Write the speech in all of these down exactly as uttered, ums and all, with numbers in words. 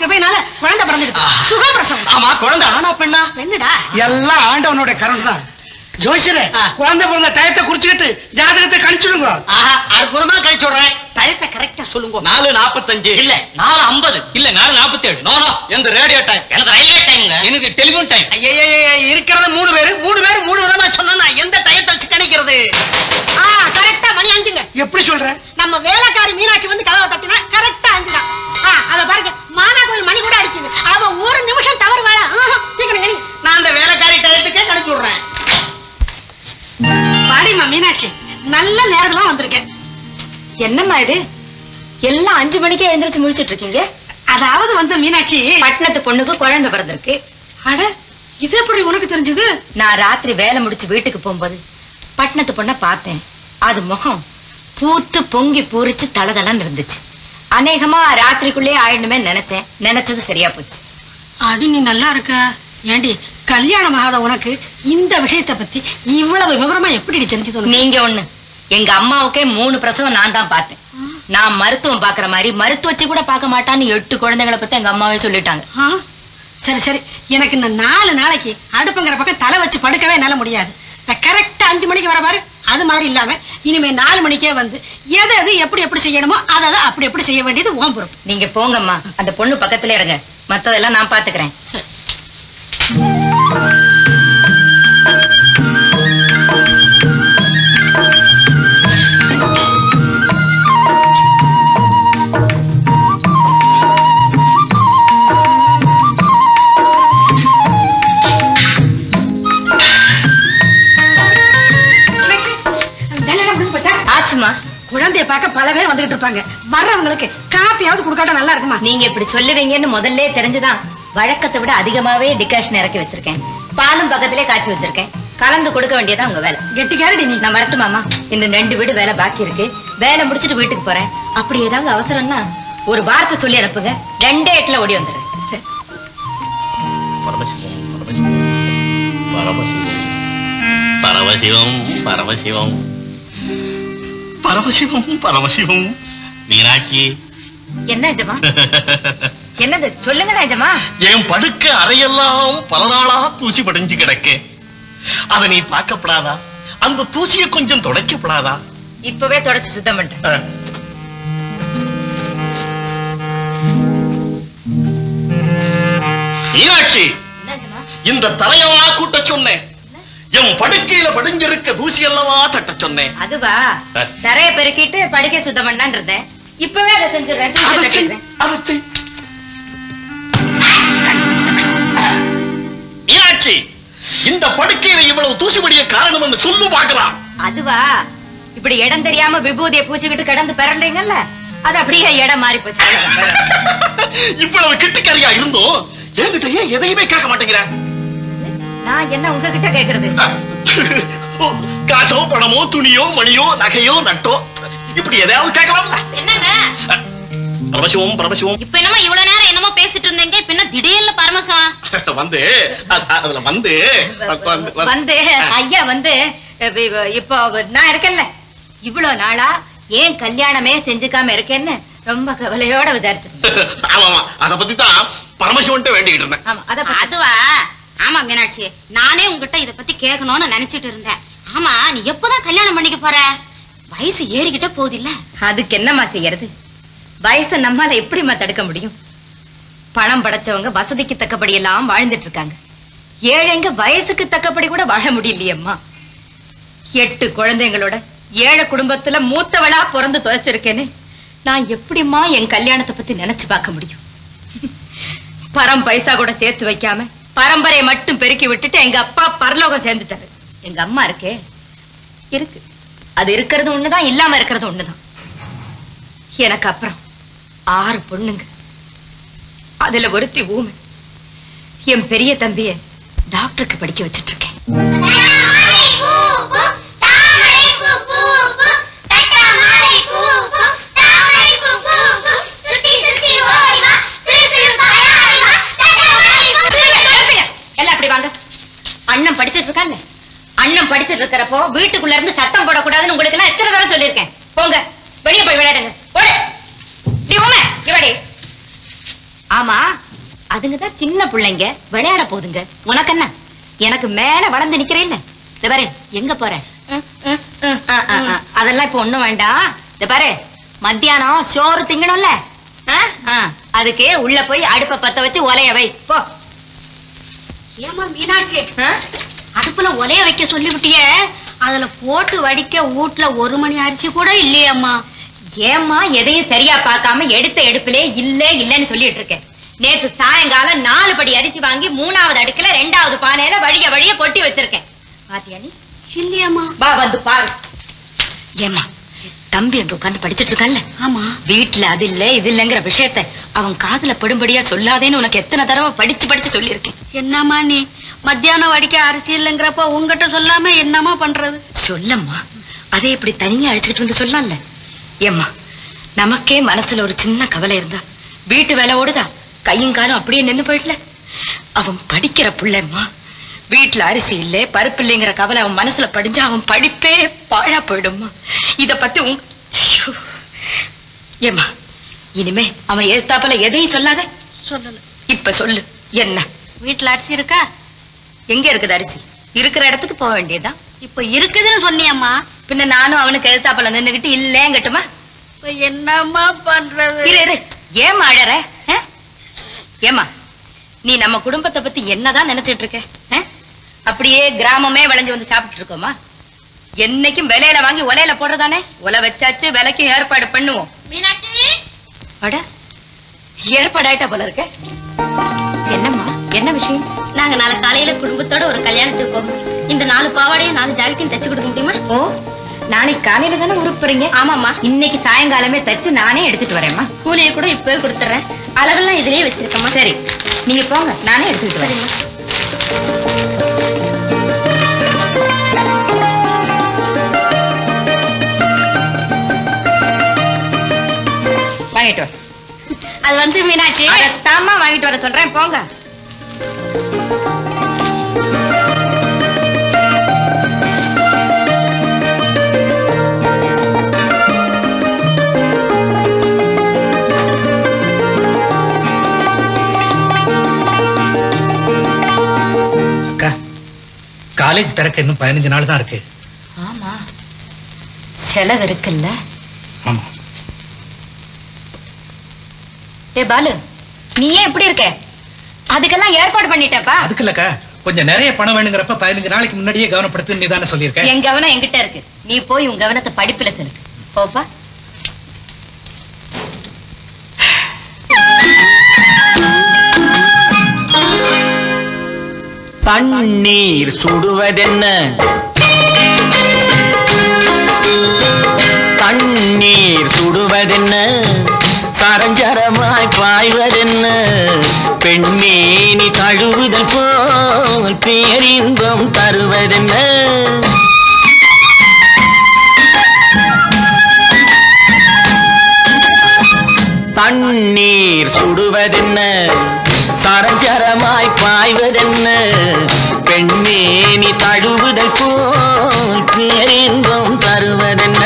கிருபையினால குழந்தை பிறந்துடுது. சுகப்பிரசவம். ஆமா, குழந்தை ஆனா பெண்ணா? பெண்ணுடா. எல்லாம் ஆண்டவனோட கருணை தான். ஜோசியரே, குழந்தை பிறந்த டயத்தை குறிச்சுக்கிட்டு ஜாதகத்தை கழிச்சுடுங்க. அற்புதமா கழிச்சு விடுறேன். டயத்தை கரெக்டா சொல்லுங்க. நாலு நாற்பத்தஞ்சு இல்ல நாலு ஐம்பது இல்ல நாலு நாற்பத்தி ஏழு. நோ நோ, எந்த ரேடியோ டைம்? எனக்கு ரயில்வே டைம்ங்க. எனக்கு டெலிபோன் டைம். இருக்கிறது மூணு பேரு மூணு பேரு மூணு விதமா சொன்னா நான் எந்த டயத்தை வச்சு கணிக்கிறது? கரெக்டா மணி அஞ்சுங்க. எப்படி சொல்ற? நம்ம வேலைக்காரி மீனாட்சி வந்து கதவை தட்டினா கரெக்டா அஞ்சுதான். அத பாருங்க, மானா கோயில் மணி கூட அடிக்குது. அவ ஒரு நிமிஷம் தவறு வேலை. சீக்கிரம் கணி. நான் அந்த வேலைக்காரி டயத்துக்கே கணிச்சு விடுறேன். பாடிமா மீனாட்சி, நல்ல நேரத்துல வந்திருக்கேன். என்னம்மா இது? எல்லாம் அஞ்சு மணிக்கே எழுந்திரிச்சு முடிச்சிட்டு இருக்கீங்க. அதாவது வந்து மீனாட்சி, பட்டணத்து பொண்ணுக்கு குழந்தை பிறந்திருக்கு. அட, இது எப்படி உனக்கு தெரிஞ்சது? நான் ராத்திரி வேலை முடிச்சு வீட்டுக்கு போகும்போது பட்டணத்து பொண்ணை பார்த்தேன். அது முகம் பூத்து பொங்கி பூரிச்சு தளதளன்னு இருந்துச்சு. அநேகமா ராத்திரிக்குள்ளே ஆயிடணுமே நினைச்சேன். நினைச்சது சரியா போச்சு. அடி, நீ நல்லா இருக்க. ஏண்டி, கல்யாணம் ஆகாத உனக்கு இந்த விஷயத்தை பத்தி இவ்வளவு விவரமா எப்படி தெரிஞ்சது? நீங்க ஒண்ணு, எங்க அம்மாவுக்கே மூணு பிரசவம் நான் தான் பார்த்தேன். நான் மருத்துவம் பாக்குற மாதிரி மருத்துவச்சு கூட பார்க்க மாட்டான்னு எட்டு குழந்தைகளை பத்தி எங்க அம்மாவே சொல்லிட்டாங்க. சரி சரி, எனக்கு இந்த நாலு நாளைக்கு அடுப்புங்கிற பக்கம் தலை வச்சு படுக்கவே என்னால முடியாது. கரெக்டா அஞ்சு மணிக்கு வர பாரு, அது மாதிரி இல்லாம இனிமே நாலு மணிக்கே வந்து எது எது எப்படி எப்படி செய்யணுமோ அதை அப்படி எப்படி செய்ய வேண்டியது ஓம் பொறுப்பு. நீங்க போங்கம்மா, அந்த பொண்ணு பக்கத்துல இருங்க. மத்ததெல்லாம் நான் பாத்துக்கிறேன். சரி. குழந்தைய பார்க்க பல பேர் வந்துகிட்டு இருப்பாங்க. வர்றவங்களுக்கு காப்பியாவது குடுக்காட்ட நல்லா இருக்குமா? நீங்க இப்படி சொல்லுவீங்கன்னு முதல்ல தெரிஞ்சுதான் வழக்கத்தை விட அதிகமாவே டிகாஷன் இறக்கி வச்சிருக்கேன். பாலும் பக்கத்திலே காய்ச்சி வச்சிருக்கேன். கலந்து கொடுக்க வேண்டியதான் உங்க வேலை. கெட்டிக்காரடி நீ. நான் வரட்டு மாமா, இந்த ரெண்டு வீடு வேலை பாக்கி இருக்கு. வேலை முடிச்சிட்டு வீட்டுக்கு போறேன். அப்படி ஏதாவது அவசரம்னா ஒரு வார்த்தை சொல்லி அனுப்புங்க. ரெண்டே எட்டுல ஓடி வந்துடுறேன். பரமசிவம் பரமசிவம் பரமசிவம் பரமசிவம். மீனாட்சி, என்ன ஜமா? என்னது சொல்லுங்க ராஜமா. என் படுக்க அறையெல்லாம் பல நாளா தூசி படிஞ்சு கிடக்கு. அத நீ பார்க்கப்படாதா? அந்த தூசியை கொஞ்சம் துடைக்கப்படாதா? இப்பவே தொடச்சு சுத்தம் பண்றேன். மீனாட்சி, இந்த தரையவா கூட்ட சொன்னேன். என் படுக்கையில படிஞ்சிருக்க தூசி அல்லவா தட்ட சொன்னேன். அதுவா? தரைய பெருக்கிட்டு படுக்கை சுத்தம் பண்ணான்னு இருந்தேன். இப்பவே அதை செஞ்சிடறேன். மீனாட்சி, இந்த படுக்கையில இவ்வளவு தூசிபடிய காரணம் என்று சொல்லு பார்க்கலாம். அதுவா? இப்படி இடம் தெரியாம விபூதியை பூச்சிக்கிட்டு கிடந்து பிறந்தீங்கல்ல, அது அப்படியே இடம் மாறி போச்சு. இவ்வளவு கிட்டுக்கறியா இருந்தோம் என்கிட்ட ஏன் எதையுமே கேட்க மாட்டேங்கிற? நான் என்ன உங்ககிட்ட கேக்குறது? காசோ பணமோ துணியோ மணியோ நகையோ நட்டோ இப்படி எதையாவது கேட்கலாம்ல? என்னங்க பரமசிவம் பரமசிவம். இப்ப என்னமோ இவ்வளவு நேரம் என்னமோ பேசிட்டு இருந்தீங்க, இப்ப என்ன திடீர்னு பரமசிவம் வந்து அதுல வந்து வந்து ஐயா வந்து இப்போ நான் இருக்கேன்ல, இவ்வளவு நாளா ஏன் கல்யாணமே செஞ்சுக்காம இருக்கேன்னு ரொம்ப கவலையோட விசாரிச்சு. ஆமா, அத பத்தி தான் பரமசிவன்ட்ட வேண்டிக்கிட்டு இருந்தேன். அதுவா? ஆமா மீனாட்சி, நானே உங்ககிட்ட இத பத்தி கேட்கணும்னு நினைச்சிட்டு இருந்தேன். ஆமா, நீ எப்பதான் கல்யாணம் பண்ணிக்க போற? வயசு ஏறிக்கிட்ட போகுது இல்ல? அதுக்கு என்னமா செய்யறது? வயசை நம்மால எப்படிமா தடுக்க முடியும்? பணம் படைச்சவங்க வசதிக்கு தக்கபடி எல்லாம் வாழ்ந்துட்டு இருக்காங்க. ஏழைங்க வயசுக்கு தக்கபடி கூட வாழ முடியலையம்மா. எட்டு குழந்தைங்களோட ஏழை குடும்பத்துல மூத்தவளா பிறந்து தொலைச்சிருக்கேன்னு நான் எப்படிமா என் கல்யாணத்தை பத்தி நினைச்சு பார்க்க முடியும்? பரம் பைசா கூட சேர்த்து வைக்காம பரம்பரையை மட்டும் பெருக்கி விட்டுட்டு எங்க அப்பா பரலோகம் சேர்ந்துட்டாரு. எங்க அம்மா இருக்கே இருக்கு, அது இருக்கிறது ஒண்ணுதான், இல்லாம இருக்கிறது ஒண்ணுதான். எனக்கு அப்புறம் ஆறு பொண்ணுங்க, அதுல ஒருத்தி ஊமை. என் பெரிய தம்பிய டாக்டருக்கு படிக்க வச்சிட்டு இருக்கேன். எல்லாம் அப்படி வாங்க. அண்ணன் படிச்சிட்டு இருக்காங்க. அண்ணன் படிச்சிட்டு இருக்கிறப்போ வீட்டுக்குள்ள இருந்து சத்தம் போடக்கூடாதுன்னு உங்களுக்கு எல்லாம் எத்தனை தடவை சொல்லியிருக்கேன். போங்க, வெளியே போய் விளையாடுங்க. ஆமா, அதுங்கதான் சின்ன பிள்ளைங்க, விளையாட போதுங்க. உனக்கு என்ன? எனக்கு மேல வளர்ந்து நிக்கிறேன். இந்த பாரு, எங்க போற? அதெல்லாம் இப்ப ஒண்ணும் வேண்டாம். இந்த பாரு, மத்தியானம் சோறு திங்கணும்ல, அதுக்கு உள்ள போய் அடுப்ப பத்த வச்சு ஒலைய வை போ. ஏமா மீனாட்சி, அடுப்புல ஒலைய வைக்க சொல்லிவிட்டியே, அதுல போட்டு வடிக்க வீட்டுல ஒரு மணி அரிசி கூட இல்லையம்மா. ஏம்மா எதையும் சரியா பார்க்காம எடுத்த எடுப்பிலே இல்ல இல்லன்னு சொல்லிட்டு இருக்கேன். நேத்து சாயங்காலம் நாலு படி அரிசி வாங்கி மூணாவது அடுக்குல ரெண்டாவது பானையில வழிய வழிய கொட்டி வச்சிருக்கேன். பாத்தியா நீ? இல்லையம்மா. வா வந்து பாரு. ஏம்மா, தம்பி அங்க உட்கார்ந்து படிச்சிட்டு இருக்கான்ல, ஆமா, வீட்டுல அது இல்ல இது இல்லங்கிற விஷயத்த அவன் காதுல படும்படியா சொல்லாதேன்னு உனக்கு எத்தனை தடவை படிச்சு படிச்சு சொல்லியிருக்கேன். என்னம்மா நீ மத்தியானம் வடிக்க அரிசி இல்லைங்கிறப்ப உங்ககிட்ட சொல்லாம என்னமா பண்றது? சொல்லம்மா, அதை இப்படி தனியா அழைச்சுக்கிட்டு வந்து சொல்லலாம்ல. ஏம்மா, நமக்கே மனசுல ஒரு சின்ன கவலை இருந்தா வீட்டு வேலை ஓடுதா, கையும் காலும் அப்படியே நின்னு போயிடல. அவன் படிக்கிற புள்ளம்மா, வீட்டுல அரிசி இல்ல பருப்பு இல்லைங்கிற கவலை அவன் மனசுல படிஞ்சா அவன் படிப்பே பாழா போயிடும்மா. இத பத்தி உங்க ஏம்மா, இனிமே அவன் எதிர்த்தாப்புல எதையும் சொல்லாத. சொல்லல. இப்ப சொல்லு, என்ன வீட்டுல அரிசி இருக்கா? எங்க இருக்குது அரிசி? இருக்கிற இடத்துக்கு போக வேண்டியதுதான். இப்ப இருக்குதுன்னு சொன்னியம்மா. பின்ன நானும் அவனுக்கு எதிர்த்தாப்புல நின்னுகிட்டு இல்லங்கட்டுமா? இப்ப என்னம்மா பண்றது? இரு இரு, ஏம்மா அழற? ஏம்மா, நீ நம்ம குடும்பத்தை பத்தி என்னதான் நினைச்சிட்டு இருக்க? அப்படியே கிராமமே விளைஞ்சு வந்து சாப்பிட்டு இருக்கோமா? என்னைக்கும் விலையில வாங்கி ஒலையில போடுறதானே? ஒலை வச்சாச்சு, விலைக்கும் ஏற்பாடு பண்ணுவோம். மீனாட்சி, அட ஏற்பாடாயிட்டா போல இருக்க. என்னம்மா, என்ன விஷயம்? நாங்க நாளை காலையில குடும்பத்தோட ஒரு கல்யாணத்துக்கு போவோம். இந்த நாலு பாவாடையும் நாலு ஜாக்கெட்டையும் தச்சு கொடுக்க முடியுமா? ஓ, நாளைக்கு காலையில தானே ஊருக்கு போறீங்க? ஆமாம்மா. இன்னைக்கு சாயங்காலமே தச்சு நானே எடுத்துட்டு வரேம்மா. கூலியை கூட இப்பவே கொடுத்துறேன். அளவெல்லாம் இதுலயே வச்சிருக்கேம்மா. சரி, நீங்க போங்க, நானே எடுத்துட்டு வரேன். வாங்கிட்டு வர. அது வந்து மீனாட்சி, அதைத்தாம்மா வாங்கிட்டு வர சொல்றேன், போங்க. காலேஜ் திறக்க இன்னும் பதினஞ்சு நாள் தான் இருக்கு. ஆமா, செலவு இருக்குல்ல. ஆமா. ஏ பாலு, நீ ஏன் இப்படி இருக்க? அதுக்கெல்லாம் ஏற்பாடு பண்ணிட்டப்பா. அதுக்கு இல்லக்கா, கொஞ்சம் நிறைய பணம் வேணுங்கிறப்ப பதினஞ்சு நாளைக்கு முன்னாடியே கவனப்படுத்து நீ தானே சொல்லியிருக்க. என் கவனம் என்கிட்ட இருக்கு. நீ போய் உன் கவனத்தை படிப்புல செலுத்து. போப்பா. தண்ணீர் சுடுவதென்ன, தண்ணீர் சுடுவதென்ன, சரஞ்சரமாய் பாய்வதென்ன, பெண்மேனி தழுவுதல் போல் பேரின்பம் தருவதென்ன. தண்ணீர் சுடுவதென்ன, சரஞ்சரமாய் பாய்வதென்ன, பெண்மேனி தழுவுதல் போல் பேரின்பம் தருவதென்ன.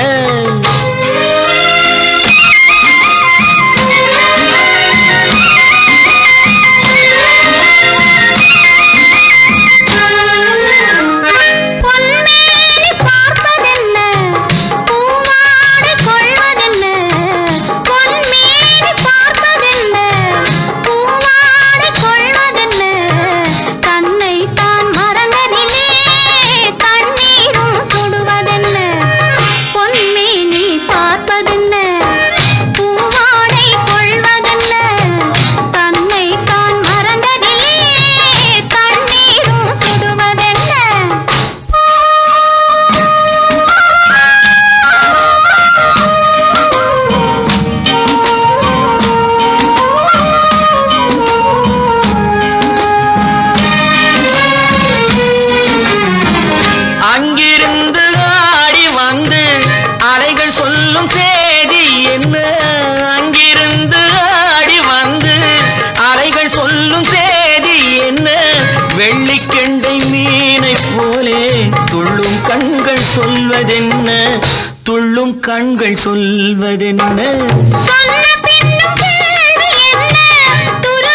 சொல்வதென்ன, துள்ளும் கண்கள் சொல்வதென்ன, சொன்ன பின்னும் கேள்வி என்ன, துரு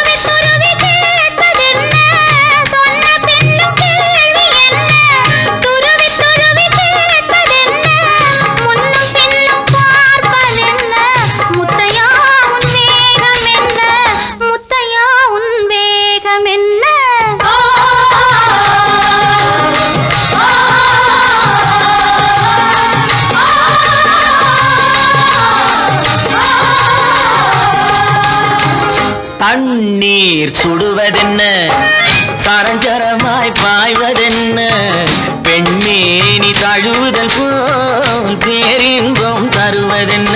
தண்ணீர் சுடுவதென்ன சரஞ்சரமாய் பாய்வதென்ன பெண்மேனி தழுவுதல் போல் பேரின்பம் தருவதென்ன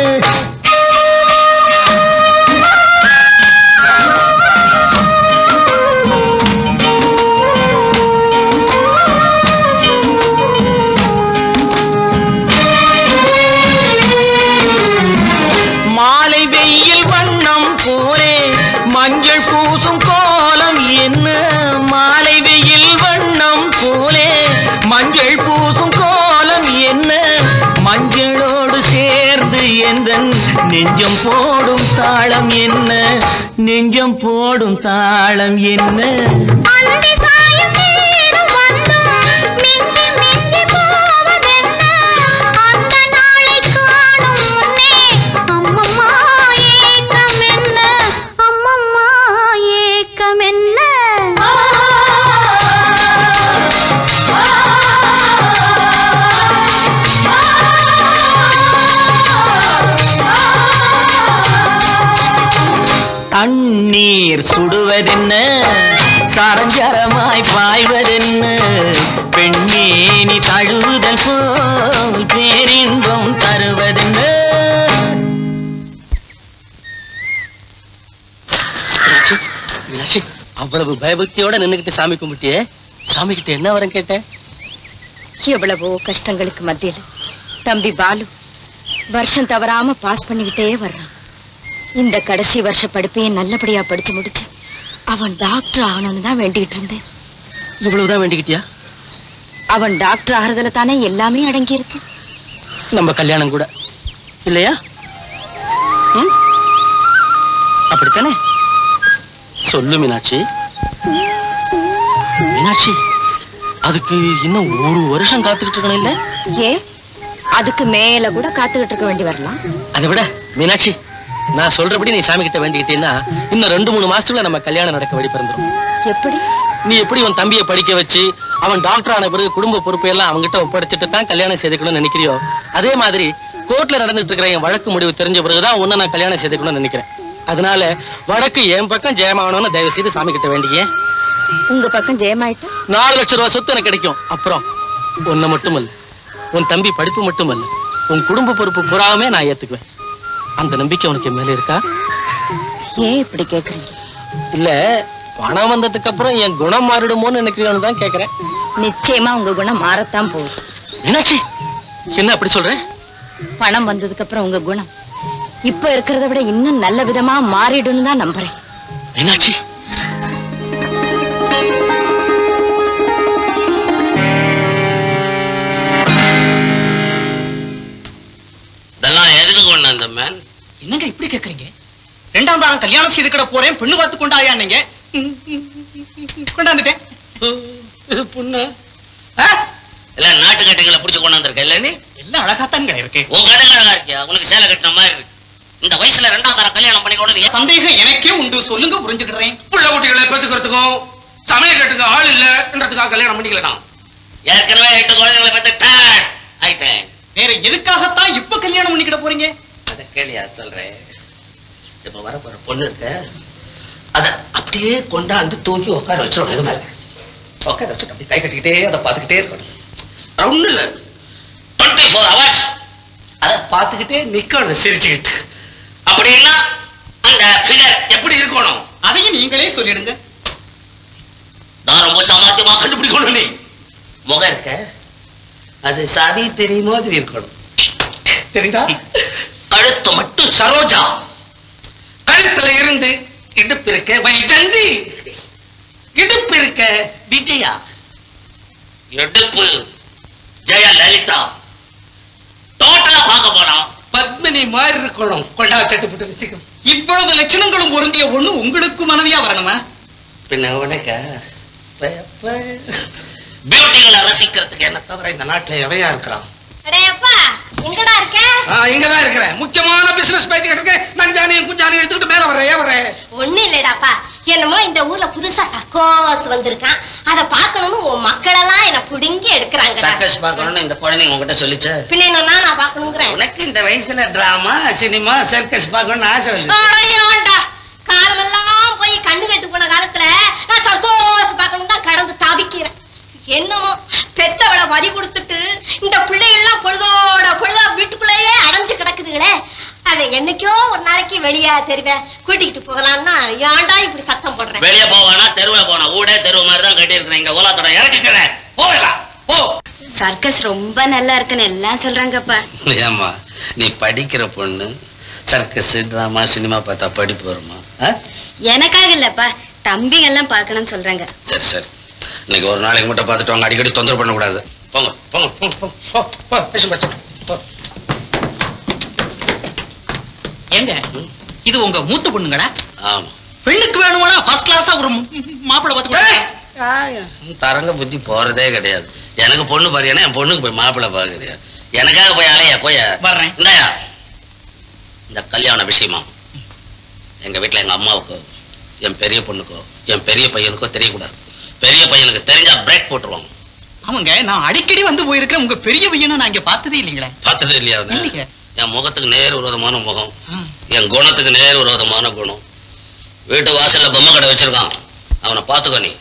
மாலை வெயில் வண்ணம் போலே மஞ்சள் பூசும் கோலம் என்ன மாலை வெயில் வண்ணம் போலே மஞ்சள் பூசும் கோலம் என்ன மஞ்சளோடு சேர்ந்து எந்தன் நெஞ்சம் போடும் தாளம் என்ன நெஞ்சம் போடும் தாளம் என்ன தண்ணீர் சுடுவதென்ன சரஞ்சரமாய் பாய்வதென்ன பெண்மேனி தழுவுதல் போல் பேரின்பம் தருவதென்ன அவ்வளவு பயபக்தியோட நின்னுகிட்டு சாமி கும்பிட்டியே சாமி கிட்ட என்ன வரம் கேட்டேன்? எவ்வளவோ கஷ்டங்களுக்கு மத்தியில தம்பி பாலு வருஷம் தவறாம பாஸ் பண்ணிக்கிட்டே வர்றான். இந்த கடைசி வருஷ படிப்பையே நல்லபடியா படிச்சு முடிச்சு அவன் டாக்டர் ஆகணும்னு தான் வேண்டிக்கிட்டு இருந்தேன். இவ்வளவுதான் வேண்டிக்கிட்டியா? அவன் டாக்டர் ஆகிறதுல தானே எல்லாமே அடங்கி இருக்கு. நம்ம கல்யாணம் கூட இல்லையா? அப்படித்தானே? சொல்லு மீனாட்சி. மீனாட்சி, அதுக்கு இன்னும் ஒரு வருஷம் காத்துக்கிட்டு இருக்கணும் இல்ல? ஏ, அதுக்கு மேல கூட காத்துக்கிட்டு இருக்க வேண்டி வரலாம். அதை விட மீனாட்சி, நான் சொல்றபடி நீ சாமி கிட்ட வேண்டிக்கிட்டீங்கன்னா இன்னும் ரெண்டு மூணு மாசத்துக்குள்ள நம்ம கல்யாணம் நடக்க வழி பிறந்துரும். எப்படி? நீ எப்படி உன் தம்பியை படிக்க வச்சு அவன் டாக்டர் ஆன பிறகு குடும்ப பொறுப்பை எல்லாம் அவங்ககிட்ட ஒப்படைச்சிட்டு தான் கல்யாணம் செய்துக்கணும்னு நினைக்கிறியோ, அதே மாதிரி கோர்ட்ல நடந்துட்டு இருக்கிற என் வழக்கு முடிவு தெரிஞ்ச பிறகுதான் உன்னை நான் கல்யாணம் செய்துக்கணும்னு நினைக்கிறேன். அதனால வழக்கு என் பக்கம் ஜெயமாகணும்னு தயவு செய்து சாமி கிட்ட வேண்டிய. உங்க பக்கம் ஜெயமாயிட்டு நாலு லட்சம் ரூபாய் சொத்து எனக்கு கிடைக்கும். அப்புறம் உன்னை மட்டும் இல்ல, உன் தம்பி படிப்பு மட்டும் இல்ல, உன் குடும்ப பொறுப்பு புறாவுமே நான் ஏத்துக்குவேன். அந்த நம்பிக்கை உனக்கு மேல இருக்கா? ஏன் இப்படி கேக்குறீங்க? இல்ல, பணம் வந்ததுக்கு அப்புறம் என் குணம் மாறிடுமோன்னு நினைக்கிறேன்னு தான் கேக்குறேன். நிச்சயமா உங்க குணம் மாறத்தான் போகுது. மீனாட்சி, என்ன அப்படி சொல்ற? பணம் வந்ததுக்கு அப்புறம் உங்க குணம் இப்ப இருக்கிறத விட இன்னும் நல்ல விதமா மாறிடும்னு தான் நம்புறேன். மீனாட்சி, இதெல்லாம் எதுக்கு கொண்டு வந்த மேன்? என்னங்க இப்படி கேக்குறீங்க? ரெண்டாம் தாரம் கல்யாணம் செய்து கிட போறேன், பெண்ணு பார்த்து கொண்டாயா? நீங்க கொண்டாந்துட்டேன். பொண்ணு இல்ல, நாட்டு கட்டைகளை புடிச்சு கொண்டாந்துருக்க இல்ல? நீ எல்லாம் அழகாத்தான் இருக்கு. உன் கடை அழகா இருக்கியா? உனக்கு சேலை கட்டின மாதிரி இருக்கு. இந்த வயசுல ரெண்டாம் தாரம் கல்யாணம் பண்ணிக்கணும் சந்தேகம் எனக்கே உண்டு. சொல்லுங்க, புரிஞ்சுக்கிறேன். புள்ள குட்டிகளை பெத்துக்கிறதுக்கும் சமையல் கட்டுக்கு ஆள் இல்லன்றதுக்காக கல்யாணம் பண்ணிக்கலாம். ஏற்கனவே எட்டு குழந்தைகளை பெத்து ஆயிட்டேன். வேற எதுக்காகத்தான் இப்ப கல்யாணம் பண்ணிக்கிட போறீங்க? அத கேளியா சொல்றேன். இப்ப வர போற பொண்ணு இருக்க, அத அப்படியே கொண்டாந்து தூக்கி உட்கார வச்சிடும். இது மேல உட்கார வச்சுட்டு அப்படி கை கட்டிக்கிட்டே அதை பார்த்துக்கிட்டே இருக்கணும். ஒண்ணு இல்ல, டுவெண்ட்டி ஃபோர் ஹவர்ஸ் அதை பார்த்துக்கிட்டே நிக்கணும் சிரிச்சுக்கிட்டு. அப்படின்னா அந்த ஃபிகர் எப்படி இருக்கணும் அதையும் நீங்களே சொல்லிடுங்க. நான் ரொம்ப சாமர்த்தியமா கண்டுபிடிக்கணும். நீ முகம் இருக்க, அது சாவித்திரி மாதிரி இருக்கணும். தெரியுதா? கழுத்து மட்டும் சரோஜா, கழுத்துல இருந்து இடுப்பு இருக்க வைஜந்தி, இடுப்பு இருக்க விஜயா, இடுப்பு ஜெயலலிதா. டோட்டலா பார்க்க போனா பத்மினி மாதிரி இருக்கணும். கொண்டா சட்டுப்பட்டு ரசிக்கும். இவ்வளவு லட்சணங்களும் பொருந்திய ஒண்ணு உங்களுக்கு மனைவியா வரணுமா? பின்ன உனக்கு பியூட்டிகளை ரசிக்கிறதுக்கு என்ன தவிர இந்த நாட்டுல எவையா இருக்கிறான்? இங்கதான் இருக்கிறேன். முக்கியமான பிசினஸ் பேசிக்கிட்டு இருக்கேன். நஞ்சானியும் குஞ்சானியும் எடுத்துக்கிட்டு மேல வர்றேன். வர்றேன் ஒண்ணு இல்லடாப்பா, என்னமோ இந்த ஊர்ல புதுசா சர்க்கஸ் வந்திருக்கான், அத பாக்கணும்னு உன் மக்கள் எல்லாம் என்ன புடுங்கி எடுக்கிறாங்க. சர்க்கஸ் பாக்கணும்னு இந்த குழந்தைங்க உங்ககிட்ட சொல்லிச்சு. பின்ன என்ன நான் பாக்கணுங்கிறேன். உனக்கு இந்த வயசுல டிராமா சினிமா சர்க்கஸ் பாக்கணும்னு ஆசை வந்து காலமெல்லாம் போய் கண்ணு கெட்டு போன காலத்துல நான் சந்தோஷம் பார்க்கணும் தான் கடந்து தவிக்கிறேன். என்னமோ பெத்தவளை வரி கொடுத்துட்டு இந்த பிள்ளைகள்லாம் பொழுதோட பொழுதா வீட்டுக்குள்ளேயே அடைஞ்சு கிடக்குதுங்களே. அதை என்னைக்கோ ஒரு நாளைக்கு வெளியே தெருவேன் கூட்டிக்கிட்டு போகலாம்னா ஏன்டா இப்படி சத்தம் போடுறேன்? வெளியே போவானா தெருவுல போனா ஊடே தெருவு மாதிரி தான் கட்டி இருக்கிறேன். இங்க ஓலாத்தோட இறக்கிக்கிறேன். போகலாம் போ. சர்க்கஸ் ரொம்ப நல்லா இருக்குன்னு எல்லாம் சொல்றாங்கப்பா. ஏமா நீ படிக்கிற பொண்ணு சர்க்கஸ் டிராமா சினிமா பார்த்தா படிப்பு வருமா? எனக்காக இல்லப்பா, தம்பிங்க எல்லாம் பார்க்கணும்னு சொல்றாங்க. சரி சரி, இன்னைக்கு ஒரு நாளைக்கு மட்டும் பார்த்துட்டு வாங்க, அடிக்கடி தொந்தரவு பண்ண கூடாது. போங்க போங்க போங்க. ஏங்க இது உங்க மூத்த பொண்ணுங்களா? ஆமா. பெண்ணுக்கு வேணும்னா ஃபர்ஸ்ட் கிளாஸா ஒரு மாப்பிள்ளை பார்த்து தரங்க புத்தி போறதே கிடையாது. எனக்கு பொண்ணு பாருன்னா என் பொண்ணுக்கு போய் மாப்பிள்ளை பாக்குறியா? எனக்காக போய் அலையா போய் வர்றேன். இந்தாயா இந்த கல்யாண விஷயமா எங்க வீட்டுல எங்க அம்மாவுக்கோ என் பெரிய பொண்ணுக்கோ என் பெரிய பையனுக்கோ தெரியக்கூடாது. பெரிய பையனுக்கு தெரிஞ்சா பிரேக் போட்டுருவாங்க. ஆமாங்க, நான் அடிக்கடி வந்து போயிருக்கேன். உங்க பெரிய பையனை நான் இங்க பார்த்ததே இல்லைங்களே. பார்த்ததே இல்லையா? என் முகத்துக்கு நேர் விரோதமான முகம், என் குணத்துக்கு நேர் விரோதமான குணம். வீட்டு வாசல்ல பொம்மை கடை வச்சிருக்கான், அவனை பாத்துக்கோ. நீ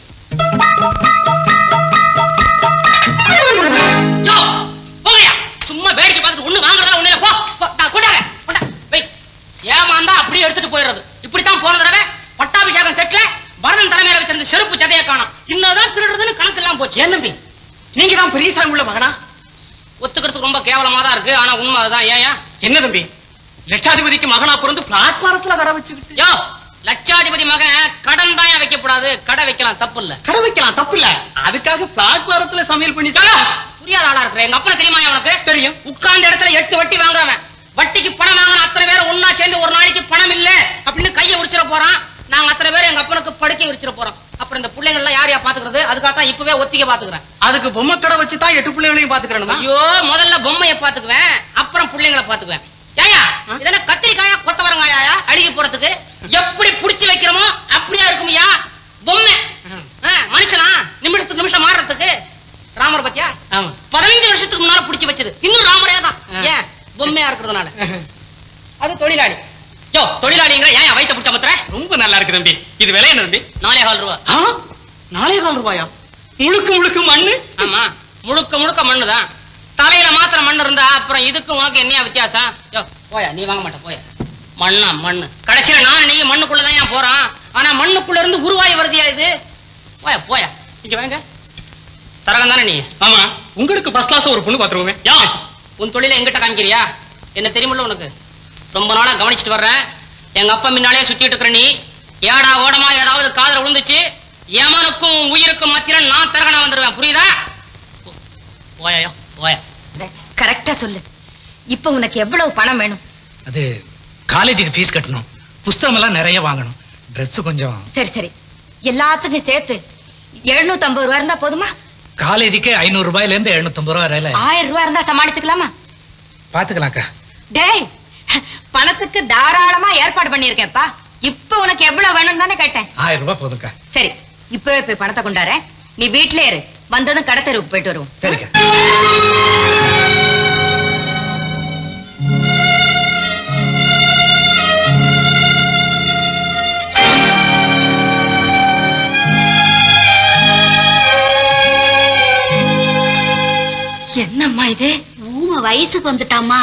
சும்மா வேடிக்கை பார்த்துட்டு ஒண்ணு வாங்குறதா ஒண்ணு போ கொண்டாங்க கொண்டா வை. ஏமாந்தா அப்படியே எடுத்துட்டு போயிடுறது. இப்படித்தான் போன தடவை பட்டாபிஷேகம் செட்ல பரதன் தலைமையில வச்சிருந்த செருப்பு சதையை காணும். இன்னதான் திருடுறதுன்னு கணக்கு எல்லாம் போச்சு. ஏன் நம்பி நீங்க தான் பெரிய சாமி உள்ள மகனா? ஒத்துக்கிறதுக்கு ரொம்ப கேவலமா தான் இருக்கு, ஆனா உண்மை அதுதான். ஏயா என்ன தம்பி, லட்சாதிபதிக்கு மகனா பிறந்து பிளாட்பாரத்துல கடை வச்சுக்கிட்டு? யோ, லட்சாதிபதி மகன் கடன் தான் வைக்கப்படாது, கடை வைக்கலாம், தப்பு இல்ல. கடை வைக்கலாம் தப்பு இல்ல, அதுக்காக பிளாட்பாரத்துல சமையல் பண்ணி புரியாத ஆளா இருக்கிற. எங்க அப்பனை தெரியுமா? உனக்கு தெரியும். உட்கார்ந்த இடத்துல எட்டு வட்டி வாங்குறவன், வட்டிக்கு பணம் வாங்கின அத்தனை பேரும் ஒன்னா சேர்ந்து ஒரு நாளைக்கு பணம் இல்ல அப்படின்னு கையை உரிச்சிட போறான். நாங்க அத்தனை பேரும் எங்க அப்பனுக்கு படுக்கை விரிச்சிட போறோம். அப்புறம் இந்த பிள்ளைங்க எல்லாம் யார் யார் பாத்துக்கிறது? அதுக்காகத்தான் இப்பவே ஒத்திக்க பாத்துக்கிறேன். அதுக்கு பொம்மை கடை வச்சுதான் எட்டு பிள்ளைகளையும் பாத்துக்கிறேன். ஐயோ, முதல்ல பொம்மையை பாத்துக்குவேன், அப்புறம் பிள்ளைங்களை பாத்துக்குவேன். ஏயா இதென்ன கத்திரிக்காயா கொத்தவரங்காயா அழுகி போறதுக்கு? எப்படி புடிச்சு வைக்கிறோமோ அப்படியே இருக்கும்யா பொம்மை. மனுஷனா நிமிஷத்துக்கு நிமிஷம் மாறுறதுக்கு. ராமர் பத்தியா பதினைந்து வருஷத்துக்கு முன்னால புடிச்சு வச்சது இன்னும் ராமரே தான். ஏன் பொம்மையா இருக்கிறதுனால. அது தொழிலாளி. யோ, தொழிலாளிங்கிற ஏன் வயிற்ற பிடிச்ச மாத்திர? ரொம்ப நல்லா இருக்கு தம்பி. இது விலை என்ன தம்பி? நாலே கால் ரூபா. நாலே கால் ரூபாயா? முழுக்க முழுக்க மண்ணு? ஆமா, முழுக்க முழுக்க மண்ணு தான். தலையில மாத்திர மண்ணு இருந்தா அப்புறம் இதுக்கு உனக்கு என்ன வித்தியாசம்? யோ போயா, நீ வாங்க மாட்ட போயா. மண்ணா மண்ணு. கடைசியில நான் நீ மண்ணுக்குள்ளதான் ஏன் போறான், ஆனா மண்ணுக்குள்ள இருந்து உருவாய் வருதியா இது? போயா போயா, இங்க வாங்க. தரகம் தானே நீ? ஆமா. உங்களுக்கு ஃபர்ஸ்ட் கிளாஸ் ஒரு பொண்ணு பாத்துருவோமே. யா, உன் தொழில எங்கிட்ட காமிக்கிறியா? என்ன தெரியுமில்ல உனக்கு? ரொம்ப நாளா கவனிச்சுட்டு வர்றேன். எங்க அப்பா முன்னாலே சுத்திட்டு இருக்கிற நீ ஏடா ஓடமா ஏதாவது காதல விழுந்துச்சு, எமனுக்கும் உயிருக்கும் மத்தியில நான் தரகனா வந்துருவேன். புரியுதா? போயா போயா. கரெக்டா சொல்லு. இப்ப உனக்கு எவ்வளவு பணம் வேணும்? அது காலேஜுக்கு ஃபீஸ் கட்டணும், புஸ்தகம் எல்லாம் நிறைய வாங்கணும், ட்ரெஸ் கொஞ்சம். சரி சரி, எல்லாத்துக்கும் சேர்த்து எழுநூத்தி ஐம்பது ரூபா இருந்தா போதுமா? காலேஜுக்கு ஐநூறு ரூபாயில இருந்து எழுநூத்தி ஐம்பது ரூபாய் வரையில. ஆயிரம் ரூபாய் இருந்தா சமாளிச்சுக்கலாமா? பாத்துக்கலாக்கா. டேய், பணத்துக்கு தாராளமா ஏற்பாடு பண்ணிருக்கேன்ப்பா. இப்ப உனக்கு எவ்வளவு வேணும் தானே கேட்டேன். ஆயிரம் ரூபாய் போதுக்கா. சரி, இப்பவே போய் பணத்தை கொண்டாரேன். நீ வீட்ல இரு, வந்ததும் கடத்தெருவுக்கு போயிட்டு வருவோம். சரிக்கா. என்னம்மா இது? ஊமை வயசுக்கு வந்துட்டாமா?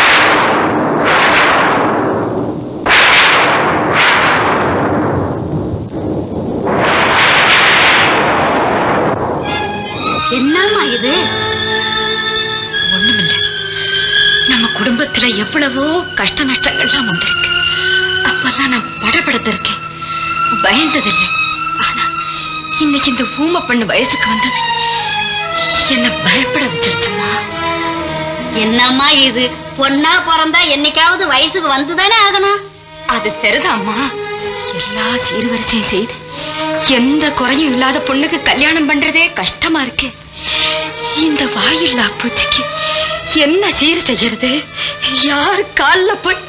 என்னம்மா இது? ஒண்ணுமில்ல, நம்ம குடும்பத்துல எவ்வளவோ கஷ்ட நஷ்டங்கள்லாம் வந்திருக்கு. அப்பெல்லாம் நான் படபடத்திருக்கேன், பயந்ததில்லை. ஆனா இன்னைக்கு இந்த ஊமை பண்ணு வயசுக்கு வந்தது என்ன பயப்பட வச்சிருச்சுமா. என்னம்மா இது? பொண்ணா பிறந்தா என்னைக்காவது வயசுக்கு வந்துதானே ஆகணும். அது சரிதாம்மா. எல்லா சீர்வரிசையும் செய்து எந்த குறையும் இல்லாத பொண்ணுக்கு கல்யாணம் பண்றதே கஷ்டமா இருக்கு. இந்த வாயில்லா பூச்சிக்கு என்ன சீர் செய்யறது? யார் கால்ல போய்?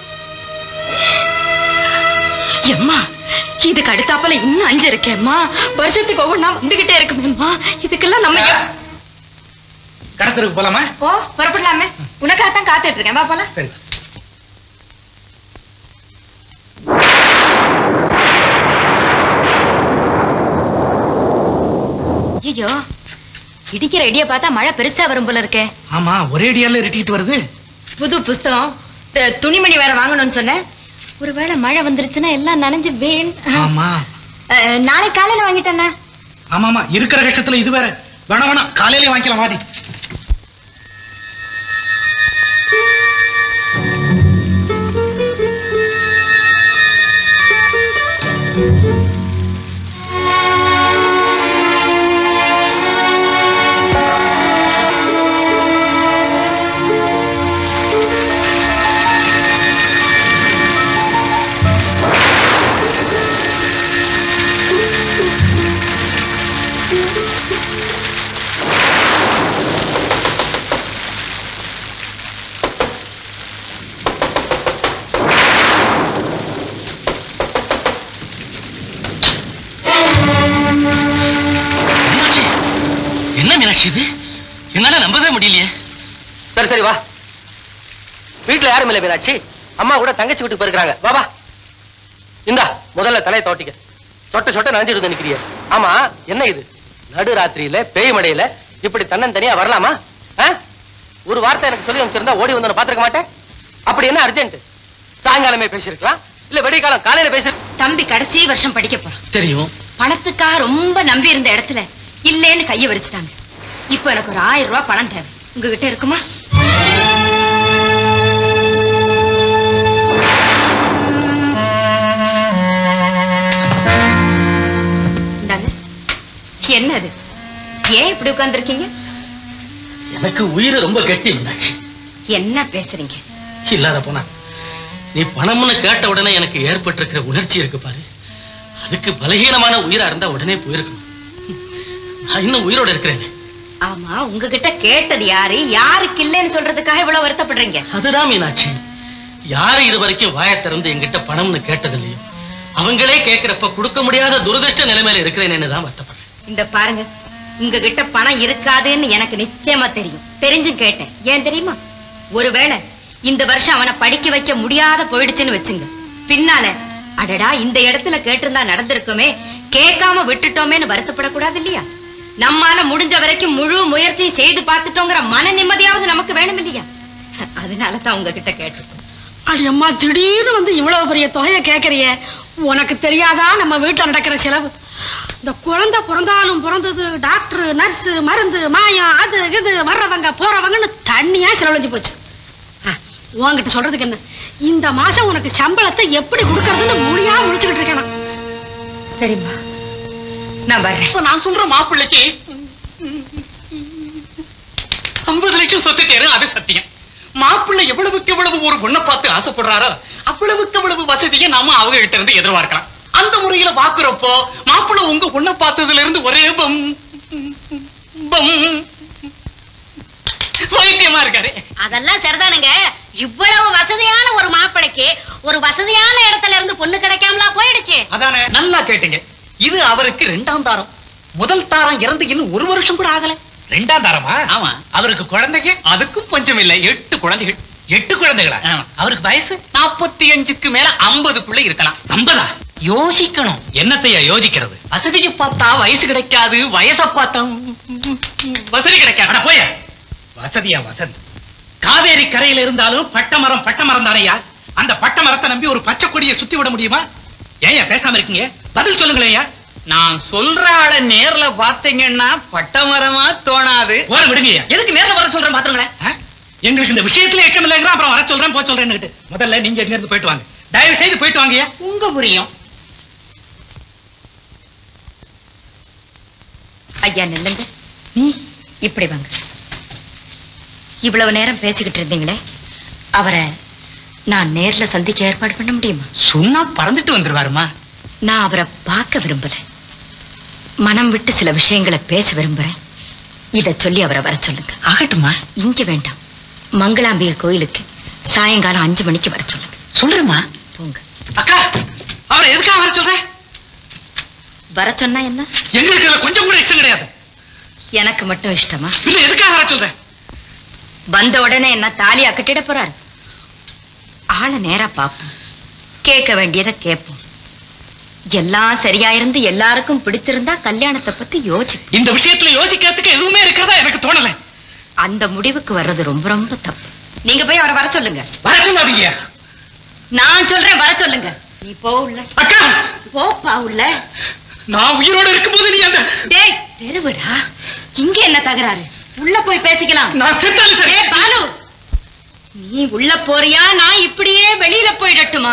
எம்மா, இதுக்கு அடுத்தாப்பல இன்னும் அஞ்சு இருக்கேம்மா. வருஷத்துக்கு ஒவ்வொன்னா வந்துகிட்டே இருக்குமேம்மா. இதுக்கெல்லாம் நம்ம கடத்தருக்கு போலாமா? ஓ, புறப்படலாமே. உனக்காகத்தான் காத்துட்டு இருக்கேன். வா போலாம். சரி. ஐயோ, இடிக்கிற இடிய பார்த்தா மழை பெருசா வரும் போல இருக்கே. ஆமா, ஒரே அடியால இருட்டிட்டு வருது. புது புஸ்தகம், த- துணிமணி வேற வாங்கணும்னு சொன்னேன். ஒருவேளை மழை வந்துருச்சுன்னா எல்லாம் நனைஞ்சு வேண். ஆமா அஹ், நாளை காலையில வாங்கிட்டேன்னா. ஆமாமா, இருக்கிற கஷ்டத்துல இது வேற. வேணாம் வேணாம், காலையிலே வாங்கிக்கலாம் வாடி. என்ன மீனாட்சி இது? என்னால நம்பவே முடியலையே. சரி சரி வா. வீட்டுல யாரும் இல்ல மீனாட்சி, அம்மா கூட தங்கச்சி வீட்டுக்கு போயிருக்காங்க. வா வா. இந்தா முதல்ல தலையை தோட்டிக்க. சொட்ட சொட்ட நனைஞ்சிட்டு நிக்கிறிய. ஆமா, என்ன இது? நடு ராத்திரியில பேய் மடையில இப்படி தன்னன் தனியா வரலாமா? ஒரு வார்த்தை எனக்கு சொல்லி அமைச்சிருந்தா ஓடி வந்து பாத்துருக்க மாட்டேன். அப்படி என்ன அர்ஜென்ட்? சாயங்காலமே பேசிருக்கலாம், இல்ல வெடிய காலம் காலையில பேசி. தம்பி கடைசி வருஷம் படிக்க போறான். தெரியும். பணத்துக்காக ரொம்ப நம்பி இருந்த இடத்துல இல்லேன்னு கைய வரிச்சிட்டாங்க. இப்ப எனக்கு ஒரு ஆயிரம் ரூபாய் பணம் தேவை. உங்ககிட்ட இருக்குமா? என்னது? ஏன் இப்படி உட்கார்ந்துருக்கீங்க? எனக்கு உயிர் ரொம்ப கெட்டி மீனாட்சி. என்ன பேசுறீங்க? இல்லாத போனா நீ பணம்னு கேட்ட உடனே எனக்கு ஏற்பட்டிருக்கிற உணர்ச்சி இருக்கு பாரு, அதுக்கு பலகீனமான உயிரா இருந்தா உடனே போயிருக்கணும். நான் இன்னும் உயிரோட இருக்கிறேன். ஆமா, உங்ககிட்ட கேட்டது யாரு? யாருக்கு இல்லைன்னு சொல்றதுக்காக இவ்வளவு வருத்தப்படுறீங்க? அதுதான் மீனாட்சி, யாரு இது வரைக்கும் வாயை திறந்து என்கிட்ட பணம்னு கேட்டது இல்லையோ அவங்களே கேட்கிறப்ப கொடுக்க முடியாத துரதிருஷ்ட நிலைமையில இருக்கிறேன்னு தான் வருத்தப்படுறேன். இந்த பாருங்க, உங்ககிட்ட பணம் இருக்காதுன்னு எனக்கு நிச்சயமா தெரியும். தெரிஞ்சும் கேட்டேன். ஏன் தெரியுமா? ஒருவேளை இந்த வருஷம் அவனை படிக்க வைக்க முடியாத போயிடுச்சுன்னு வச்சுங்க, பின்னால அடடா இந்த இடத்துல கேட்டிருந்தா நடந்திருக்குமே, கேட்காம விட்டுட்டோமேன்னு வருத்தப்படக்கூடாது இல்லையா? நம்மால முடிஞ்ச வரைக்கும் முழு முயற்சியும் செய்து பார்த்துட்டோங்கிற மன நிம்மதியாவது நமக்கு வேணும் இல்லையா? அதனாலதான் உங்ககிட்ட கேட்டிருக்கோம். அடி அம்மா, திடீர்னு வந்து இவ்வளவு பெரிய தொகையை கேட்கறிய. உனக்கு தெரியாதா நம்ம வீட்டுல நடக்கிற செலவு? இந்த குழந்தை பிறந்தாலும் பிறந்தது, டாக்டர் நர்ஸ் மருந்து மாயம் அது இது வர்றவங்க போறவங்கன்னு தண்ணியா செலவழிஞ்சு போச்சு. உன்கிட்ட சொல்றதுக்கு என்ன, இந்த மாசம் உனக்கு சம்பளத்தை எப்படி கொடுக்கறதுன்னு முடியா முடிச்சுக்கிட்டு இருக்கேன். சரிம்மா, நான் வரேன். நான் சொல்ற மாப்பிள்ளைக்கு ஐம்பது லட்சம் சொத்து தேரும், அது சத்தியம். மாப்பிள்ளை எவ்வளவுக்கு எவ்வளவு ஒரு பொண்ணை பார்த்து ஆசைப்படுறாரோ அவ்வளவுக்கு எவ்வளவு வசதியை நாம அவங்க கிட்ட இருந்து எதிர்பார்க்கலாம். அந்த முறையில பாக்குறப்போ மாப்பிள்ளை உங்க பொண்ணை பார்த்ததுல இருந்து ஒரே பம் பம் வைத்தியமா இருக்காரு. அதெல்லாம் சரிதானுங்க. இவ்வளவு வசதியான ஒரு மாப்பிளைக்கு ஒரு வசதியான இடத்துல இருந்து பொண்ணு கிடைக்காமலா போயிடுச்சு. அதானே, நல்லா கேட்டீங்க. இது அவருக்கு ரெண்டாம் தாரம். முதல் தாரம் இறந்து இன்னும் ஒரு வருஷம் கூட ஆகல. ரெண்டாம் தாரமா? ஆமா. அவருக்கு குழந்தைக்கு? அதுக்கும் பஞ்சம் இல்ல, எட்டு குழந்தைகள். எட்டு குழந்தைகளா? அவருக்கு வயசு நாற்பத்தி அஞ்சுக்கு மேல ஐம்பதுக்குள்ள இருக்கலாம். ஐம்பதா? யோசிக்கணும். என்னத்தையா யோசிக்கிறது? வசதிக்கு பார்த்தா வயசு கிடைக்காது, வயசை பார்த்தா வசதி கிடைக்காது. போய வசதியா வசதி? காவேரி கரையில இருந்தாலும் பட்டமரம் பட்டமரம் தானையா? அந்த பட்ட மரத்தை நம்பி ஒரு பச்சை கொடியை சுத்தி விட முடியுமா? ஏயா பேசாம இருக்கீங்க? பதில் சொல்லுங்களேயா. நான் சொல்ற ஆள நேர்ல பாத்தீங்கன்னா பட்டமரமா தோணாது. போற விடுங்க. எதுக்கு நேர்ல வர சொல்றேன் பாத்துங்களேன். எங்களுக்கு இந்த விஷயத்துல எச்சம் இல்லைங்கிற, அப்புறம் வர சொல்றேன் போ சொல்றேன்னு. முதல்ல நீங்க எங்க இருந்து போயிட்டு வாங்க, தயவு செய்து போயிட்டு வாங்க. உங்க புரியும். ஐயா நில்லுங்க. இப்படி வாங்க. இவ்வளவு நேரம் பேசிக்கிட்டு இருந்தீங்களே, அவரை நான் நேர்ல சந்திக்க ஏற்பாடு பண்ண முடியுமா? சொன்னா பறந்துட்டு வந்துருவாருமா. நான் அவரை பார்க்க விரும்பல, மனம் விட்டு சில விஷயங்களை பேச விரும்புறேன். இத சொல்லி அவரை வர சொல்லுங்க. ஆகட்டுமா? இங்க வேண்டாம், மங்களாம்பிகை கோயிலுக்கு சாயங்காலம் அஞ்சு மணிக்கு வர சொல்லுங்க. சொல்றேம்மா. போங்க. அக்கா, அவரை எதுக்காக வர சொல்றேன்? வர சொன்னா என்ன? எங்களுக்கு இதுல கொஞ்சம் கூட இஷ்டம் கிடையாது. எனக்கு மட்டும் இஷ்டமா? இல்ல, எதுக்காக வர சொல்றேன்? வந்த உடனே என்ன தாலியா கட்டிட போறாரு? ஆளை நேரா பார்ப்போம், கேட்க வேண்டியதை கேட்போம். எல்லாம் சரியா இருந்து எல்லாருக்கும் பிடிச்சிருந்தா கல்யாணத்தை பத்தி யோசி. இந்த விஷயத்துல யோசிக்கிறதுக்கு எதுவுமே இருக்கிறதா எனக்கு தோணல. அந்த முடிவுக்கு வர்றது ரொம்ப ரொம்ப தப்பு. நீங்க போய் அவரை வர சொல்லுங்க. வர சொல்லாதீங்க. நான் சொல்றேன் வர சொல்லுங்க. நீ போ உள்ள. அக்கா போப்பா உள்ள. நான் உயிரோட இருக்கும்போது நீ அந்த டேய் தெருவுடா. இங்க என்ன தகராறு? உள்ள போய் பேசிக்கலாம். நான் செத்தாலும் சரி. ஏய் பாலு, நீ உள்ள போறியா நான் இப்படியே வெளியில போயிடட்டுமா?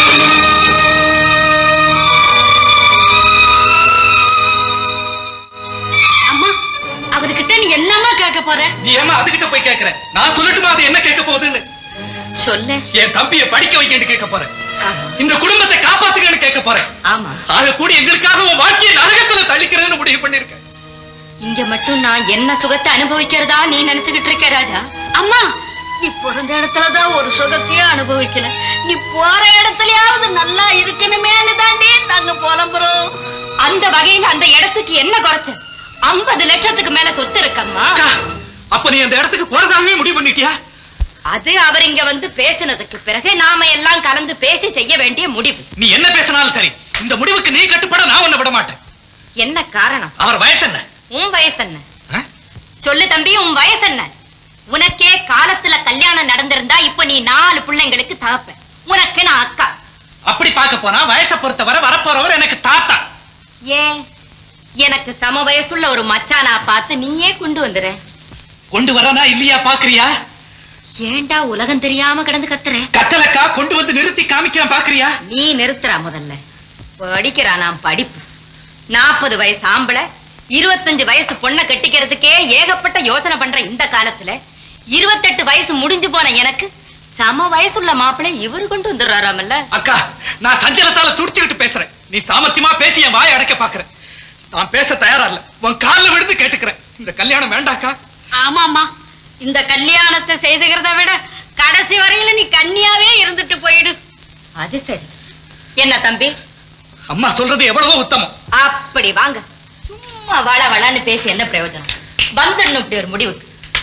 அம்மா அவர்கிட்ட நீ என்னமா கேட்க போற? நீ ஏமா அதுகிட்ட போய் கேக்குற? நான் சொல்லட்டுமா அது என்ன கேட்க போகுதுன்னு? சொல்ல. என் தம்பியை படிக்க வைக்கன்னு கேட்க போறேன். இந்த குடும்பத்தை காப்பாத்துக்கன்னு கேட்க போறேன். ஆமா. ஆக கூட எங்களுக்காக உன் வாழ்க்கையை நரகத்துல தள்ளிக்கிறேன்னு முடிவு பண்ணிருக்கேன். இங்க மட்டும் நான் என்ன சுகத்தை அனுபவிக்கிறதா நீ நினைச்சுக்கிட்டு இருக்க ராஜா? அம்மா நீ பிறந்த இடத்துலதான் ஒரு சுகத்தையே அனுபவிக்கல, நீ போற இடத்துலயாவது நல்லா இருக்கணுமேன்னு தாண்டி நாங்க புலம்புறோம். அந்த வகையில அந்த இடத்துக்கு என்ன குறைச்ச? ஐம்பது லட்சத்துக்கு மேல சொத்து இருக்கம்மா. அப்ப நீ அந்த இடத்துக்கு போறதாகவே முடிவு பண்ணிட்டியா? அது அவர் இங்க வந்து பேசினதுக்கு பிறகு நாம எல்லாம் கலந்து பேசி செய்ய வேண்டிய முடிவு. நீ என்ன பேசினாலும் சரி, இந்த முடிவுக்கு நீ கட்டுப்பட நான் உன்னை விட மாட்டேன். என்ன காரணம்? அவர் வயசு என்ன? உன் வயசு என்ன? சொல்லு தம்பி, உன் வயசு என்ன? உனக்கே காலத்துல கல்யாணம் நடந்திருந்தா இப்ப நீ நாலு பிள்ளைங்களுக்கு தகப்ப. உனக்கு நான் அக்கா. அப்படி பார்க்க போனா வயசை பொறுத்தவரை வரப்போறவர் எனக்கு தாத்தா. ஏன் எனக்கு சம வயசுள்ள ஒரு மச்சானா பார்த்து நீயே கொண்டு வந்துற. கொண்டு வரனா இல்லையா பாக்குறியா? ஏண்டா உலகம் தெரியாம கிடந்து கத்துற? கத்தலக்கா கொண்டு வந்து நிறுத்தி காமிக்கிறான் பாக்குறியா? நீ நிறுத்துறா முதல்ல. படிக்கிறா நான் படிப்பு. நாற்பது வயசு ஆம்பளை இருபத்தஞ்சு வயசு பொண்ணை கட்டிக்கிறதுக்கே ஏகப்பட்ட யோசனை பண்ற இந்த காலத்துல இருபத்தெட்டு வயசு முடிஞ்சு போன எனக்கு சம வயசுள்ள மாப்பிள்ளை இவரு கொண்டு வந்துடுறாராமல்ல. அக்கா நான் சஞ்சலத்தால துடிச்சுக்கிட்டு பேசுறேன். நீ சாமர்த்தியமா பேசி என் வாயை அடைக்க பாக்குறேன். நான் பேச தயாரா இல்ல. உன் காலில் விழுந்து கேட்டுக்கிறேன், இந்த கல்யாணம் வேண்டாக்கா. ஆமாமா, இந்த கல்யாணத்தை செய்துகிறத விட கடைசி வரையில நீ கன்னியாவே இருந்துட்டு போயிடு. அது சரி. என்ன தம்பி, அம்மா சொல்றது எவ்வளவோ உத்தமம். அப்படி வாங்க. சும்மா வள வளன்னு பேசி என்ன பிரயோஜனம்? வந்துடணும் இப்படி ஒரு முடிவுக்கு.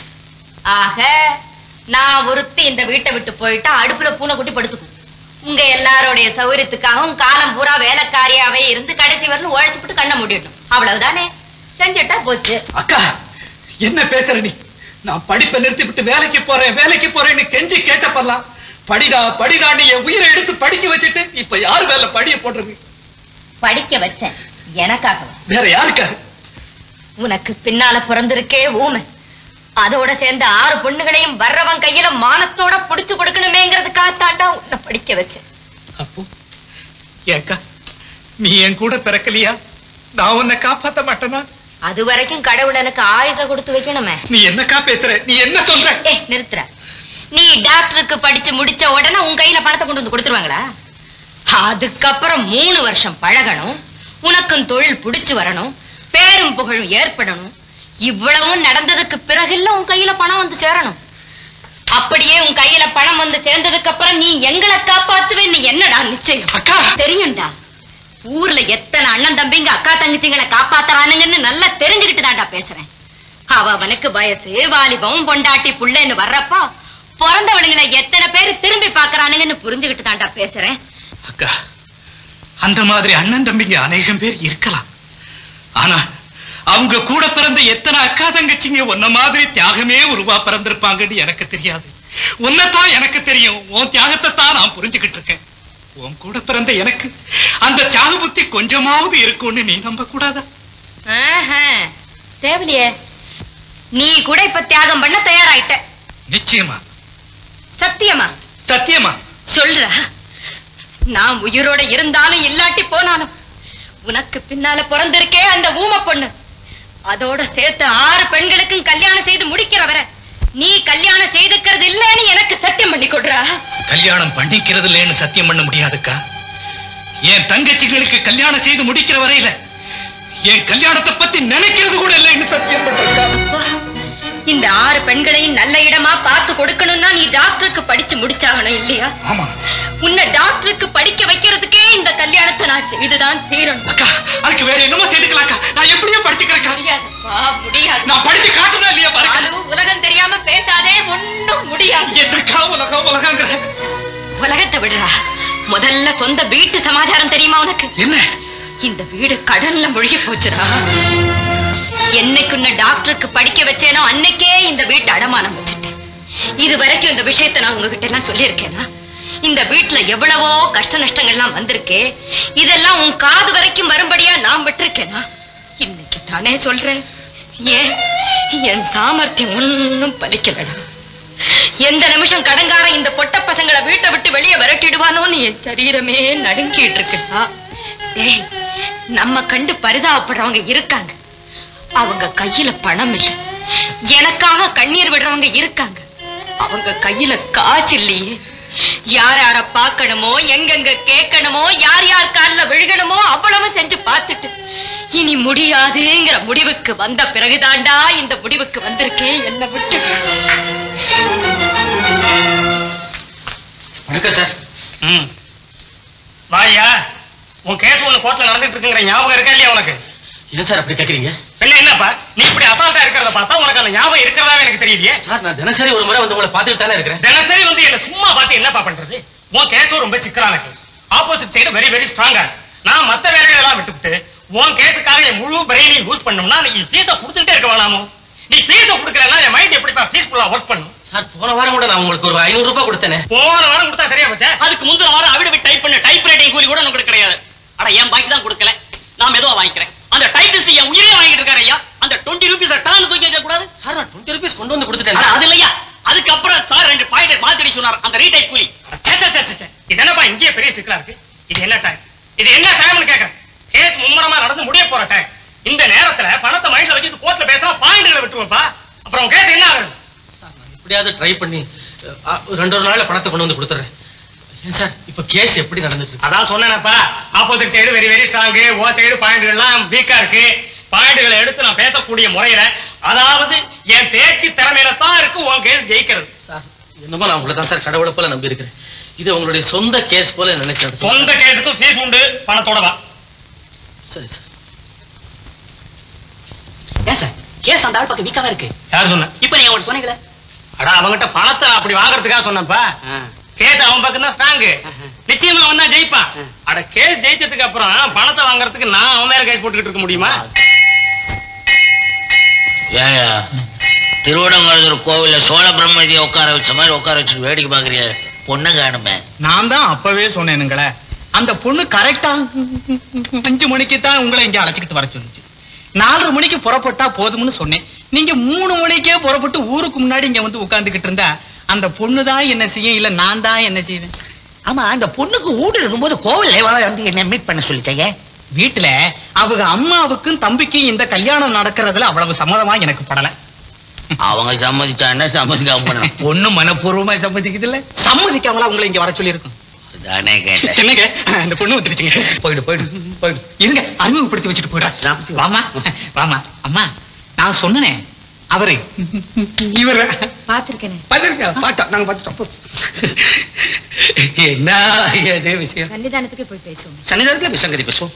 ஆக நான் ஒருத்தி இந்த வீட்டை விட்டு போயிட்டா அடுப்புல பூனை குட்டி படுத்துக்கும். உங்க எல்லாரோடைய சௌகரியத்துக்காகவும் காலம் பூரா வேலைக்காரியாவே இருந்து கடைசி வரணும் உழைச்சுட்டு கண்ண முடியட்டும். அவ்வளவுதானே, செஞ்சுட்டா போச்சு. அக்கா என்ன பேசுற நீ? நான் படிப்பை நிறுத்தி விட்டு வேலைக்கு போறேன் வேலைக்கு போறேன்னு கெஞ்சி கேட்டப்பெல்லாம் படிடா படிடா நீ என் உயிரை எடுத்து படிக்க வச்சுட்டு இப்ப யாரு வேலை படிய போடுறது? படிக்க வச்சேன் எனக்காக, வேற யாருக்காக? உனக்கு பின்னால பிறந்திருக்கே ஊமை. அதோட சேர்ந்த ஆறு பொண்ணுகளையும் வர்றவன் கையில மானத்தோட புடிச்சு கொடுக்கணுமேங்கிறதுக்காகத்தாண்டா உன்னை படிக்க வச்சேன். அப்போ ஏக்கா நீ என் கூட பிறக்கலையா? நான் உன்னை காப்பாத்த மாட்டேனா? அது வரைக்கும் கடவுள் எனக்கு ஆயுச கொடுத்து வைக்கணுமே. நீ என்னக்கா பேசுற? நீ என்ன சொல்ற? ஏ நிறுத்துற. நீ டாக்டருக்கு படிச்சு முடிச்ச உடனே உன் கையில பணத்தை கொண்டு வந்து கொடுத்துருவாங்களா? அதுக்கப்புறம் மூணு வருஷம் பழகணும், உனக்கும் தொழில் புடிச்சு வரணும், பேரும் புகழும் ஏற்படணும். இவ்வளவும் நடந்ததுக்கு பிறகு இல்ல உன் கையில பணம் வந்து சேரணும். அப்படியே உன் கையில பணம் வந்து சேர்ந்ததுக்கு அப்புறம் நீ எங்களை காப்பாத்துவேன்னு என்னடா நிச்சயம்? அக்கா தெரியும்டா. ஊர்ல எத்தனை அண்ணன் தம்பிங்க அக்கா தங்கச்சிங்களை காப்பாத்துறானுங்கன்னு நல்லா தெரிஞ்சுக்கிட்டு தான்டா பேசுறேன். அவ அவனுக்கு வயசு வாலிபம் பொண்டாட்டி புள்ளன்னு வர்றப்போ பிறந்தவனுங்களை எத்தனை பேர் திரும்பி பாக்குறானுங்கன்னு புரிஞ்சுக்கிட்டு தான்டா பேசுறேன். அக்கா அந்த மாதிரி அண்ணன் தம்பிங்க அநேகம் பேர் இருக்கலாம். ஆனா அவங்க கூட பிறந்த எத்தனை அக்கா தங்கச்சிங்க உன்ன மாதிரி தியாகமே உருவா பிறந்திருப்பாங்கன்னு எனக்கு தெரியாது. உன்னைத்தான் எனக்கு தெரியும். உன் தியாகத்தை தான் நான் புரிஞ்சுக்கிட்டு இருக்கேன். உன் கூட பிறந்த எனக்கு அந்த தியாக புத்தி கொஞ்சமாவது இருக்கும்னு நீ நம்ப கூடாதா? தேவலியே, நீ கூட இப்ப தியாகம் பண்ண தயாராயிட்ட. நிச்சயமா? சத்தியமா? சத்தியமா சொல்ற. நான் உயிரோட இருந்தாலும் இல்லாட்டி போனாலும் உனக்கு பின்னால பிறந்திருக்கே அந்த ஊமை பொண்ணு, அதோட சேர்த்து ஆறு பெண்களுக்கும் கல்யாணம் செய்து முடிக்கிறவர நீ கல்யாணம் செய்துக்கிறது இல்லன்னு எனக்கு சத்தியம் பண்ணி கொடுறா. கல்யாணம் பண்ணிக்கிறது இல்லைன்னு சத்தியம் பண்ண முடியாதுக்கா. என் தங்கச்சிகளுக்கு கல்யாணம் செய்து முடிக்கிற வரையில என் கல்யாணத்தை பத்தி நினைக்கிறது கூட இல்லைன்னு சத்தியம் பண்றா. இந்த ஆறு பெண்களையும் நல்ல இடமா பார்த்து கொடுக்கணும்னா நீ டாக்டருக்கு படிச்சு முடிச்சாகணும் இல்லையா? ஆமா. உன்னை டாக்டருக்கு படிக்க வைக்கிறதுக்கே இந்த கல்யாணத்தை நான் செய்துதான் தீரணும். அக்கா அதுக்கு வேற என்னமோ செய்துக்கலாக்கா. நான் எப்படியோ படிச்சுக்கிறேன். முடியாதுப்பா, முடியாது. நான் படிச்சு காட்டணும் இல்லையா? பாரு, உலகம் தெரியாம பேசாதே. ஒண்ணும் முடியாது. என்னக்கா உலகம் உலகங்கிற? உலகத்தை விடுறா. முதல்ல சொந்த வீட்டு சமாச்சாரம் தெரியுமா உனக்கு? என்ன? இந்த வீடு கடல்ல மூழ்கி போச்சுடா. என்னைக்கு உன்னை டாக்டருக்கு படிக்க வச்சேனோ அன்னைக்கே இந்த வீட்டை அடமானம் வச்சுட்டேன். இது வரைக்கும் இந்த விஷயத்தை நான் உங்ககிட்ட எல்லாம் சொல்லியிருக்கேனா? இந்த வீட்டுல எவ்வளவோ கஷ்ட நஷ்டங்கள்லாம் வந்திருக்கே, இதெல்லாம் உன் காது வரைக்கும் வரும்படியா நான் விட்டுருக்கேனா? இன்னைக்கு தானே சொல்றேன். ஏன் என் சாமர்த்தியம் ஒன்னும் பலிக்கலடா. எந்த நிமிஷம் கடங்கார இந்த பொட்ட பசங்களை வீட்டை விட்டு வெளியே விரட்டிடுவானோன்னு என் சரீரமே நடுங்கிட்டு இருக்குடா. டேய், நம்ம கண்டு பரிதாபப்படுறவங்க இருக்காங்க. அவங்க கையில பணம் இல்லை, எனக்காக கண்ணீர் விடுறவங்க இருக்காங்க. அவங்க கையில காசு இல்லையே. யார் யார பாக்கணுமோ, எங்கெங்க கேட்கணுமோ, யார் யார் காலில் விழுகணுமோ அவ்வளவு செஞ்சு பார்த்துட்டு இனி முடியாதுங்கிற முடிவுக்கு வந்த பிறகுதாண்டா இந்த முடிவுக்கு வந்திருக்கேன். என்ன விட்டு வணக்கம் சார். ம் வாயா, உன் கேஸ் ஒண்ணு கோர்ட்ல நடந்துட்டு இருக்குங்கிற ஞாபகம் இருக்கா இல்லையா உனக்கு? ஏன் சார் அப்படி கேக்குறீங்க? என்ன என்னப்பா நீ இப்படி அசால்ட்டா இருக்கிறத பார்த்தா உனக்கு அந்த ஞாபகம் இருக்கிறதாவே எனக்கு தெரியலையே. சார், நான் தினசரி ஒரு முறை வந்து உங்களை பார்த்துட்டு தானே இருக்கிறேன். தினசரி வந்து என்ன சும்மா பார்த்து என்னப்பா பண்றது? உன் கேஸும் ரொம்ப சிக்கலான case. Opposite side very very ஸ்ட்ராங்கா. நான் மத்த வேலைகளை எல்லாம் விட்டுவிட்டு உன் கேஸுக்காக என் முழு பிரெயினையும் யூஸ் பண்ணோம்னா நீ ஃபீஸை கொடுத்துட்டே இருக்க வேணாமோ? நீ ஃபீஸை கொடுக்கறனா என் மைண்ட் எப்படிப்பா பீஸ்ஃபுல்லா ஒர்க் பண்ணும்? சார், போன வாரம் கூட நான் உங்களுக்கு ஒரு ஐநூறு ரூபாய் கொடுத்தேனே. போன வாரம் கொடுத்தா சரியா போச்சா? அதுக்கு முந்தின வாரம் அவிட டைப் பண்ண டைப் ரைட்டிங் கூலி கூட உங்களுக்கு கிடையாது. அட என் பாக்கி தான் கொடுக்கல, நான் மெதுவா வாங்கிக்கிறேன். அந்த டைப்பிஸ்ட் என் உயிரே வாங்கிட்டு இருக்காரு ஐயா. அந்த டுவெண்ட்டி ருபீஸ் டான் தூக்கி வைக்க கூடாது சார். நான் டுவெண்ட்டி ருபீஸ் கொண்டு வந்து கொடுத்துட்டேன். அது இல்லையா? அதுக்கப்புறம் சார் ரெண்டு பாயிண்ட் மாத்தடி சொன்னார், அந்த ரீடைப் கூலி. இது என்னப்பா இங்கேயே பெரிய சிக்கலா இருக்கு? இது என்ன டைம்? இது என்ன டைம்னு கேக்குறேன். கேஸ் மும்மரமா நடந்து முடிய போற டைம். இந்த நேரத்துல பணத்தை மைண்ட்ல வச்சுட்டு கோர்ட்ல பேசினா பாயிண்ட்களை விட்டுருப்பா. அப்புறம் கேஸ் என்ன ஆகுது? சார், நான் எப்படியாவது ட்ரை பண்ணி ரெண்டு ஒரு நாள்ல பணத்தை கொண்டு வந்து கொடுத்துறேன். ஏன் சார், இப்ப கேஸ் எப்படி நடந்துட்டு இருக்கு? அதான் சொன்னேனப்பா, opposite side very very strong, ஓ சைடு பாயிண்ட்கள் எல்லாம் வீக்கா இருக்கு. பாயிண்ட்களை எடுத்து நான் பேசக்கூடிய முறையில, அதாவது என் பேச்சு திறமையில தான் இருக்கு உன் கேஸ் ஜெயிக்கிறது. சார், என்னமோ நான் உங்களை தான் சார் கடவுளை போல நம்பி இருக்கிறேன். இது உங்களுடைய சொந்த கேஸ் போல நினைச்சேன். சொந்த கேஸுக்கும் ஃபீஸ் உண்டு, பணத்தோட வா. சரி சார். ஏன் சார் கேஸ் அந்த ஆள் பக்கம் வீக்காவா இருக்கு? யார் சொன்ன? இப்ப நீங்க அவன் சொன்னீங்களே. அட அவங்கிட்ட பணத்தை அப்படி வாங்குறதுக்காக சொன்னப்பா. கேஸ் அவன் பக்கம் தான் ஸ்ட்ராங், நிச்சயமா அவன் தான் ஜெயிப்பான். அட கேஸ் ஜெயிச்சதுக்கு அப்புறம் பணத்தை வாங்குறதுக்கு நான் அவன் மேல கேஸ் போட்டுக்கிட்டு இருக்க முடியுமா? ஏயா திருவண்ணாமலை கோவில்ல சோழ பிரம்மதியை உட்கார வச்ச மாதிரி உட்கார வச்சு வேடிக்கை பாக்குறிய பொண்ணு காணுமே. நான் தான் அப்பவே சொன்னேனுங்களே, அந்த பொண்ணு கரெக்டா அஞ்சு மணிக்கு தான் உங்களை இங்க அழைச்சிக்கிட்டு வர சொல்லுச்சு. நாலரை மணிக்கு புறப்பட்டா போதும்னு சொன்னேன். நீங்க மூணு மணிக்கே புறப்பட்டு ஊருக்கு முன்னாடி இங்க வந்து உட்கார்ந்துகிட்டு இருந்தா அந்த பொண்ணு தான் என்ன செய்யும், இல்ல நான் தான் என்ன செய்வேன்? ஆமா, அந்த பொண்ணுக்கு ஊடு இருக்கும்போது கோவில் வந்து என்ன மீட் பண்ண சொல்லிச்சேங்க. வீட்டுல அவங்க அம்மாவுக்கும் தம்பிக்கும் இந்த கல்யாணம் நடக்கிறதுல அவ்வளவு சம்மதமா எனக்கு படல. அவங்க சம்மதிச்சா என்ன, சம்மதிக்காம பண்ண பொண்ணு மனப்பூர்வமா சம்மதிக்குது இல்ல? சம்மதிக்காமலா உங்களை இங்க வர சொல்லி இருக்கும். தானே கேட்டேன். என்னங்க, அந்த பொண்ணு வந்துருச்சுங்க. போயிடு போயிடு போயிடு. இருங்க, அறிமுகப்படுத்தி வச்சுட்டு போயிடுறேன். வாமா வாமா. அம்மா, நான் சொன்னேன் அவரு இவரு பாத்திருக்கேன். பார்த்தோம், நாங்க பார்த்துட்டோம். என்ன அதே விஷயம்? சன்னிதானத்துக்கு போய் பேசுவோம். சன்னிதானத்துல சங்கதி பேசுவோம்.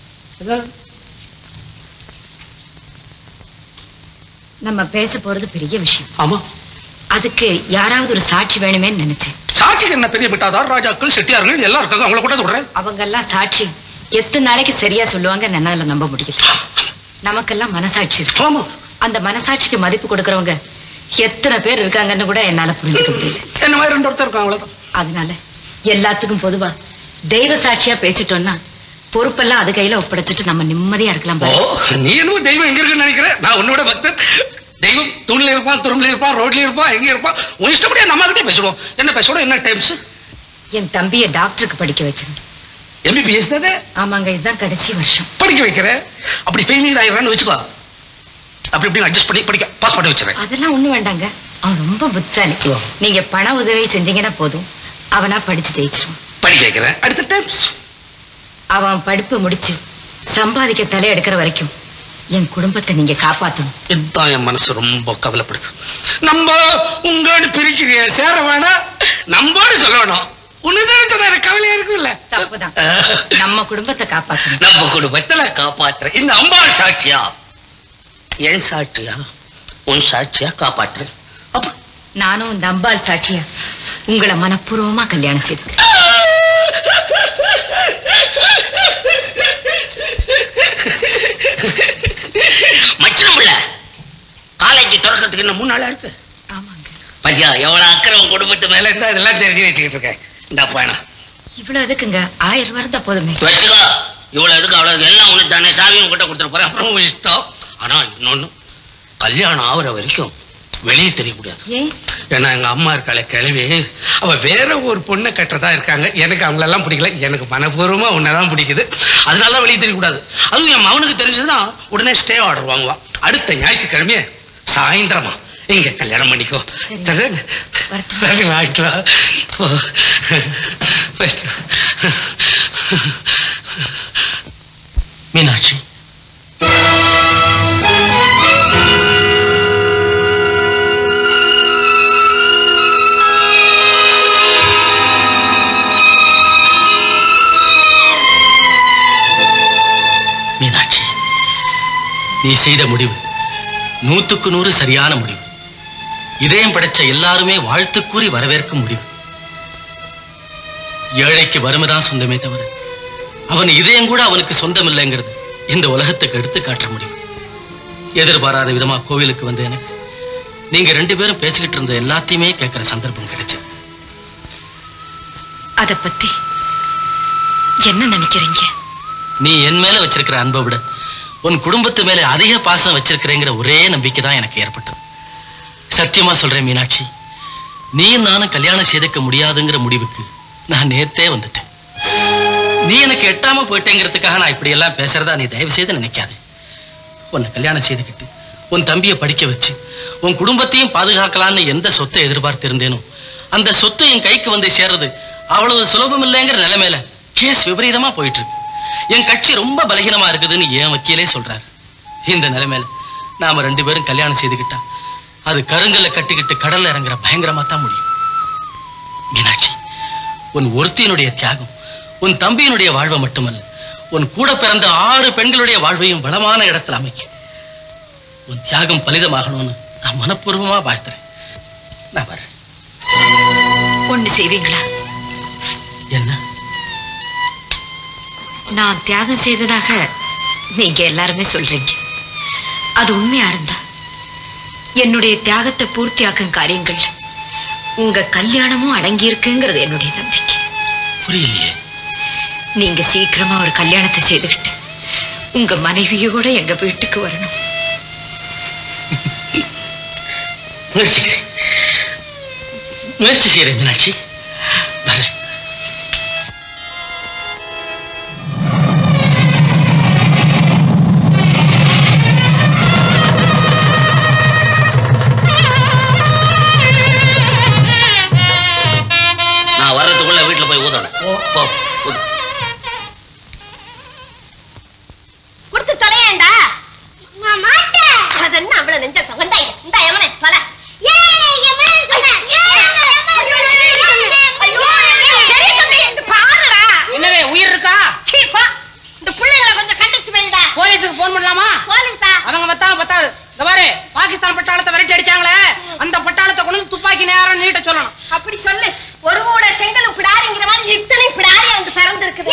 நம்ம பேச போறது பெரிய விஷயம். ஆமா, அதுக்கு யாராவது ஒரு சாட்சி வேணுமே நினைச்சேன். சாட்சிக்கு என்ன பெரிய மிட்டாதார், ராஜாக்கள், செட்டியார்கள் எல்லாம் இருக்காங்க. அவங்கள கூட சொல்றேன். அவங்க எல்லாம் சாட்சி எத்தனை நாளைக்கு சரியா சொல்லுவாங்க என்னால நம்ப முடியல. நமக்கெல்லாம் மனசாட்சி இருக்கு. ஆமா, அந்த மனசாட்சிக்கு மதிப்பு கொடுக்கறவங்க எத்தனை பேர் இருக்காங்கன்னு கூட என்னால புரிஞ்சுக்க முடியல. என்ன மாதிரி ரெண்டு ஒருத்தர் இருக்காங்க, அவ்வளவுதான். அதனால எல்லாத்துக்கும் பொதுவா தெய்வ சாட்சியா பேசிட்டோம்னா பொறுப்பெல்லாம் அது கையில ஒப்படைச்சிட்டு நம்ம நிம்மதியா இருக்கலாம். நீ என்னமோ தெய்வம் எங்க இருக்குன்னு நினைக்கிறேன். நான் உன்னோட பக்தன். தெய்வம் தூண்ல இருப்பான், துரும்புல இருப்பான், ரோட்ல இருப்பான், எங்க இருப்பான். உன் இஷ்டப்படியா நம்ம கிட்டே பேசுவோம். என்ன பேசுவோம், என்ன டைம்ஸ்? என் தம்பியை டாக்டருக்கு படிக்க வைக்கணும். எம்பிபிஎஸ் தானே? ஆமாங்க, இதுதான் கடைசி வருஷம். படிக்க வைக்கிறேன். அப்படி ஃபெயிலியர் ஆயிடுறான்னு வச்சுக்கோ, அப்படி இப்படி அட்ஜஸ்ட் பண்ணி படிக்க பாஸ் பண்ணி வச்சிடறேன். அதெல்லாம் ஒண்ணும் வேண்டாங்க, அவன் ரொம்ப புத்திசாலி. நீங்க பண உதவி செஞ்சீங்கன்னா போதும், அவனா படிச்சு ஜெயிச்சிருவான். படிக்க வைக்கிறேன். அடுத்த டைம்ஸ் அவன் படிப்பு முடிச்சு சம்பாதிக்க தலை எடுக்கிற வரைக்கும் என் குடும்பத்தை நீங்க காப்பாத்தணும். இதுதான் என் மனசு ரொம்ப கவலைப்படுது. நம்ம உங்களோட பிரிக்கிறிய சேர வேணாம், நம்மோடு சொல்ல வேணும். உன்னுதானே சொன்ன, எனக்கு கவலையா இருக்குல்ல. தப்புதான். நம்ம குடும்பத்தை காப்பாத்தணும். நம்ம குடும்பத்துல காப்பாற்றுறேன். இந்த அம்பாள் சாட்சியா, என் சாட்சியா, உன் சாட்சியா காப்பாற்றுறேன். அப்புறம் நானும் இந்த அம்பாள் சாட்சியா உங்களை மனப்பூர்வமா கல்யாணம் செய்துக்கிறேன். கல்யாணத்துக்கு இன்னும் மூணு நாளா இருக்கு. பத்தியா எவ்வளவு அக்கறை உன் குடும்பத்து மேல இருந்தா இதெல்லாம் தெரிஞ்சு வச்சுக்கிட்டு இருக்கேன். இந்த பையனா இவ்வளவு எதுக்குங்க? ஆயிரம் ரூபாய் இருந்தா போதுமே. வச்சுக்கோ. இவ்வளவு எதுக்கு அவ்வளவு எல்லாம் உனக்கு தானே சாவி உங்ககிட்ட கொடுத்துட்டு போறேன். அப்புறம் இஷ்டம். ஆனா இன்னொன்னு கல்யாணம் ஆகுற வரைக்கும் வெளியே தெரியக்கூடாது. ஏன்னா எங்க அம்மா இருக்காளே கிளவி, அவ வேற ஒரு பொண்ணை கட்டுறதா இருக்காங்க. எனக்கு அவங்களெல்லாம் பிடிக்கல. எனக்கு மனப்பூர்வமா உன்னதான் பிடிக்குது. அதனால வெளியே தெரியக்கூடாது. அதுவும் என் மகனுக்கு தெரிஞ்சதுன்னா உடனே ஸ்டே ஆர்டர் வாங்குவான். அடுத்த ஞாயிற்றுக்கிழமையே சாயந்தரமா இங்க கல்யாணம் பண்ணிக்கோ. மீனாட்சி, மீனாட்சி, நீ செய்த முடிவு நூத்துக்கு நூறு சரியான முடிவு. இதயம் படைச்ச எல்லாருமே வாழ்த்து கூறி வரவேற்கும் முடிவு. ஏழைக்கு வறுமைதான் சொந்தமே தவிர அவன் இதயம் கூட அவனுக்கு சொந்தம் இல்லைங்கிறது இந்த உலகத்துக்கு எடுத்து காட்டுற முடிவு. எதிர்பாராத விதமா கோவிலுக்கு வந்த எனக்கு நீங்க ரெண்டு பேரும் பேசிக்கிட்டு இருந்த எல்லாத்தையுமே கேட்கிற சந்தர்ப்பம் கிடைச்சது. அத பத்தி என்ன நினைக்கிறீங்க? நீ என் மேல வச்சிருக்கிற அன்பை விட உன் குடும்பத்து மேல அதிக பாசம் வச்சிருக்கிறேங்கிற ஒரே நம்பிக்கை தான் எனக்கு ஏற்பட்டது. சத்தியமா சொல்றேன் மீனாட்சி, நீ நானும் கல்யாணம் செய்துக்க முடியாதுங்கிற முடிவுக்கு நான் நேத்தே வந்துட்டேன். நீ எனக்கு எட்டாம போயிட்டேங்கிறதுக்காக நான் இப்படி எல்லாம் பேசுறதா நீ தயவு செய்து நினைக்காது. உன்னை கல்யாணம் செய்துக்கிட்டு உன் தம்பியை படிக்க வச்சு உன் குடும்பத்தையும் பாதுகாக்கலான்னு எந்த சொத்தை எதிர்பார்த்திருந்தேனோ அந்த சொத்து என் கைக்கு வந்து சேர்றது அவ்வளவு சுலபம் இல்லைங்கிற நிலைமையில கேஸ் விபரீதமா போயிட்டு இருக்கு. என் கட்சி ரொம்ப பலகீனமா இருக்குதுன்னு என் வக்கீலே சொல்றாரு. இந்த நிலைமையில நாம ரெண்டு பேரும் கல்யாணம் செய்துக்கிட்டா அது கருங்கல்ல கட்டிக்கிட்டு கடல்ல இறங்குற பயங்கரமா தான் முடியும். மீனாட்சி, உன் ஒருத்தியினுடைய தியாகம் உன் தம்பியினுடைய வாழ்வை மட்டுமல்ல, உன் கூட பிறந்த ஆறு பெண்களுடைய வாழ்வையும் வளமான இடத்துல அமைக்கும். உன் தியாகம் பலிதமாகணும்னு நான் மனப்பூர்வமா வாழ்த்துறேன். நான் வரேன். ஒண்ணு செய்வீங்களா? என்ன? நான் தியாகம் செய்ததாக நீங்க எல்லாருமே சொல்றீங்க. அது உண்மையா இருந்தா என்னுடைய தியாகத்தை பூர்த்தியாக்கும் காரியங்கள்ல உங்க கல்யாணமும் அடங்கி இருக்குங்கிறது என்னுடைய நம்பிக்கை. புரியலையே. நீங்க சீக்கிரமா ஒரு கல்யாணத்தை செய்துக்கிட்டு உங்க மனைவியோட எங்க வீட்டுக்கு வரணும். முயற்சி செய்யறேன் மீனாட்சி. வரேன். நான் வர்றதுக்குள்ள வீட்டுல போய் ஊதணும். போ ஊது. கொடுத்து தொலையேண்டா. நான் மாட்டேன். அதென்ன அவ்வளவு நெஞ்ச தொகண்டா இது. இந்த யமனே தொலை. ஏய் யமனே தொலை. ஐயோ பெரிய தம்பி இந்த பாருடா. என்னவே உயிர் இருக்கா? சீப்பா. இந்த புள்ளைகளை கொஞ்சம் கண்டிச்சு வைடா. போலீஸ்க்கு போன் பண்ணலாமா? போலீஸா? அவங்க வத்தா பத்தாது. இந்த பாரு, பாகிஸ்தான் பட்டாளத்தை விரட்டி அடிச்சாங்களே, அந்த பட்டாளத்தை கொண்டு துப்பாக்கி நேரம் நீட்ட சொல்லணும். அப்படி சொல்லு. ஒரு கூட செங்கலும் பிடாரிங்கிற மாதிரி இத்தனை பிடாரி வந்து பிறந்து இருக்குது.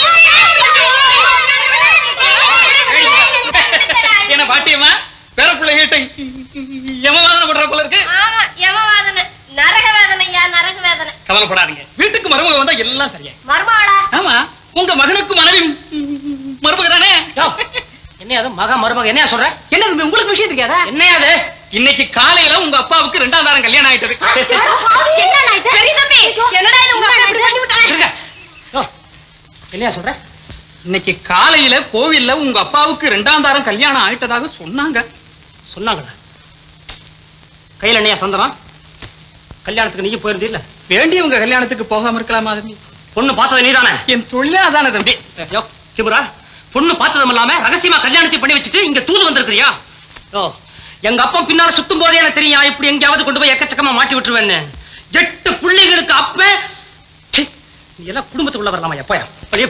என்ன பாட்டியம்மா, பேர பிள்ளைகிட்ட யமவாதனை பண்ற போல இருக்கு. ஆமா, யமவாதனை. நரக வேதனையா, நரக வேதனை. கவலைப்படாதீங்க, வீட்டுக்கு மருமக வந்தா எல்லாம் சரியா. மருமகளா? ஆமா, உங்க மகனுக்கு மனைவி மருமக தானே. என்னையாது மக மருமக என்னையா சொல்ற? என்ன உங்களுக்கு விஷயம் தெரியாதா? என்னையாது? இன்னைக்கு காலையில உங்க அப்பாவுக்கு ரெண்டாம் தாரம் கல்யாணம் ஆயிட்டது. என்னடா இது? பெரிய தம்பி, என்னடா இது உங்க அப்பா இப்படி பண்ணி விட்டாங்க? என்னையா சொல்ற? இன்னைக்கு காலையில கோவில்ல உங்க அப்பாவுக்கு ரெண்டாம் தாரம் கல்யாணம் ஆயிட்டதாக சொன்னாங்க. சொன்னாங்களா? கையில என்னையா சொந்தமா? கல்யாணத்துக்கு நீங்க போயிருந்தீல்ல? வேண்டியவங்க கல்யாணத்துக்கு போகாம இருக்கலாமா தம்பி? பொண்ணு பார்த்தது நீதானே? என் தொழிலே அதானே தம்பி. யோ சிபுரா, பொண்ணு பார்த்ததும் இல்லாம ரகசியமா கல்யாணத்தை பண்ணி வச்சுட்டு இங்க தூது வந்திருக்கிறியா? ஓ, எங்க அப்பா பின்னால சுத்தும் போதே எனக்கு தெரியும் இப்படி எங்கேயாவது கொண்டு போய் எக்கச்சக்கமா மாட்டி விட்டுருவேன்னு. எட்டு பிள்ளைகளுக்கு அப்ப நீ எல்லாம் குடும்பத்துக்குள்ள வரலாமா? எப்பயா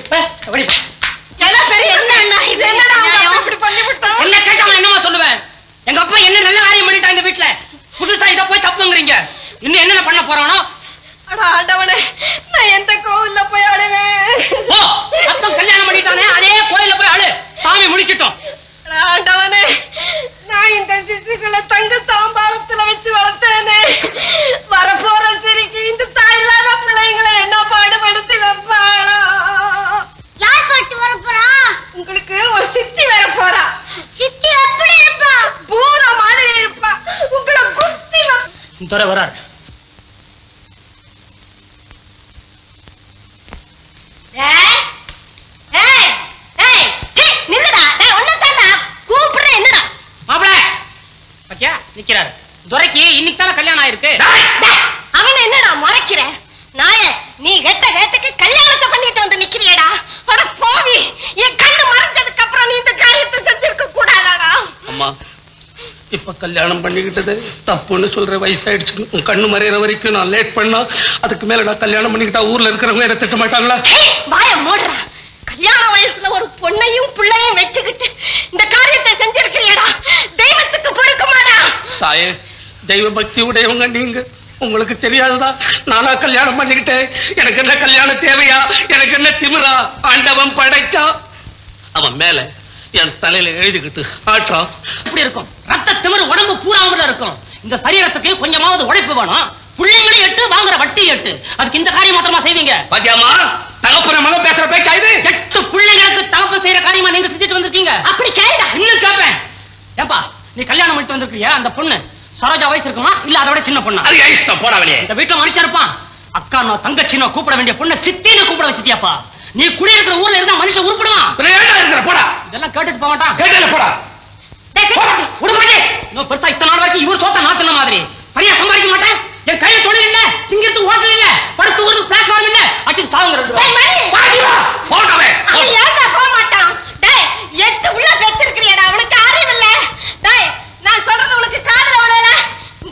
என்ன கேட்டாம என்னமா சொல்லுவேன்? எங்க அப்பா என்ன நல்ல காரியம் பண்ணிட்டா இந்த வீட்டுல, புதுசா இதை போய் தப்புங்கிறீங்க. இன்னும் என்னென்ன பண்ண போறானோ? ஆண்டவனே, நான் எந்த கோவில்ல போய் அழுவேன்? ஓ, அப்பா கல்யாணம் பண்ணிட்டானே அதே கோயில்ல போய் அழு, சாமி முடிக்கட்டும். ஆண்டவனே, நான் இந்த சிசுக்குள்ள தங்க தாம்பாளம் வயித்துல வச்சு வளர்த்தேனே, வரப்போற சிரிக்கு இந்த தாய் இல்லாத பிள்ளைங்களை என்ன பாடுபடுத்தி வைப்பாளோ? யார் பாட்டு வர போறா? உங்களுக்கு ஒரு சித்தி வர போறா. சித்தி எப்படி இருப்பா? பூன மாதிரி இருப்பா. உங்களை குத்தி துறை வரார். நிக்கிறாரு துரைக்கு இன்னைக்கு தான கல்யாணம் ஆயிருக்கு. அவன் என்னடா முறைக்கிற நாய? நீ கெட்ட வேட்டுக்கு கல்யாணத்தை பண்ணிட்டு வந்து நிக்கிறியடா. அட போவி, என் கண்ணு மறைஞ்சதுக்கு அப்புறம் நீ இந்த காரியத்தை செஞ்சிருக்க கூடாதாடா? அம்மா, இப்ப கல்யாணம் பண்ணிக்கிட்டது தப்புன்னு சொல்ற வயசாயிடுச்சு. உன் கண்ணு மறையிற வரைக்கும் நான் லேட் பண்ணா அதுக்கு மேல நான் கல்யாணம் பண்ணிக்கிட்டா ஊர்ல இருக்கிறவங்க என்ன திட்ட மாட்டாங்களா? வாய மூடுறா. கல்யாண வயசுல ஒரு பொண்ணையும் பிள்ளையும் வச்சுக்கிட்டு இந்த காரியத்தை செஞ்சிருக்கிறியடா. தெய்வத்துக்கு பொறுக்க மாட்டா? தாயே, தெய்வ பக்தி உடையவங்க நீங்க, உங்களுக்கு தெரியாதுதான். நானா கல்யாணம் பண்ணிக்கிட்டேன். எனக்கு என்ன கல்யாணம் தேவையா? எனக்கு என்ன திமிரா? ஆண்டவன் படைச்சா அவன் மேல என் தலையில எழுதிக்கிட்டு ஆற்றான். எப்படி இருக்கும்? ரத்த திமிரு உடம்பு பூராமல இருக்கும். இந்த சரீரத்துக்கு கொஞ்சமாவது உழைப்பு வேணும். பிள்ளைங்களும் எட்டு, வாங்குற வட்டி எட்டு. அதுக்கு இந்த காரியம் மாத்திரமா செய்வீங்க? பாத்தியாமா, தகப்பன மகன் பேசுற பேச்சா இது? எட்டு பிள்ளைங்களுக்கு தகப்பன் செய்யற காரியமா நீங்க செஞ்சுட்டு வந்திருக்கீங்க. அப்படி கேளுடா. இன்னும் கேட்பேன். ஏப்பா, நீ கல்யாணம் பண்ணிட்டு வந்திருக்கியா? அந்த பொண்ணு சரோஜா வயசு இருக்குமா இல்ல அதோட சின்ன பொண்ணா? அது ஐஸ்தான் போடா வெளியே. இந்த வீட்டுல மனுஷன் இருப்பான். அக்கா நான் தங்கச்சின்னு கூப்பிட வேண்டிய பொண்ணை சித்தின்னு கூப்பிட வச்சிட்டியாப்பா. நீ குடியிருக்கிற ஊர்ல இருந்தா மனுஷன் உருப்பிடுவான். இருக்கிற போடா. இதெல்லாம் கேட்டுட்டு போக மாட்டான். கேட்டல போடா. விடுமாட்டே. இன்னும் பெருசா இத்தனை நாள் வரைக்கும் இவர் சோத்த நாத்துன மாதிரி சரியா சம்பாதிக்க மாட்டேன். என் கையில தொழில் இல்ல, திங்கிறது ஹோட்டல் இல்ல, படுத்து ஊருக்கு பிளாட்ஃபார்ம் இல்ல. அடிச்சு சாவுங்க ரெண்டு பேரும். பாடி வா. போடவே. அவன் ஏன்டா போக மாட்டான்? டேய், எட்டு உள்ள பெத்திருக்கிறியடா. அவனுக்கு அறிவு இல்ல. டேய், நான் சொல்றது உனக்கு காதுல விழல. இந்த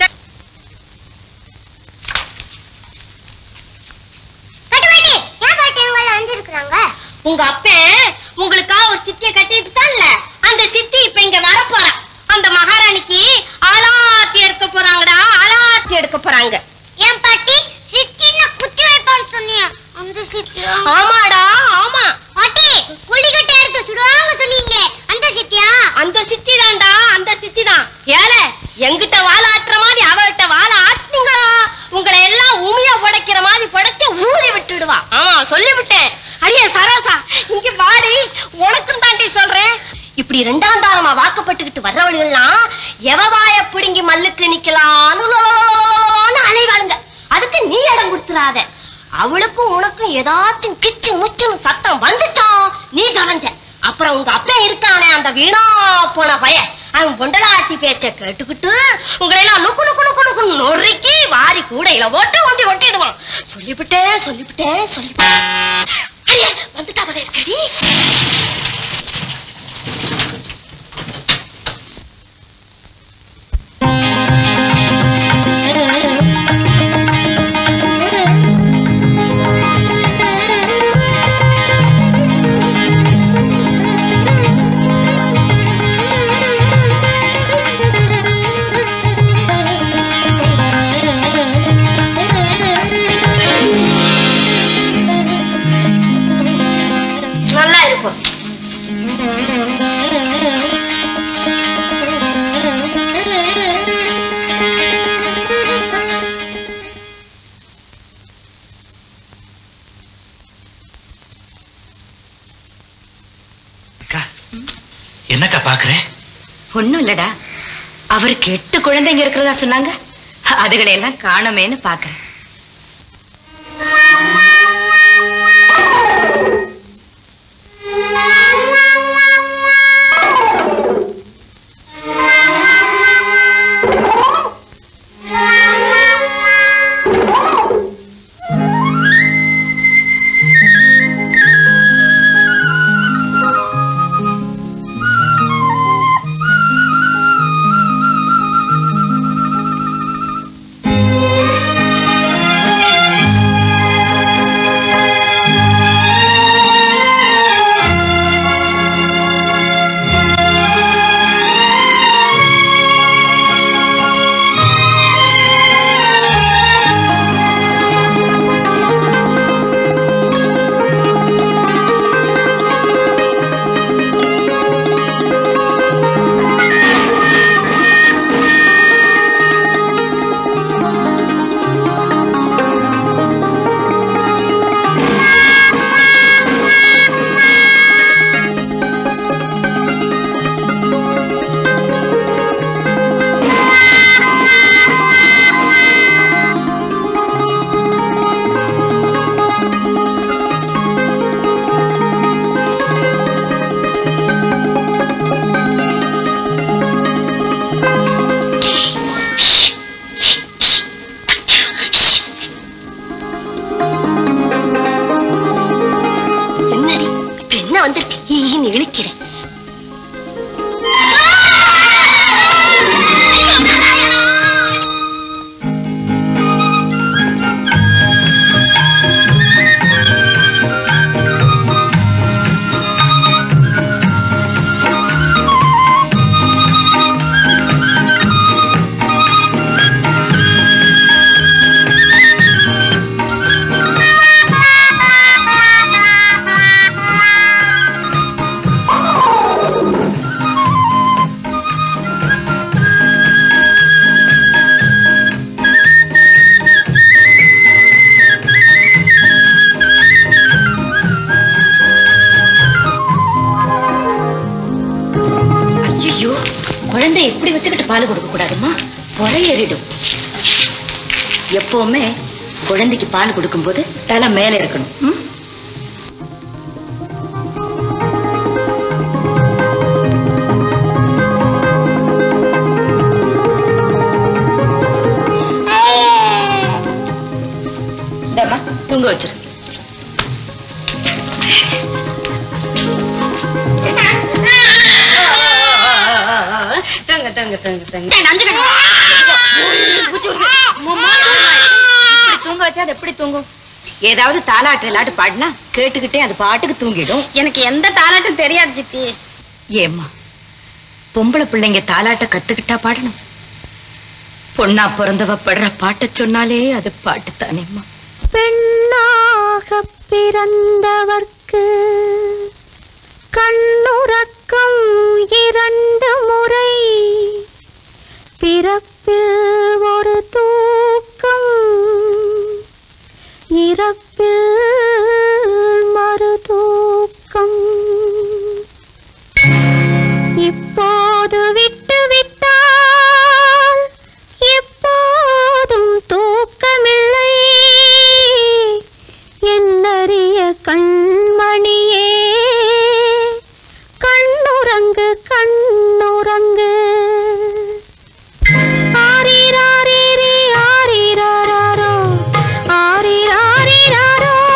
கட்டுவாட்டி ஏன் பாட்டி உங்களை வந்திருக்காங்க? உங்க அப்பன் உங்களுக்கா ஒரு சித்தியை கட்டிட்டு தான்ல, அந்த சித்தி இப்ப இங்க வர போறா. அந்த மகாராணிக்கு ஆலாத்தி எடுக்க போறாங்கடா. ஆலாத்தி எடுக்க போறாங்க. ஏன் பாட்டி சித்தின்னு குத்தி வைப்பான்னு சொன்னியா? அந்த சித்தியா? ஆமாடா, ஆமா. பாட்டி புலிகட்டை எடுத்து சுடுவாங்க சொன்னீங்க, அந்த சித்தியா? அந்த சித்தி தான்டா, அந்த சித்தி தான். ஏல, எங்கிட்ட வாழ ஆட்டுற மாதிரி அவகிட்ட வாழ ஆட்டுனீங்களா, உங்களை எல்லாம் உமிய உடைக்கிற மாதிரி படைச்சு ஊறி விட்டுடுவா. ஆமா, சொல்லிவிட்டேன். அடியே சரோசா, இங்க வாடி, உனக்கும் தாண்டி சொல்றேன். இப்படி ரெண்டாம் தாரமா வாக்கப்பட்டுக்கிட்டு வர்றவள்லாம் எவவாய பிடுங்கி மல்லுக்கு நிக்கலான்னு அலைவாளுங்க. அதுக்கு நீ இடம் கொடுத்துறாத. அவளுக்கும் உனக்கும் ஏதாச்சும் கிச்சு முச்சுன்னு சத்தம் வந்துட்டான், நீ தொலைஞ்ச. அப்புறம் உங்க அப்பா இருக்கானே அந்த வீணா போன பய, அவன் பொண்டலாட்டி பேச்ச கேட்டுக்கிட்டு உங்களை எல்லாம் நுக்கு நுக்கு நுக்கு நுக்கு நொறுக்கி வாரி கூடையில ஓட்டு ஒண்டி ஒட்டிடுவான். சொல்லிவிட்டேன் சொல்லிவிட்டேன் சொல்லிவிட்டேன். அடியே வந்துட்டா பதே இருக்கடி. நல்லா இருக்கும். என்னக்கா பாக்குறேன்? ஒண்ணும் இல்லடா, அவருக்கு எட்டு குழந்தைங்க இருக்கிறதா சொன்னாங்க. அதுகளை எல்லாம் காணமேன்னு பாக்குறேன். ஈன்னு இழுக்கிறேன். எப்படி வச்சுக்கிட்டு பால் கொடுக்க கூடாதுமா, பொறையேறிடும். எப்பவுமே குழந்தைக்கு பால் கொடுக்கும் போது தலை மேல இருக்கணும். தூங்க வச்சிரு. தூங்க வச்சா அது எப்படி தூங்கும்? ஏதாவது தாலாட்டு இல்லாட்டு பாடினா கேட்டுக்கிட்டே அது பாட்டுக்கு தூங்கிடும். எனக்கு எந்த தாலாட்டும் தெரியாது சித்தி. ஏம்மா, பொம்பளை பிள்ளைங்க தாலாட்ட கத்துக்கிட்டா பாடணும். பொண்ணா பிறந்தவ படுற பாட்ட சொன்னாலே அது பாட்டு தானேம்மா. பெண்ணாக பிறந்தவர்க்கு கண்ணுறக்கம் இரண்டு முறை, பிறப்பில் ஒரு தூக்கம், இறப்பில் மறு தூக்கம். இப்போது விட்டு விட்டால் எப்போதும் தூக்கமில்லை, என்னறிய கண்மணியே கண்ணுறங்கு கண்ணுறங்கு. ஆரிராரிரி ஆரிராரோ ஆரிராரிராரோ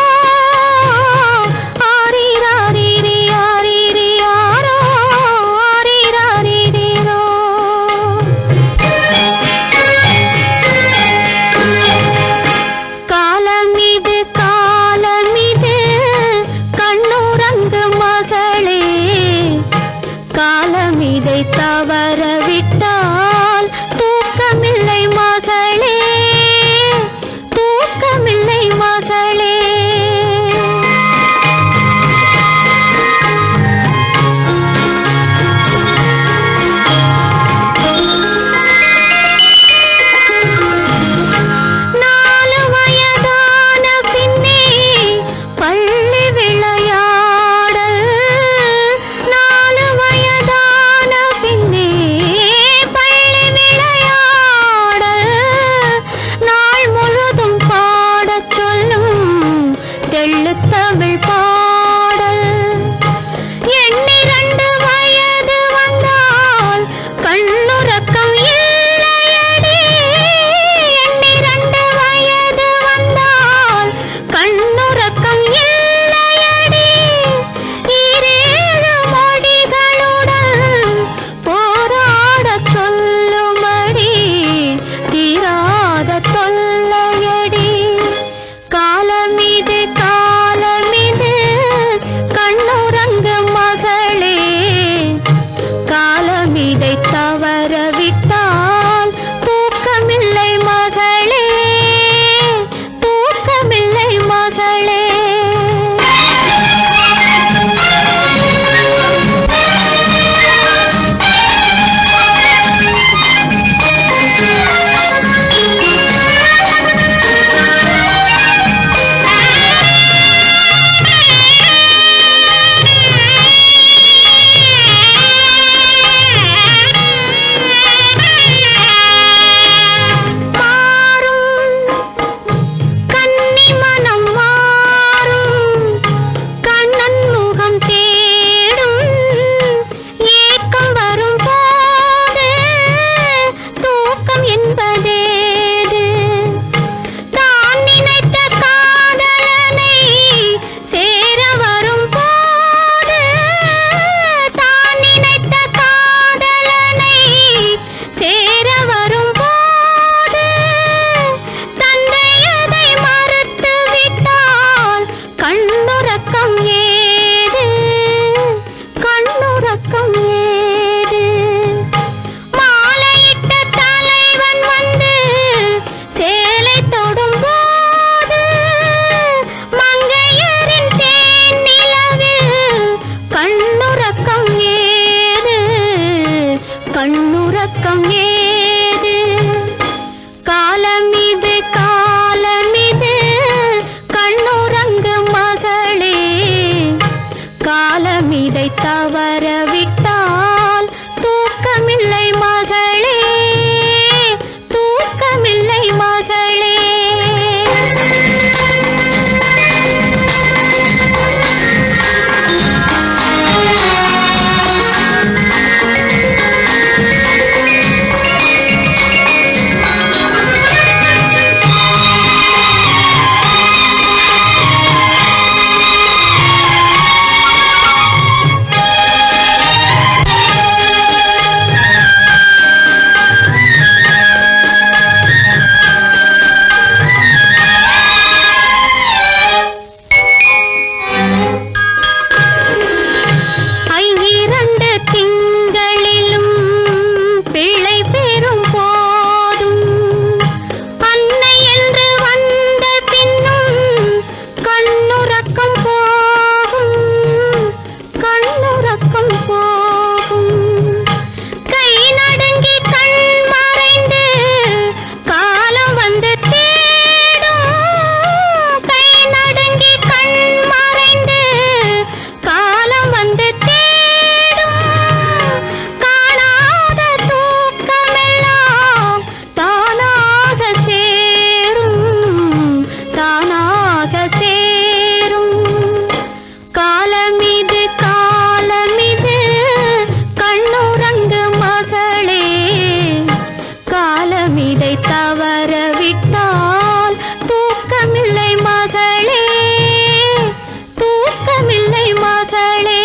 தூக்கமில்லை மகளே தூக்கமில்லை மகளே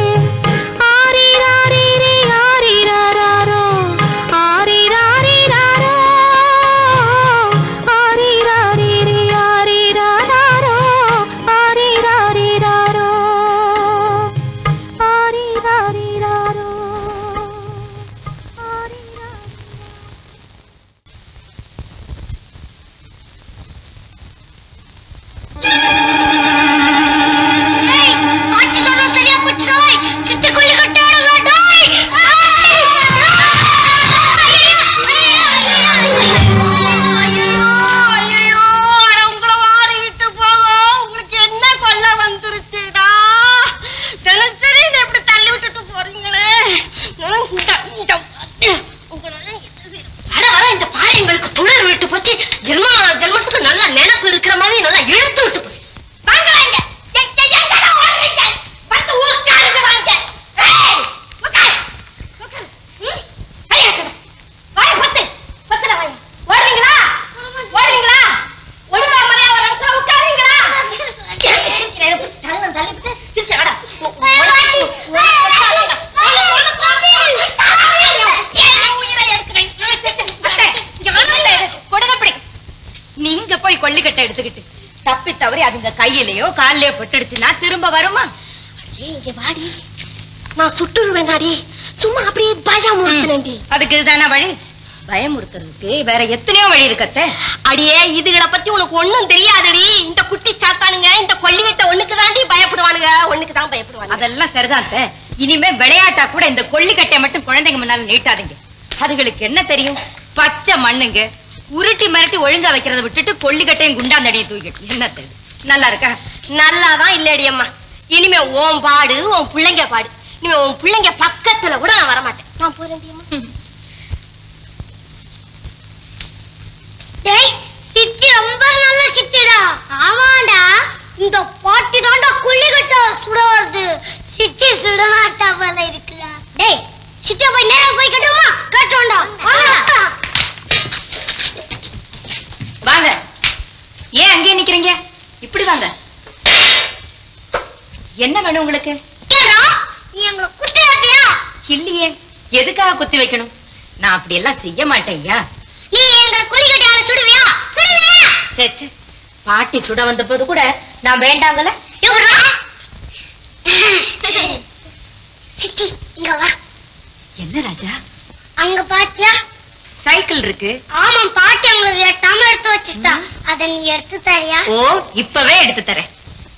ஆரிராரிரி ஆரிராரோ ஆரிராரிராரோ ஆரிராரிரி ஆரிராரோ ஆரிராரிராரோ ஆரிராரிராரோ கையிலயோ காலிலயோ பட்டுடுச்சுன்னா திரும்ப வருமா? இங்க வாடி, நான் சுட்டுருவேனாடி. சும்மா அப்படியே பயமுறுத்துனேன்டி. அதுக்கு இதுதானே வழி? பயமுறுத்துறதுக்கு வேற எத்தனையோ வழி இருக்கத்த. அடியே இதுகளை பத்தி உனக்கு ஒண்ணும் தெரியாதடி. இந்த குட்டி சாத்தானுங்க இந்த கொல்லிகட்ட ஒண்ணுக்கு தாண்டி பயப்படுவானுங்க, ஒண்ணுக்கு தான் பயப்படுவாங்க. அதெல்லாம் சரிதான். இனிமே விளையாட்டா கூட இந்த கொல்லிக்கட்டையை மட்டும் குழந்தைங்க முன்னால நீட்டாதீங்க. அதுகளுக்கு என்ன தெரியும்? பச்சை மண்ணுங்க. உருட்டி மிரட்டி ஒழுங்கா வைக்கிறத விட்டுட்டு கொல்லிக்கட்டையும் குண்டாந்தடியை தூக்கிட்டு என்ன தெரியும்? நல்லா இருக்கா? நல்லாதான் இல்லடி அம்மா. இனிமே ஓம் பாடு உன் பிள்ளைங்க பாடு. இனிமே உன் பிள்ளைங்க பக்கத்துல கூட நான் வரமாட்டேன். நான் போறேன் அம்மா. டேய் சித்தி ரொம்ப நல்ல சித்திடா. ஆமாடா, இந்த பாட்டி தாண்டா குள்ளிகட்ட சுட வருது. சித்தி சுடமாட்டா போல இருக்குடா. டேய் சித்தி போய் நேரா போய் கட்டுமா? கட்டோண்டா. வாங்க. ஏன் அங்கே நிக்கிறீங்க? இப்படி வாங்க. என்ன வேணும் உங்களுக்கு? நீ எங்களை குத்தி வைப்பியா? இல்லையே, எதுக்காக குத்தி வைக்கணும்? நான் அப்படி எல்லாம் செய்ய மாட்டேயா. நீ எங்களை குளிக்கட்டால சுடுவியா? சுடுவியா? சே சே, பாட்டி சுட வந்த போது கூட நான் வேண்டாங்கல. சித்தி இங்க வா. என்ன ராஜா? அங்க பாத்தியா சைக்கிள் இருக்கு. ஆமா, பாட்டி உங்களுக்கு எட்டாம எடுத்து வச்சுட்டா. அத நீ எடுத்து தரியா? ஓ, இப்பவே எடுத்து தரேன்.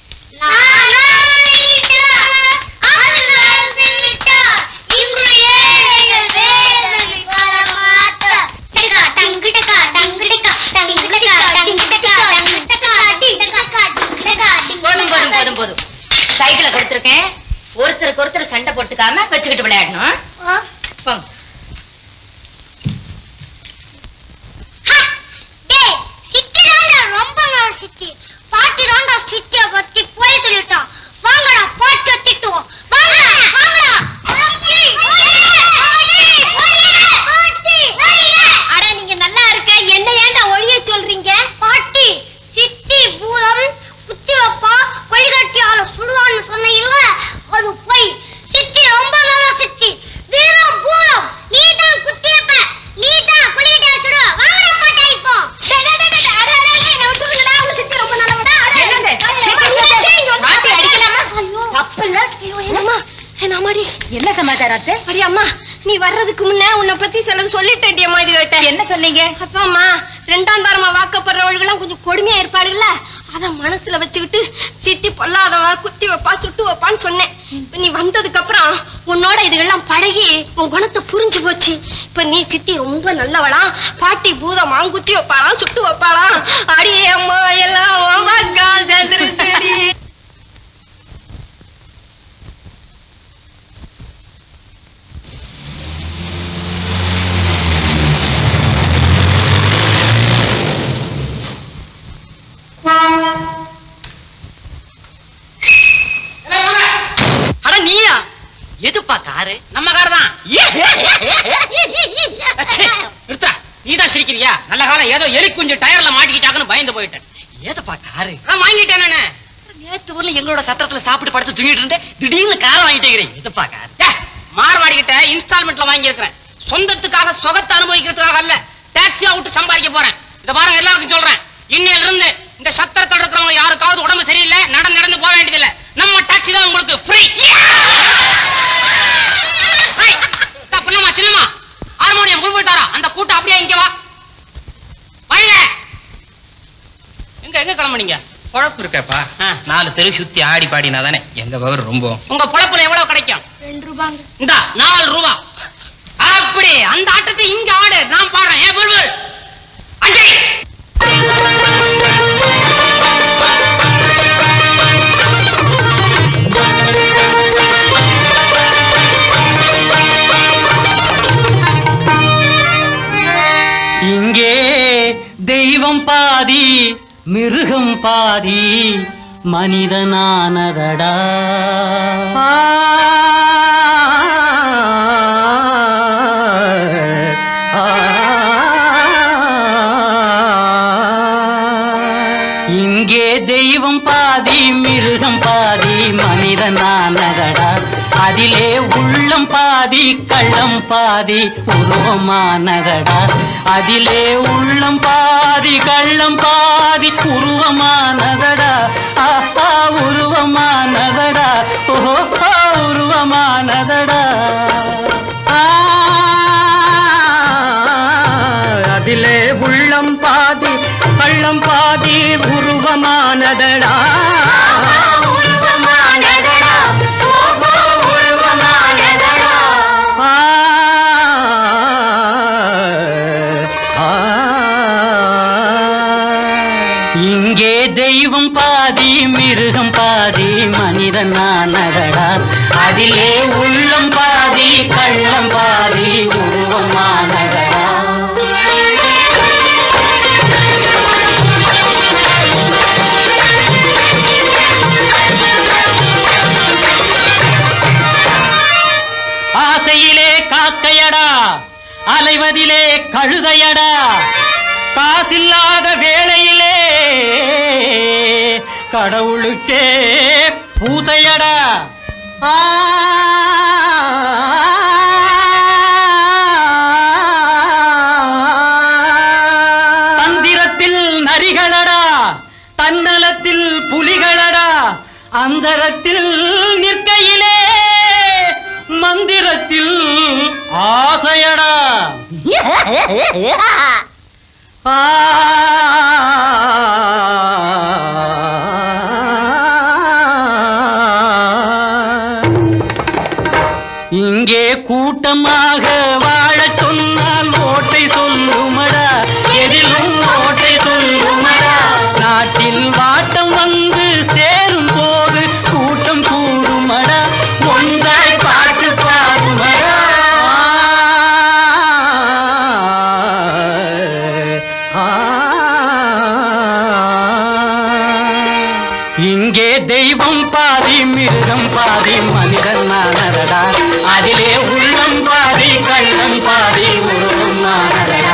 போதும் போதும் போதும் போதும். சைக்கிளை கொடுத்துருக்கேன். ஒருத்தருக்கு ஒருத்தர் சண்டை போட்டுக்காம வச்சுக்கிட்டு விளையாடணும். போங்க. ரொம்ப நல்ல சித்தி. பாட்டி தாண்டா சித்திய பத்தி போய் சொல்லிட்டான். வாங்கடா பாட்டி திட்டுவோம். வாங்கடா வாங்கடா. அட நீங்க நல்லா இருக்க, என்ன ஏன்டா ஒழிய சொல்றீங்க? பாட்டி சித்தி பூதம் குத்தி வைப்பா, கொள்ளிகட்டியால சுடுவான்னு சொன்ன இல்ல, அது போய். சித்தி ரொம்ப நல்ல சித்தி. வீரம் பூதம் நீ தான் குத்தி வைப்ப, நீ தான் கொள்ளிகட்டியால சுடுவ. வாங்கடா பாட்டி இப்போ. என்ன சமாச்சாரம்? அம்மா, நீ வர்றதுக்கு முன்ன உன்னை பத்தி சிலது சொல்லிட்டேன் அம்மா. இது கேட்ட என்ன சொன்னீங்க? அப்பாம்மா ரெண்டாம் தரமா வாக்கப்படுறவர்கள் கொஞ்சம் கொடுமையா இருப்பாளுல்ல, அத மனசுல வச்சுக்கிட்டு சித்தி பொல்லாதவா குத்தி வைப்பா சுட்டு வைப்பான்னு சொன்னேன். நீ வந்ததுக்கு அப்புறம் உன்னோட இதுகெல்லாம் பழகி உன் குணத்தை புரிஞ்சு போச்சு. இப்ப நீ சித்தி ரொம்ப நல்லவளா, பாட்டி பூதமா குத்தி வைப்பாளாம் சுட்டு வைப்பாளாம். அடியே அம்மா எல்லாம் சேர்ந்துருச்சடி. அட நீயா? எதுப்பா காரு? நம்ம கார் தான். நிறுத்தா, நீதான் சிரிக்கிறியா? நல்ல காலம் ஏதோ எலி குஞ்சு டயர்ல மாட்டிக்கிட்டாங்கன்னு பயந்து போயிட்டேன். ஏதப்பா காரு வாங்கிட்டேன் நானு. நேத்து ஊர்ல எங்களோட சத்திரத்துல சாப்பிட்டு படுத்து தூங்கிட்டு இருந்தேன். திடீர்னு காரை வாங்கிட்டேங்கிறேன். எதப்பா கார்? மார்வாடிக்கிட்ட இன்ஸ்டால்மெண்ட்ல வாங்கியிருக்கிறேன். சொந்தத்துக்காக சுகத்தை அனுபவிக்கிறதுக்காக அல்ல, டாக்ஸியா விட்டு சம்பாதிக்க போறேன். இத பாருங்க, எல்லாருக்கும் சொல்றேன், இன்னையில இருந்து இந்த சத்திரத்தில் இருக்கிறவங்க யாருக்காவது உடம்பு சரியில்லை நடந்து நடந்து போக வேண்டியதில்லை. நம்ம டாக்ஸி தான் உங்களுக்கு ஃப்ரீ. சின்னமா சின்னமா ஹார்மோனியம் புல்புல் தாரா, அந்த கூட்டம் அப்படியே இங்க வா. வாங்க. எங்க எங்க கிளம்புனீங்க? பொழப்பு இருக்கப்பா. நாலு தெரு சுத்தி ஆடி பாடினா தானே எங்க பவர் ரொம்ப. உங்க பொழப்புல எவ்வளவு கிடைக்கும்? ரெண்டு ரூபாங்க. இந்தா நாலு ரூபா. அப்படி அந்த ஆட்டத்தை இங்க ஆடு, நான் பாடுறேன். ஏ புல்புல் அஞ்சலி. இங்கே தெய்வம் பாதி மிருகம் பாதி மனிதனானதடா. இங்கே தெய்வம் பாதி மிருகம் பாதி மனிதனானதடா. அதிலே உள்ளம் பாதி கள்ளம் பாதி உருவமானதடா. அதிலே உள்ளம் பாதி கள்ளம் பாதி உருவமானதடா. ஆஹா உருவமானதடா. ஓஹோ உருவமானதடா. அதிலே உள்ளம் பாதி கள்ளம் பாதி உருவமானதடா. இங்கே தெய்வம் பாதி மிருகம் பாதி மனிதனானதடா. அதிலே உள்ளம் பாதி கள்ளம் பாதி உருவமானதடா. ஆசையிலே காக்கையடா, அலைவதிலே கழுதையடா. காசில்லாத வேளையிலே கடவுளுக்கே பூசையடா. தந்திரத்தில் நரிகளடா, தன்னலத்தில் புலிகளடா. அந்தரத்தில் நிற்கையிலே மந்திரத்தில் ஆசையடா. இங்கே கூட்டமாக வாழச் சொன்னால் ஓட்டை சொல்லுமடா. எதிலும் ஓட்டை சொல்லுமடா. நாட்டில் வாட்டம் வந்து சேரும் போது கூட்டம் கூடுமடா. ஒன்றாய் பாட்டு பாடுமடா. இங்கே தெய்வம் பாதி மிருகம் பாதி மனிதனானதடா. அதிலே உள்ளம் பாதி கள்ளம் பாதி உருவமானதடா.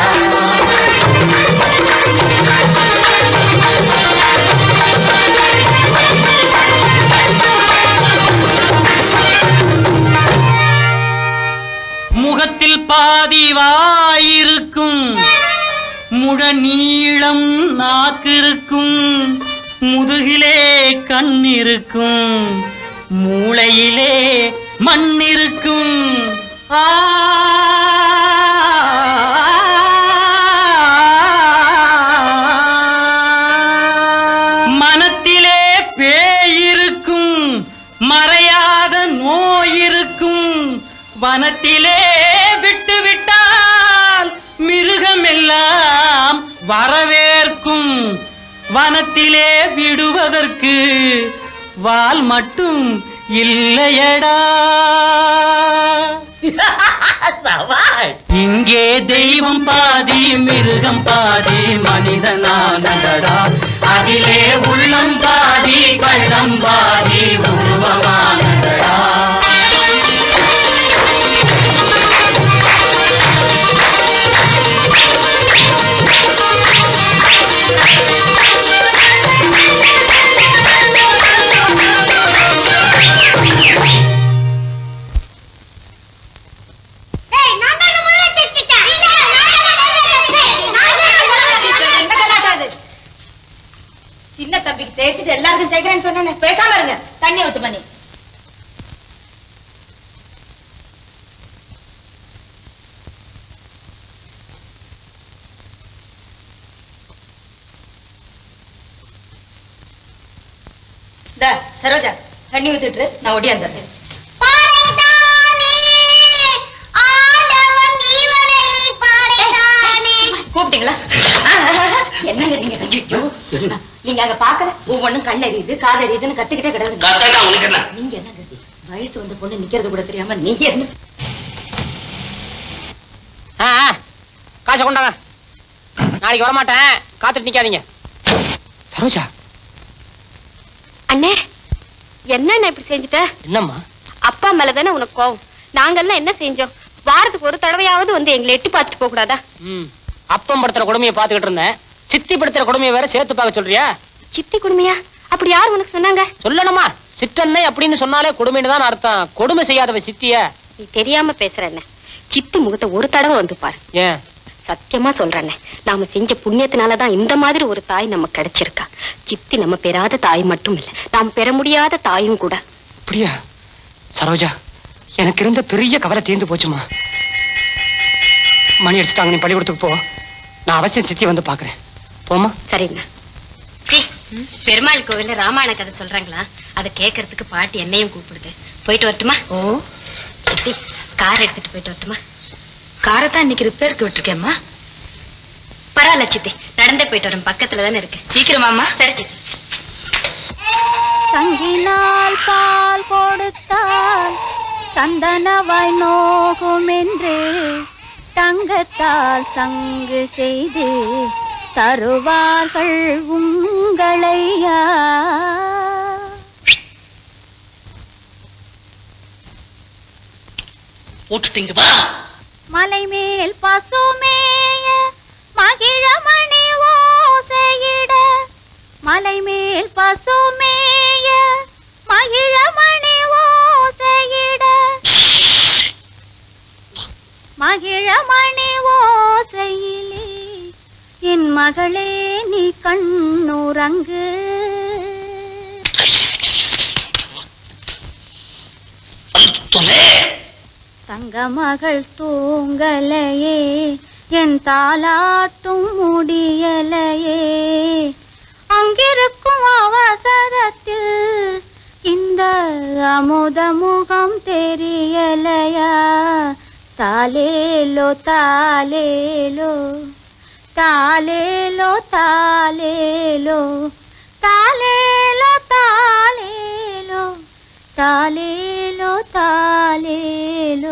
முகத்தில் பாதி வாயிருக்கும், முழ நீளம் நாக்கிருக்கும். முதுகிலே கண் இருக்கும், மூளையிலே மண் இருக்கும். ஆ மனத்திலே பேயிருக்கும், மறையாத நோயிருக்கும். வனத்திலே விட்டு விட்டால் மிருகமெல்லாம் வரவேற்கும். வனத்திலே விடுவதற்கு வால் மட்டும் இல்லையடா. இங்கே தெய்வம் பாதி மிருகம் பாதி மனிதனானதடா. அதிலே உள்ளம் பாதி கள்ளம் பாதி உருவமானதடா. இன்னைக்கு தேய்ச்சிட்டு எல்லாருக்கும் தேய்க்கிறேன்னு சொன்னேன். பேசாம இருங்க. தண்ணி ஊத்து பண்ணி. சரோஜா தண்ணி ஊத்திட்டு நான் ஒடியாந்துறேன். கூப்பிட்டீங்களா? என்னங்க நீங்க நீங்க அங்க பாக்கல ஒவ்வொன்னும் கண்ணெறியுது காதெறியுதுன்னு கத்துக்கிட்டே கிடக்குது. நீங்க என்னங்க வயசு வந்த பொண்ணு நிக்கிறது கூட தெரியாம நீங்க என்ன? காசை கொண்டாங்க. நாளைக்கு வரமாட்டேன், காத்துட்டு நிக்காதீங்க. சரோஜா அண்ணே என்ன இப்படி செஞ்சுட்ட? என்னம்மா? அப்பா மேலதானே உனக்கு கோவம். நாங்கெல்லாம் என்ன செஞ்சோம்? வாரத்துக்கு ஒரு தடவையாவது வந்து எங்களை எட்டி பார்த்துட்டு போக கூடாதா? அப்பம் படுத்துற கொடுமையை பாத்துக்கிட்டு இருந்தேன். சித்தி படுத்துற கொடுமையை வேற சேர்த்து பார்க்க சொல்றியா? சித்தி கொடுமையா? அப்படி யார் உனக்கு சொன்னாங்க? சொல்லணுமா? சிற்றன்னை அப்படின்னு சொன்னாலே கொடுமைன்னு தான் அர்த்தம். கொடுமை செய்யாதவ சித்திய. நீ தெரியாம பேசுற என்ன? சித்தி முகத்தை ஒரு தடவை வந்து பாரு. ஏன்? சத்தியமா சொல்றேன், நாம செஞ்ச புண்ணியத்தினாலதான் இந்த மாதிரி ஒரு தாய் நம்ம கிடைச்சிருக்கா. சித்தி நம்ம பெறாத தாய் மட்டும் இல்ல, நாம் பெற முடியாத தாயும் கூட. அப்படியா? சரோஜா, எனக்கு இருந்த பெரிய கவலை தீர்ந்து போச்சுமா. மணி அடிச்சுட்டாங்க, நீ பள்ளிக்கூடத்துக்கு போ. நான் அவசியம் சித்தி வந்து பாக்குறேன். போமா? சரிண்ணா. பெருமாள் கோவில்ல ராமாயண கதை சொல்றாங்களா? அதை கேட்கறதுக்கு பாட்டி என்னையும் கூப்பிடுது. போயிட்டு வரட்டுமா? ஓ சித்தி, கார் எடுத்துட்டு போயிட்டு வரட்டுமா? காரை தான் இன்னைக்கு ரிப்பேருக்கு விட்டுருக்கேம்மா. பரவாயில்ல சித்தி, நடந்தே போயிட்டு வரேன், பக்கத்துல தானே இருக்கு. சீக்கிரமாம்மா. சரி சித்தி. சங்கினால் பால் கொடுத்தால் சந்தனவாய் நோகும் என்று தங்கத்தால் சங்கு செய்து தருவார்கள் உங்களையா. மலை மேல் பசுமேய மகிழமணி ஓசையிட, மலை மேல் பசுமேய மகிழமணி ஓசையிட, மகிழமணி ஓசையிலே என் மகளே நீ கண்ணுறங்கு. தங்க மகள் தூங்கலையே, என் தாலாட்டும் முடியலையே. அங்கிருக்கும் அவசரத்தில் இந்த அமுத முகம் தெரியலையா. தாலேலோ தாலேலோ தாலேலோ தாலேலோ தாலேலோ தாலேலோ தாலேலோ தாலேலோ.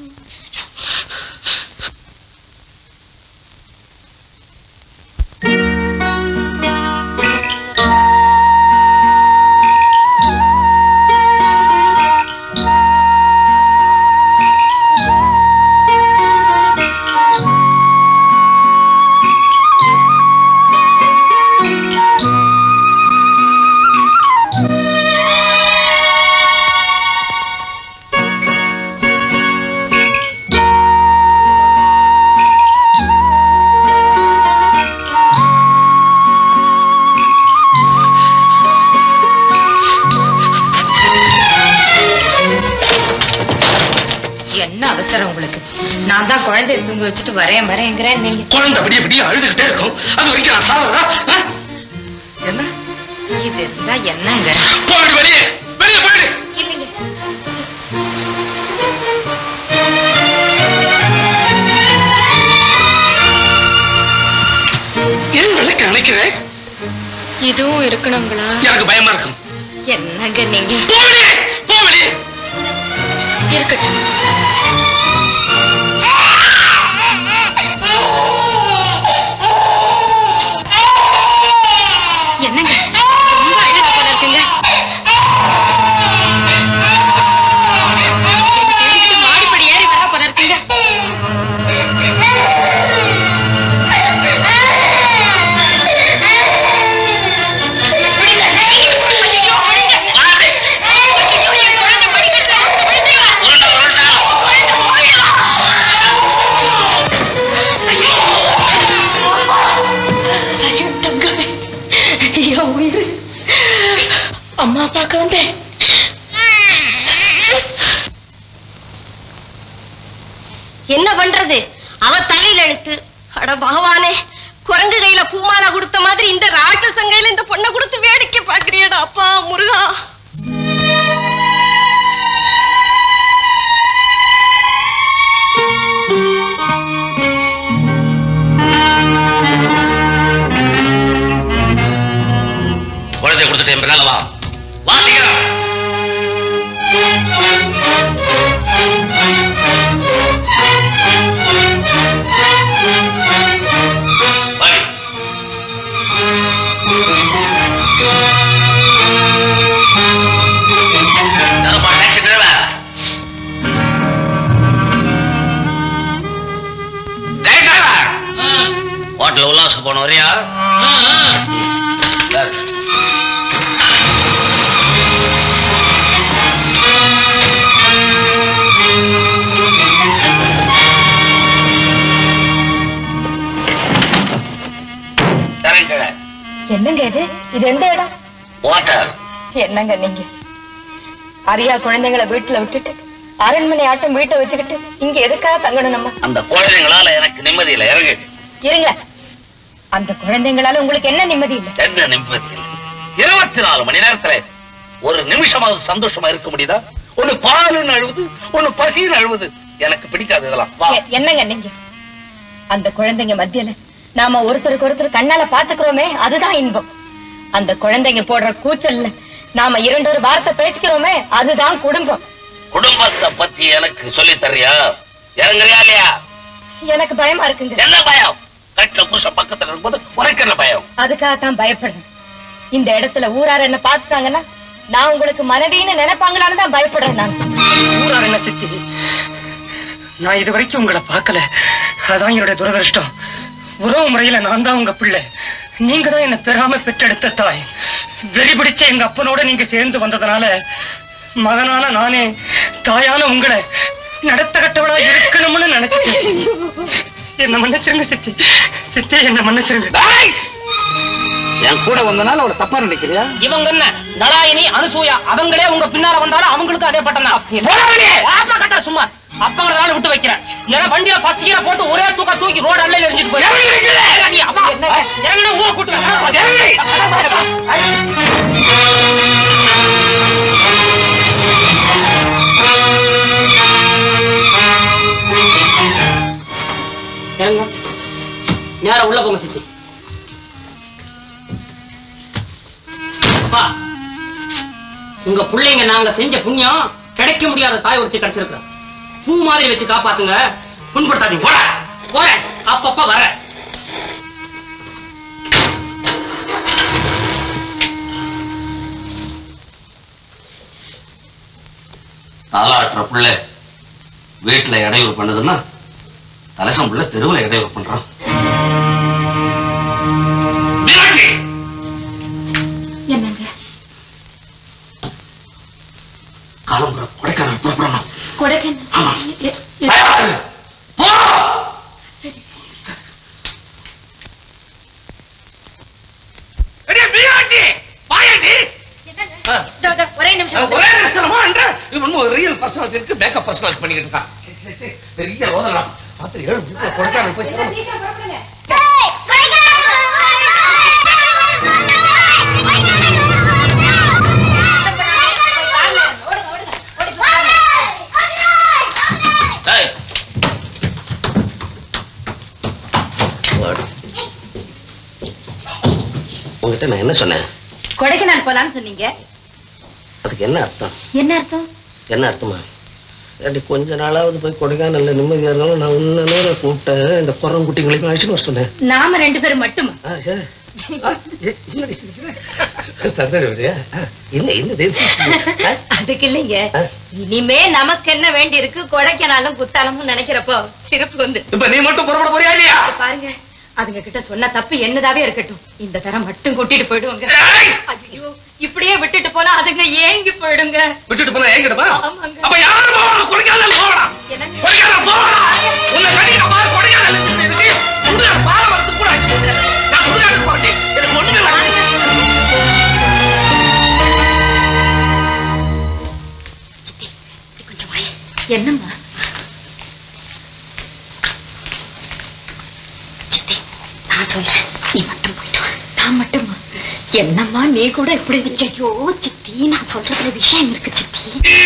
என்ன அவசரம் உங்களுக்கு? நான் தான் குழந்தைய தூங்க வச்சுட்டு வரேன் வரேங்கிறேன். நீங்க குழந்தை அப்படியே அப்படியே அழுதுகிட்டே இருக்கும். அது வரைக்கும் நான் சாவதா? என்ன இது இருந்தா என்னங்க? போயிடு, வெளியே வெளியே போயிடு. இல்லைங்க, ஏன் விளக்கு அணைக்கிறேன்? இதுவும் இருக்கணுங்களா? எனக்கு பயமா இருக்கும். என்னங்க நீங்க? போவலியே போவலியே. இருக்கட்டும். என்னங்க ரொம்ப அழகா போல இருக்குங்க. மாடிப்படி ஏறி வர போல இருக்குங்க. உருண்டா உருண்டா அம்மா பார்க்க வந்தேன். என்ன பண்றது? அவ தலையில எழுத்து. அட பகவானே, குரங்கு கையில பூமாலா கொடுத்த மாதிரி இந்த ராட்சசங்கையில இந்த பொண்ணை கொடுத்து வேடிக்கை பாக்குறியடா அப்பா முருகா. குழந்தை கொடுத்துட்டேன், பின்னால வா. வாசிக்கிறோம். ஹோட்டல் உல்லாசுக்கு போன வரையா? என்னங்க இது? இது எந்த இடம்? ஹோட்டல். என்னங்க நீங்க அரியா குழந்தைங்களை வீட்டுல விட்டுட்டு அரண்மனை ஆட்டம் வீட்டை வச்சுக்கிட்டு இங்க எதுக்காக தங்கணும்? நம்ம அந்த குழந்தைங்களால எனக்கு நிம்மதி இல்லை. இறங்கு. இருங்க. அந்த குழந்தைங்களால உங்களுக்கு என்ன நிம்மதி இல்லை? என்ன நிம்மதி இல்லை? இருபத்தி நாலு மணி நேரத்துல ஒரு நிமிஷமாவது சந்தோஷமா இருக்க முடியுதா? ஒண்ணு பாலுன்னு அழுவுது, ஒண்ணு பசின்னு அழுவுது. எனக்கு பிடிக்காது இதெல்லாம். என்னங்க நீங்க அந்த குழந்தைங்க மத்தியில நாம ஒருத்தருக்கு ஒருத்தர் கண்ணால பாத்துக்கிறோமே, அதுதான் இன்பம். அந்த குழந்தைங்க போடுற கூச்சல்ல நாம இரண்டு ஒரு வார்த்தை பேசிக்கிறோமே, அதுதான் குடும்பம். குடும்பத்தை பத்தி எனக்கு சொல்லி தர்றியா? இறங்குறியா இல்லையா? எனக்கு பயமா இருக்குங்க. என்ன பயம்? கட்டில புருஷ பக்கத்துல இருக்கும்போது உனக்கு என்ன பயம்? அதுக்காகத்தான் பயப்படுறேன். இந்த இடத்துல ஊரார் என்ன பாத்துட்டாங்கன்னா நான் உங்களுக்கு மனைவின்னு நினைப்பாங்களான்னு தான் பயப்படுறேன். நான் ஊரார் என்ன சித்தி, நான் இது வரைக்கும் உங்களை பார்க்கல. அதான் என்னுடைய துரதிருஷ்டம். உறவு முறையில நான் தான் உங்க பிள்ளை. நீங்க தான் என்ன பெறாம பெற்றெடுத்த தாய். வெறி பிடிச்ச எங்க அப்பனோட நீங்க சேர்ந்து வந்ததுனால மகனான நானே தாயான உங்களை நடத்த கட்டவளா இருக்கணும்னு நினைச்சிட்டேன். என்ன மன்னிச்சிருங்க சித்தி. சித்தி என்ன மன்னிச்சிருங்க. என் கூட வந்தனால அவளை தப்பா நினைக்கிறியா? இவங்க என்ன நலாயினி அனுசூயா அவங்களே உங்க பின்னால வந்தாலும் அவங்களுக்கு அதே பட்டம் தான். கட்ட சும்மா அப்பங்களால விட்டு வைக்கிறேன். ஏன்னா வண்டியில பத்து கீரை போட்டு ஒரே தூக்க தூக்கி ரோடு அல்ல எரிஞ்சிட்டு போய் ஊரை கூட்டு நேரம் உள்ள போங்க சித்தி. உங்க பிள்ளைங்க நாங்க செஞ்ச புண்ணியம் கிடைக்க முடியாத தாய் ஒருத்தி கிடைச்சிருக்க. பூ மாதிரி வச்சு காப்பாத்துங்க, புண்படுத்தாதீங்க. போட போறேன், அப்பப்ப வர. தாளாட்டுற பிள்ளை வீட்டுல இடையூறு பண்ணுதுன்னா தலசம் பிள்ளை தெருவில் இடையூறு பண்றான். என்னங்க காலம்புற கொடைக்கானல் புறப்படணும். கொடைக்கானல்? ஒரே நிமிஷம். ஒரே நிமிஷமா ரியல் பர்சனாலிட்டி பேக்கப் பர்சனாலிட்டி பண்ணிக்கிட்டு இருக்கான். பெரிய ரோதலாம் பார்த்து ஏழு கொடைக்கானல் போய் உங்ககிட்ட நான் என்ன சொன்னேன்? கொடைக்கானல் போலான்னு சொன்னீங்க. அதுக்கு என்ன அர்த்தம்? என்ன அர்த்தம்? என்ன அர்த்தமா? ஏண்டி கொஞ்ச நாளாவது போய் கொடைக்கானல்ல நிம்மதியா இருந்தாலும் நான் உன்ன நேரம் கூப்பிட்டேன். இந்த குரங்குட்டிங்களையும் அழைச்சிட்டு வர சொன்னேன். நாம ரெண்டு பேரும் மட்டுமா? அதுக்கு இல்லைங்க, இனிமே நமக்கு என்ன வேண்டி இருக்கு? கொடைக்கானலும் குத்தாலமும் நினைக்கிறப்போ சிறப்பு வந்து இப்ப நீ மட்டும் புறப்பட போறியா இல்லையா? பாருங்க, அதுங்க கிட்ட சொன்ன தப்பு என்னதாவே இருக்கட்டும், இந்த தரம் மட்டும் கூட்டிட்டு போயிடுவாங்க. ஐயோ, இப்படியே விட்டுட்டு போனா அதுங்க ஏங்கி போயிடுங்க. விட்டுட்டு போனா ஏங்கிடுமா? அப்ப யாரும் போகணும், கொடைக்கானல் போகணும். கொடைக்கானல் போகணும். உன்னை கடிக்கிற பாரு, கொடைக்கானல் சுடுகாடு பாலை வரத்துக்கு கூட அழைச்சு போட்டேன். நான் சுடுகாட்டுக்கு போறேன். எனக்கு ஒண்ணுமே வேண்டாம். என்னம்மா? சித்தி நான் சொல்றேன், நீ மட்டும் போயிட்டு வா. நான் மட்டுமா? என்னம்மா நீ கூட இப்படி? ஐயோ சித்தி, நான் சொல்றதுல விஷயம் இருக்கு சித்தி.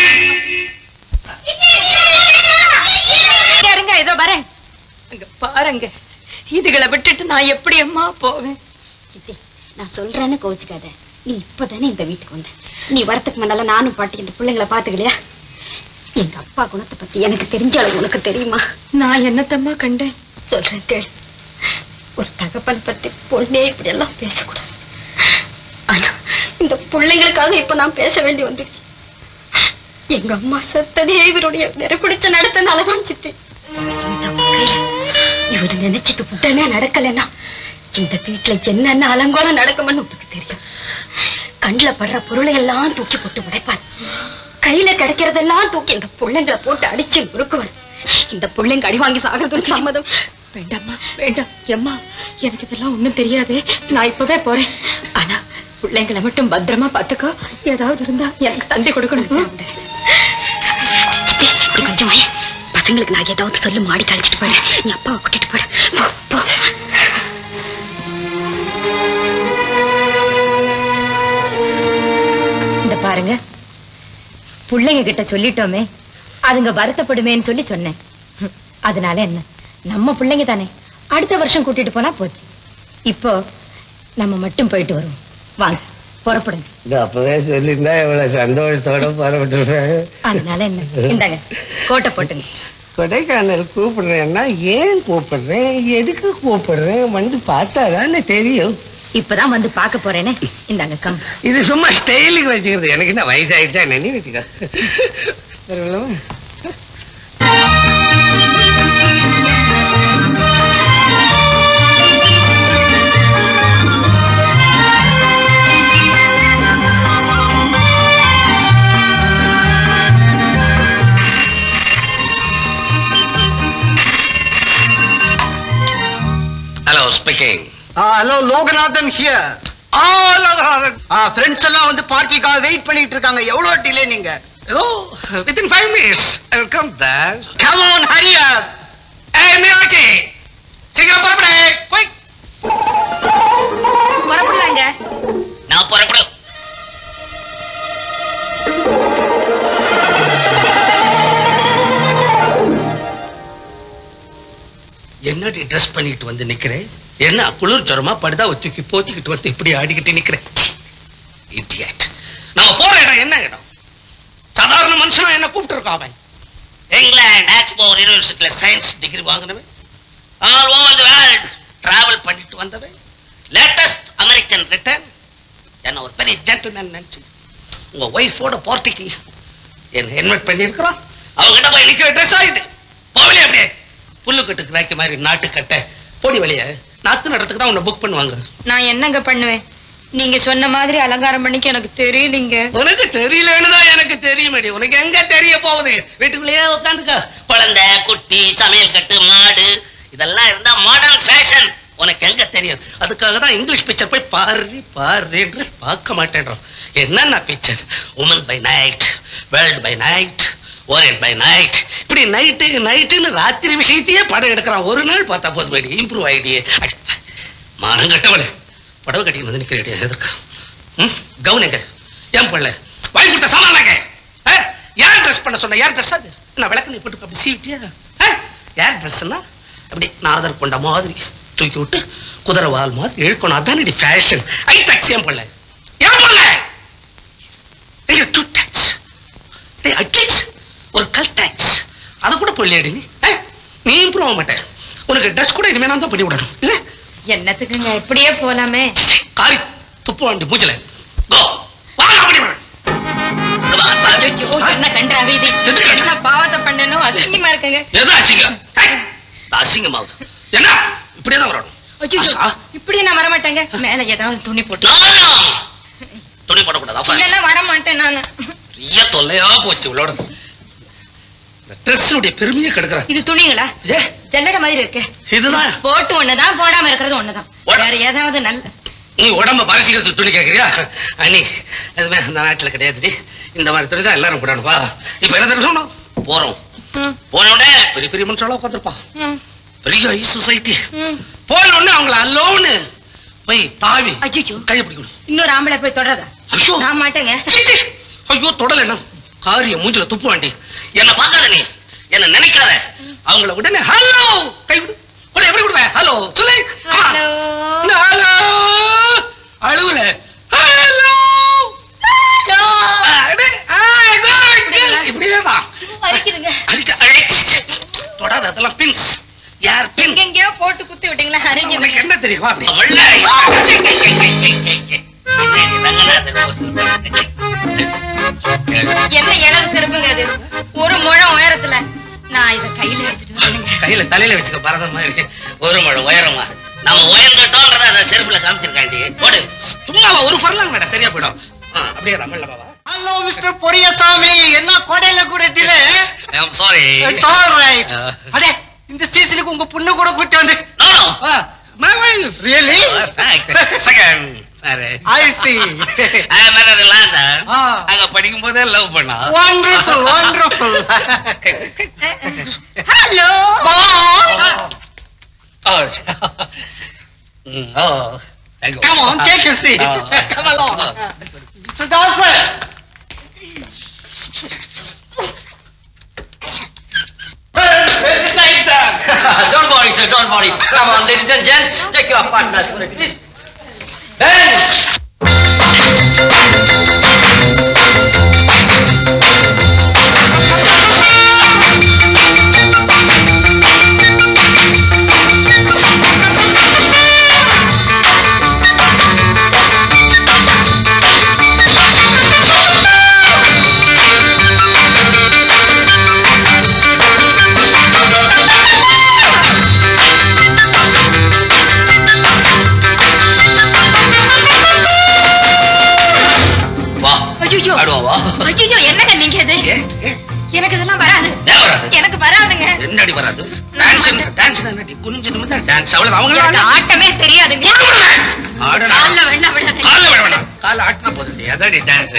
இருங்க, இதோ வரேன். அங்க பாருங்க, இதுகளை விட்டுட்டு நான் எப்படி அம்மா போவேன்? சித்தி நான் சொல்றேன்னு கோச்சுக்காத. நீ இப்பதானே இந்த வீட்டுக்கு வந்த. நீ வரத்துக்கு முன்னால நானும் பாட்டி இந்த பிள்ளைங்களை பாத்துக்கலையா? எங்க அப்பா குணத்தை பத்தி எனக்கு தெரிஞ்ச அளவு உனக்கு தெரியுமா? நான் என்னத்தம்மா கண்டேன்? சொல்றேன் கேள். ஒரு தகப்பன் பத்தி பொண்ணே இப்படி எல்லாம் பேசக்கூடாது. ஆனா இந்த பிள்ளைங்களுக்காக இப்ப நான் பேச வேண்டி வந்துடுச்சு. எங்க அம்மா செத்ததே இவருடைய நெருப்பிடிச்ச நடத்தனாலதான் சித்தி. இந்த வகையில இவரு நினைச்சது உடனே நடக்கலன்னா இந்த வீட்டுல என்னென்ன அலங்கோலம் நடக்கும்னு உங்களுக்கு தெரியும். கண்ணுல படுற பொருளை எல்லாம் தூக்கி போட்டு உடைப்பார். கையில கிடைக்கிறதெல்லாம் தூக்கி இந்த பிள்ளைங்களை போட்டு அடிச்சு முறுக்குவார். இந்த பிள்ளைங்க அடி வாங்கி சாகிறதுக்கு சம்மதம். வேண்டாம்மா வேண்டாம். எம்மா எனக்கு இதெல்லாம் ஒண்ணும் தெரியாது. நான் இப்பவே போறேன். ஆனா பிள்ளைங்களை மட்டும் பத்திரமா பாத்துக்கோ. ஏதாவது இருந்தா எனக்கு தந்தை கொடுக்கணும். இப்படி கொஞ்சம் வாய. பசங்களுக்கு நான் ஏதாவது சொல்லு, மாடி கழிச்சிட்டு போறேன். நீ அப்பாவை கூட்டிட்டு போற. போ. இந்த பாருங்க, பிள்ளைங்க கிட்ட சொல்லிட்டோமே, அதுங்க வருத்தப்படுமேன்னு சொல்லி சொன்னேன். அதனால என்ன, நம்ம பிள்ளைங்க தானே, அடுத்த வருஷம் கூட்டிட்டு போனா போச்சு. இப்போ நம்ம மட்டும் போயிட்டு வருவோம். வாங்க புறப்படுங்க. இது அப்பவே சொல்லியிருந்தா இவ்வளவு சந்தோஷத்தோட புறப்பட்டுருவேன். அதனால என்ன, இந்தாங்க கோட்டை போட்டுங்க. கொடைக்கானல் கூப்பிடுறேன்னா ஏன் கூப்பிடுறேன், எதுக்கு கூப்பிடுறேன், வந்து பார்த்தாதானே தெரியும். இப்பதான் வந்து பார்க்க போறேனே. இந்தாங்க கம். இது சும்மா ஸ்டைலுக்கு வச்சுக்கிறது. எனக்கு என்ன வயசாயிடுச்சா நினைவு வச்சுக்க. Hello, speaking. Hello Loganathan here. ஆ லோகநாதன். ஆ ஃப்ரெண்ட்ஸ் எல்லாம் வந்து பார்ட்டிக்காக வெயிட் பண்ணிட்டு இருக்காங்க. எவ்வளவு டிலே நீங்க? Oh, within five minutes I will come there. Come on, hurry up. Hey, Mirachi. சீக்கிரம் புறப்படு. Quick. புறப்படலாங்க. நான் புறப்படு. என்னடி ட்ரெஸ் பண்ணிட்டு வந்து நிக்கிறேன்? என்ன குளிர் ஜரமா படுதா தூக்கி போத்திக்கிட்டு வந்து இப்படி ஆடிக்கிட்டு நிக்கிறேன். இடியட். நம்ம போற இடம் என்ன இடம்? சாதாரண மனுஷனா என்ன கூப்பிட்டு இருக்கான் அவன். இங்கிலாந்து ஆக்ஸ்போர்ட் யூனிவர்சிட்டியில சயின்ஸ் டிகிரி வாங்கினவன், all over the world travel பண்ணிட்டு வந்தவன், லேட்டஸ்ட் அமெரிக்கன் ரிட்டர்ன். என்ன ஒரு பெரிய ஜென்டில்மேன் நினைச்சு உங்க ஒய்ஃபோட பார்ட்டிக்கு என்ன இன்வைட் பண்ணியிருக்கிறான். அவங்ககிட்ட போய் நிக்கிற ட்ரெஸ் ஆகுது. போகலையே அப்படியே புல்லு கட்டு கிராக்கி மாதிரி நாட்டு கட்ட போடி வழிய நாத்து நடத்துக்கு தான் உன்னை புக் பண்ணுவாங்க. நான் என்னங்க பண்ணுவேன்? நீங்க சொன்ன மாதிரி அலங்காரம் பண்ணிக்க எனக்கு தெரியலீங்க. உனக்கு தெரியலன்னு தான் எனக்கு தெரியுமேடி. உனக்கு எங்க தெரிய போகுது? வீட்டுக்குள்ளேயே உட்காந்துக்க. குழந்தை, குட்டி, சமையல் கட்டு, மாடு இதெல்லாம் இருந்தா மாடர்ன் ஃபேஷன். உனக்கு எங்க தெரியும்? அதுக்காக தான் இங்கிலீஷ் பிக்சர் போய் பாரு பாரு பார்க்க மாட்டேன்றோம். என்னென்ன picture? Woman by night, world by night, orient by night, இப்படி நைட்டு நைட்டுன்னு ராத்திரி விஷயத்தையே படம் எடுக்கிறான். ஒரு நாள் பார்த்தா போதும் வேடி இம்ப்ரூவ் ஆயிடியே. மானம் கட்டவளு படவை கட்டி வந்து நிக்கிறேன். எதற்கா கவுன் எங்க? ஏன் பண்ணல? வாங்கி கொடுத்த சாமான்ங்க யார் ட்ரெஸ் பண்ண சொன்ன? யார் ட்ரெஸ் அது? நான் விளக்கு நீ போட்டு அப்படி சீவிட்டியா? யார் ட்ரெஸ்ன்னா அப்படி நாதர் கொண்ட மாதிரி தூக்கி விட்டு குதிரை வால் மாதிரி இழுக்கணும். அதான் ஃபேஷன். ஐ டாக்ஸ் ஏன் பண்ணல? ஏன் பண்ணல? டூ டாக்ஸ் அட்லீஸ்ட் ஒரு கல் டாக்ஸ் அதை கூட பொல்லியாடி நீ. நீ இம்ப்ரூவ் ஆக மாட்டேன். உனக்கு ட்ரெஸ் கூட இனிமே நான் தான் பண்ணி விடணும். இல்ல என்னத்துக்குங்க இப்படியே போலாமே? காரி துப்பு வாண்டி மூச்சல கோ வாங்க பண்ணி விடு. என்ன கண்டாவி இது? என்ன பாவத்தை பண்ணனும்? அசிங்கமா இருக்குங்க. எது அசிங்கம்? அசிங்கமாவது என்ன? இப்படியே தான் வரணும். இப்படியே நான் வர மாட்டேங்க. மேல ஏதாவது துணி போட்டு. துணி போடக்கூடாது. இல்ல வர மாட்டேன் நானு. பெரிய தொல்லையா போச்சு இவளோட. ட்ரெஸ்ஸுடைய பெருமையை கெடுக்கிறான். இது துணிங்களா? ஜல்லட மாதிரி இருக்கு. இதுதான் போட்டு ஒண்ணுதான், போடாம இருக்கிறது ஒண்ணுதான். வேற ஏதாவது நல்ல நீ உடம்ப பரிசிக்கிறது துணி கேட்கறியா? அண்ணி எதுவுமே அந்த நாட்டுல கிடையாது. இந்த மாதிரி துணி தான் எல்லாரும் போடணும். வா இப்ப என்ன சொல்லணும்? போறோம் போன உடனே பெரிய பெரிய மனுஷால உட்காந்துருப்பான், பெரிய ஹை சொசைட்டி. போன உடனே அவங்கள அல்லோன்னு போய் தாவி கையை பிடிக்கணும். இன்னொரு ஆம்பளை போய் தொடரதா? ஐயோ நான் மாட்டேங்க. ஐயோ தொடல என்ன காரிய மூஞ்சில துப்பு வேண்டி. என்ன பாக்காத நீ, என்ன நினைக்காத. அவங்கள உடனே ஹலோ கை விடு. உடனே எப்படி விடுவேன்? ஹலோ சொல்லு. ஹலோ அழுவுல ஹலோ இப்படியேதான் தொடாத. அதெல்லாம் பின்ஸ். யார் பின் எங்கேயோ போட்டு குத்தி விட்டீங்களா? உனக்கு என்ன தெரியுமா? அப்படி என்ன இளவு செருப்புங்க அது? ஒரு முழம் உயரத்துல. நான் இத கையில எடுத்துட்டு கையில தலையில வச்சுக்க பரதம் மாதிரி. ஒரு முழம் உயரமா நம்ம உயர்ந்துட்டோன்றத அந்த செருப்புல காமிச்சிருக்காண்டி. போடு சும்மா ஒரு ஃபர்லாங் மேடம் சரியா போயிடும். அப்படியே ரமல்ல பாவா. ஹலோ மிஸ்டர் பொரியசாமி, என்ன கோடையில கூட delay? I am sorry. It's all right. அடே இந்த சீசனுக்கு உங்க பொண்ணு கூட கூட்டி வந்து. No no my wife. Really? Second. I see. I met her in London. அங்க படிக்கும் போதே லவ் பண்ணா. Wonderful, wonderful. Hello. Oh. Oh. Thank you. Come on, take your seat. Come along. Mister Dawson. Don't worry, sir, don't worry. Come on, ladies and gents, take your partners for it. Ben! ஐயோ என்னங்க நீங்க இது? எனக்கு இதெல்லாம் வராது. எனக்கு வராதுங்க. என்னடி வராது? டான்ஸ் டான்ஸ் என்னடி குனிஞ்சு நிமிர்ந்தா டான்ஸ் அவ்வளவு. அவங்க ஆட்டமே தெரியாதுங்க. ஆடணும். கால்ல வேணா விடாத. கால்ல வேணா. கால்ல ஆட்டனா போதுடி. அதாடி டான்ஸ்.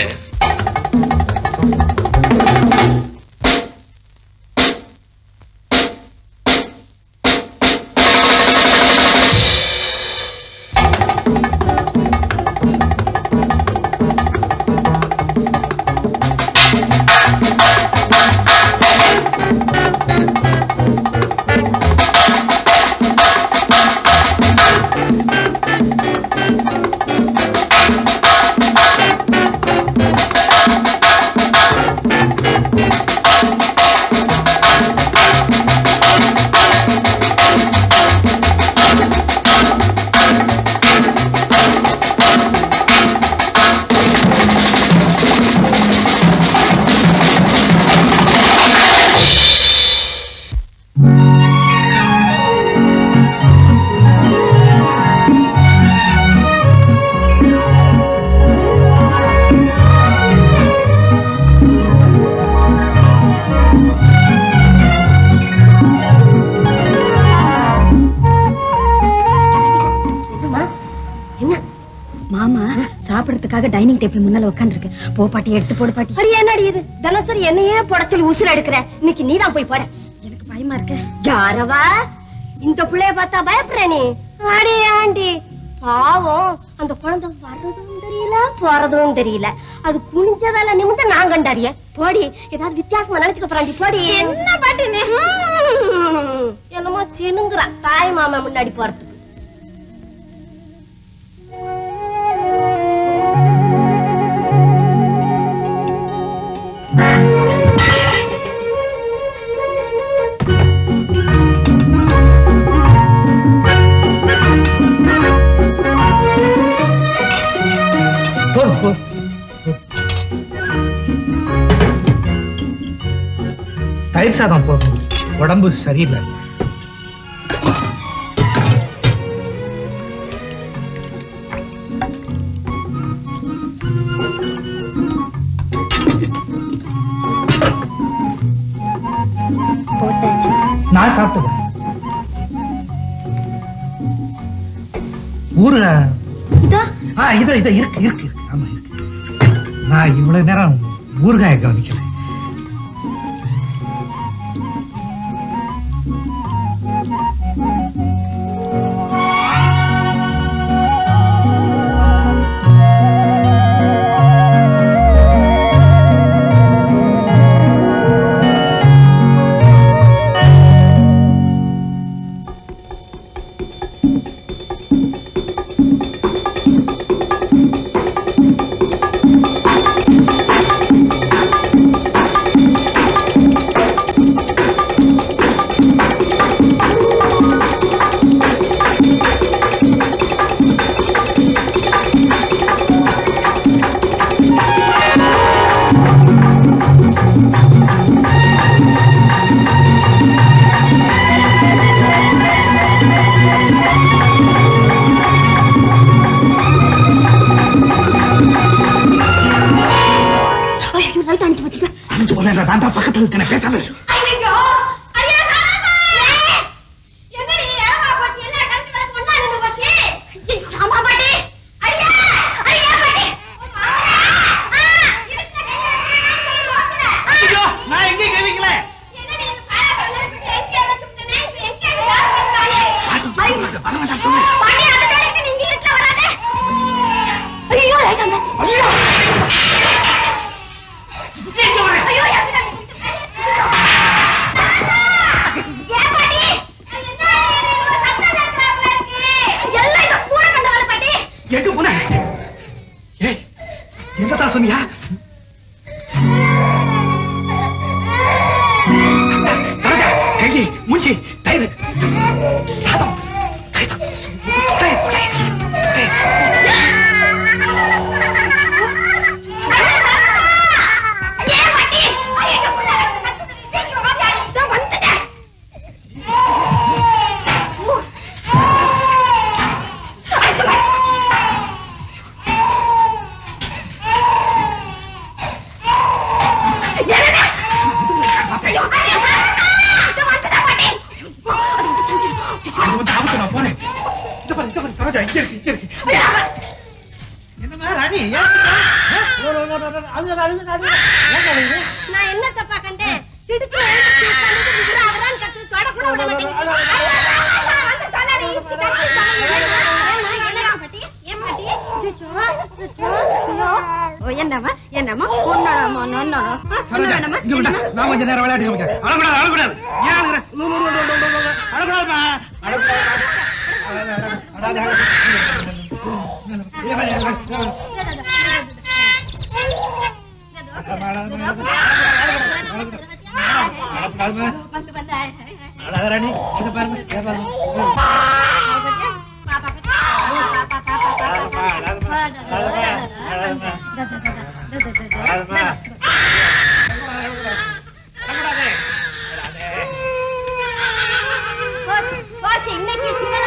டைனிங் டேபிள் முன்னால உட்கார்ந்திருக்கு. போ பாட்டி எடுத்து போடு பாட்டி. அடி என்னடி இது? தினசரி என்னையே புடச்சல் உசுர எடுக்கிற. இன்னைக்கு நீ தான் போய் போட. எனக்கு பயமா இருக்கு. யாரவா இந்த புள்ளைய பார்த்தா பயப்படுற நீ? அடி ஆண்டி பாவம், அந்த குழந்தை வர்றதும் தெரியல போறதும் தெரியல. அது குனிஞ்சதால நிமிந்த நான் கண்டாரிய. போடி ஏதாவது வித்தியாசமா நினைச்சுக்க போறாண்டி. போடி. என்ன பாட்டி நீ என்னமோ சினுங்குற தாய் மாமா முன்னாடி போறதுக்கு. தயிர் சாதம் போதும், உடம்பு சரியில்லை. நான் சாப்பிட்டேன். ஊருக இதோ இதோ இருக்கு இருக்கு ஆமா இருக்கு. நான் இவ்வளவு நேரம் ஊறுகாய கவனிக்கல. உன்னை தாண்டா பக்கத்துல இருக்க பேசாம இரு. ஐயோ அடியா என்னடி ஏமா போச்சு எல்லாம் கண்டு வந்து ஒண்ணா நின்னு போச்சு. ஆமா பாட்டி அடியா அடியா பாட்டி ஐயோ நான் எங்க கேவிக்கல. என்னடி இந்த பாராபல இருக்கு ஏசி அழைச்சுட்டனே எங்க யாரு வரமாட்டா சொல்லு. பாட்டி அந்த நேரத்துக்கு நீங்க இருக்க வராதே. ஐயோ ஏகந்தாச்சு ஐயோ ஐயோ யாரு எங்க போன? ஏய் எங்கதான் சொன்னியா? கையை மூஞ்சி தயிர் சாதம் நான் என்ன தப்பா கண்டேன்? திடுக்கு அவரான் கத்து தொட கூட விட மாட்டேங்குது. வந்து சொல்லடி என்னடா பாட்டி ஏன் பாட்டி சுச்சோ சுச்சோ ஓ என்னம்மா என்னம்மா பொண்ணாமா நன்னோ சொல்லுடமா நான் கொஞ்ச நேரம் விளையாடி காமிக்கிறேன். அழக்கூடாது அழக்கூடாது ஏன் அழகுற? அழக்கூடாதுமா அழகராணி இத பாருங்க இன்னைக்கு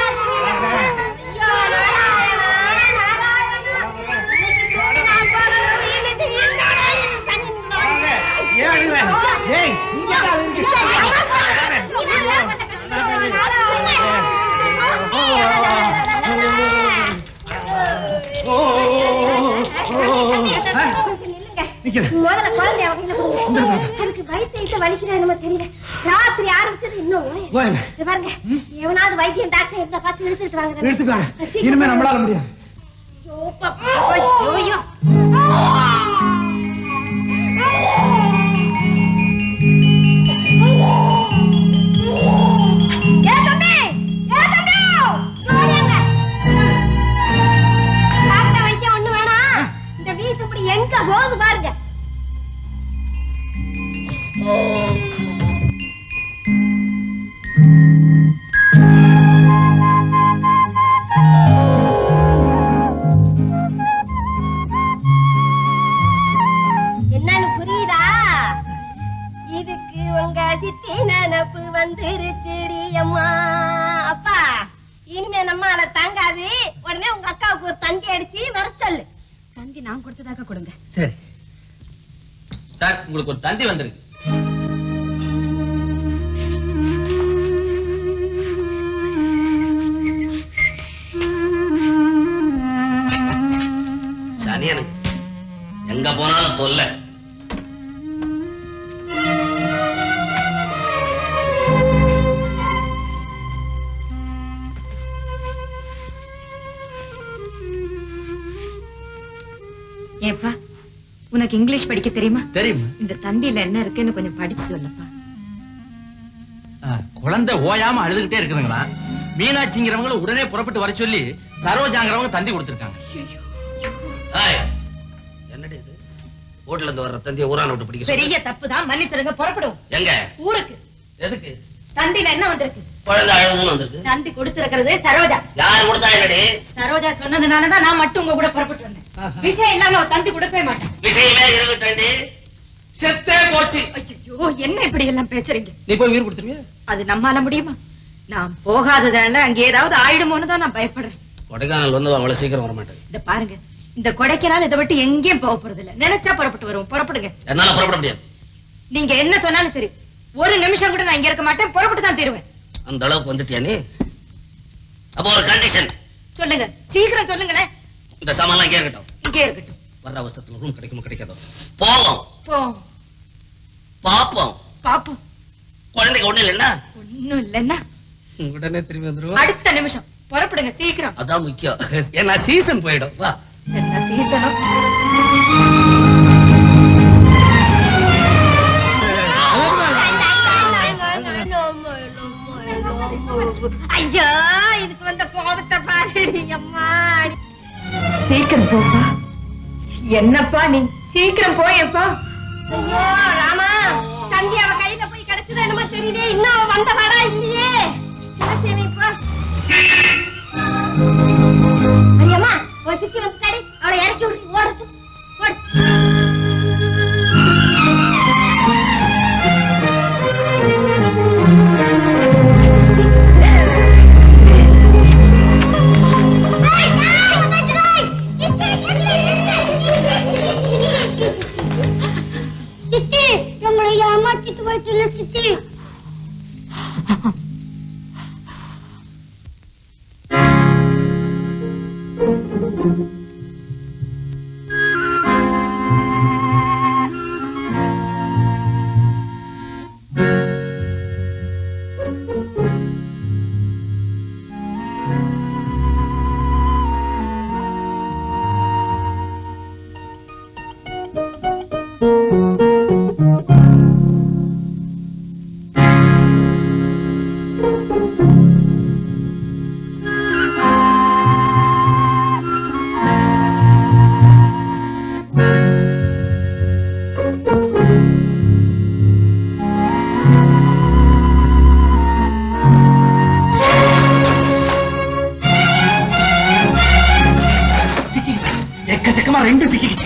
முதல்ல குழந்தைய வகையில கொடுங்க. அதுக்கு வயிற்று வலிக்குதா என்னமோ தெரியல. ராத்திரி ஆரம்பிச்சது இன்னும் பாருங்க. எவனாவது வைத்தியம் டாக்டர் இருந்தா பார்த்து எடுத்துட்டு வாங்க. எடுத்துக்காரு இனிமே நம்மளால முடியாது. ஐயோ எங்க போகுது பாருங்க. என்னன்னு புரியுதா? இதுக்கு உங்க சித்தி நினப்பு வந்துருச்சுடி அம்மா. அப்பா இனிமே நம்மால தாங்காது. உடனே உங்க அக்காவுக்கு ஒரு தந்தி அடிச்சு வர சொல்லு. தந்தி நான் கொடுத்ததாக கொடுங்க. சரி சார் உங்களுக்கு ஒரு தந்தி வந்திருக்கு. சனியனுக்கு எங்க போனாலும் தொல்லை. ஏப்பா உனக்கு இங்கிலீஷ் படிக்க தெரியுமா? தெரியும். இந்த தந்தியில என்ன இருக்குன்னு கொஞ்சம் படிச்சு சொல்லப்பா. குழந்தை ஓயாம அழுதுகிட்டே இருக்குதுங்களா? மீனாட்சிங்கிறவங்க உடனே புறப்பட்டு வர சொல்லி சரோஜாங்கிறவங்க தந்தி கொடுத்திருக்காங்க. என்னடி இது? ஹோட்டல்ல இருந்து வர்ற தந்தியை ஊரான விட்டு பிடிக்க பெரிய தப்புதான், மன்னிச்சிருங்க. புறப்படும். எங்க ஊருக்கு. எதுக்கு? தந்தியில என்ன வந்திருக்கு? குழந்தை அழுதுன்னு வந்திருக்கு. தந்தி கொடுத்திருக்கிறது சரோஜா. யார் கொடுத்தா? என்னடி சரோஜா சொன்னதுனாலதான் நான் மட்டும் உங்க கூட புறப்பட்டு வந்தேன். விஷயம் இல்லாம தந்தி கொடுக்கவே மாட்டேன். விஷயமே இருக்கட்டே. செத்தே போச்சு. ஐயோ என்ன இப்படி எல்லாம் பேசுறீங்க? நீ போய் உயிர் கொடுத்துருவியா? அது நம்மால முடியுமா? நான் போகாததால அங்க ஏதாவது ஆயிடுமோன்னு தான் நான் பயப்படுறேன். கொடைக்கானல் வந்து அவளை சீக்கிரம் வர மாட்டேன். இத பாருங்க, இந்த கொடைக்கானல் இதை விட்டு எங்கேயும் போக போறது இல்ல. நினைச்சா புறப்பட்டு வருவோம். புறப்படுங்க. என்னால புறப்பட முடியாது. நீங்க என்ன சொன்னாலும் சரி, ஒரு நிமிஷம் கூட நான் இங்க இருக்க மாட்டேன், புறப்பட்டு தான் தருவேன். அந்த அளவுக்கு வந்துட்டியா நீ? அப்போ ஒரு கண்டிஷன் சொல்லுங்க, சீக்கிரம் சொல்லுங்களேன். இந்த சாமான்லாம் இங்கே இருக்கட்டும். இங்கே இருக்கட்டும். வர்ற அவசரத்துல ரூம் கிடைக்குமோ கிடைக்காதோ போவோம். போ பாப்போம். பாப்போம். குழந்தைக்கு ஒண்ணு இல்லைன்னா ஒண்ணும் இல்லைன்னா உடனே திரும்பி வந்துருவோம். அடுத்த நிமிஷம் புறப்படுங்க சீக்கிரம். அதான் முக்கியம். ஏன்னா சீசன் போயிடும். வா. என்ன சீசனோ? ஐயோ, இதுக்கு வந்த கோபத்தை பாருடி அம்மா. சீக்கிரம் போப்பா. என்னப்பா நீ சீக்கிரம் போயப்பா. ஐயோ ராமா, தந்தி அவ கையில போய் கிடைச்சது என்னமோ தெரியல. இன்னும் அவ வந்த வாடா இல்லையே. என்ன செய்வீப்பா? அம்மா, ஒரு சித்தி வந்துட்டாடி, அவளை இறக்கி விட்டு ஓடுறது. ஓடு. சித்தி, எங்களை ஏமாத்திட்டு போயிட்டு சித்தி. ரெண்டு சிக்கிச்சு.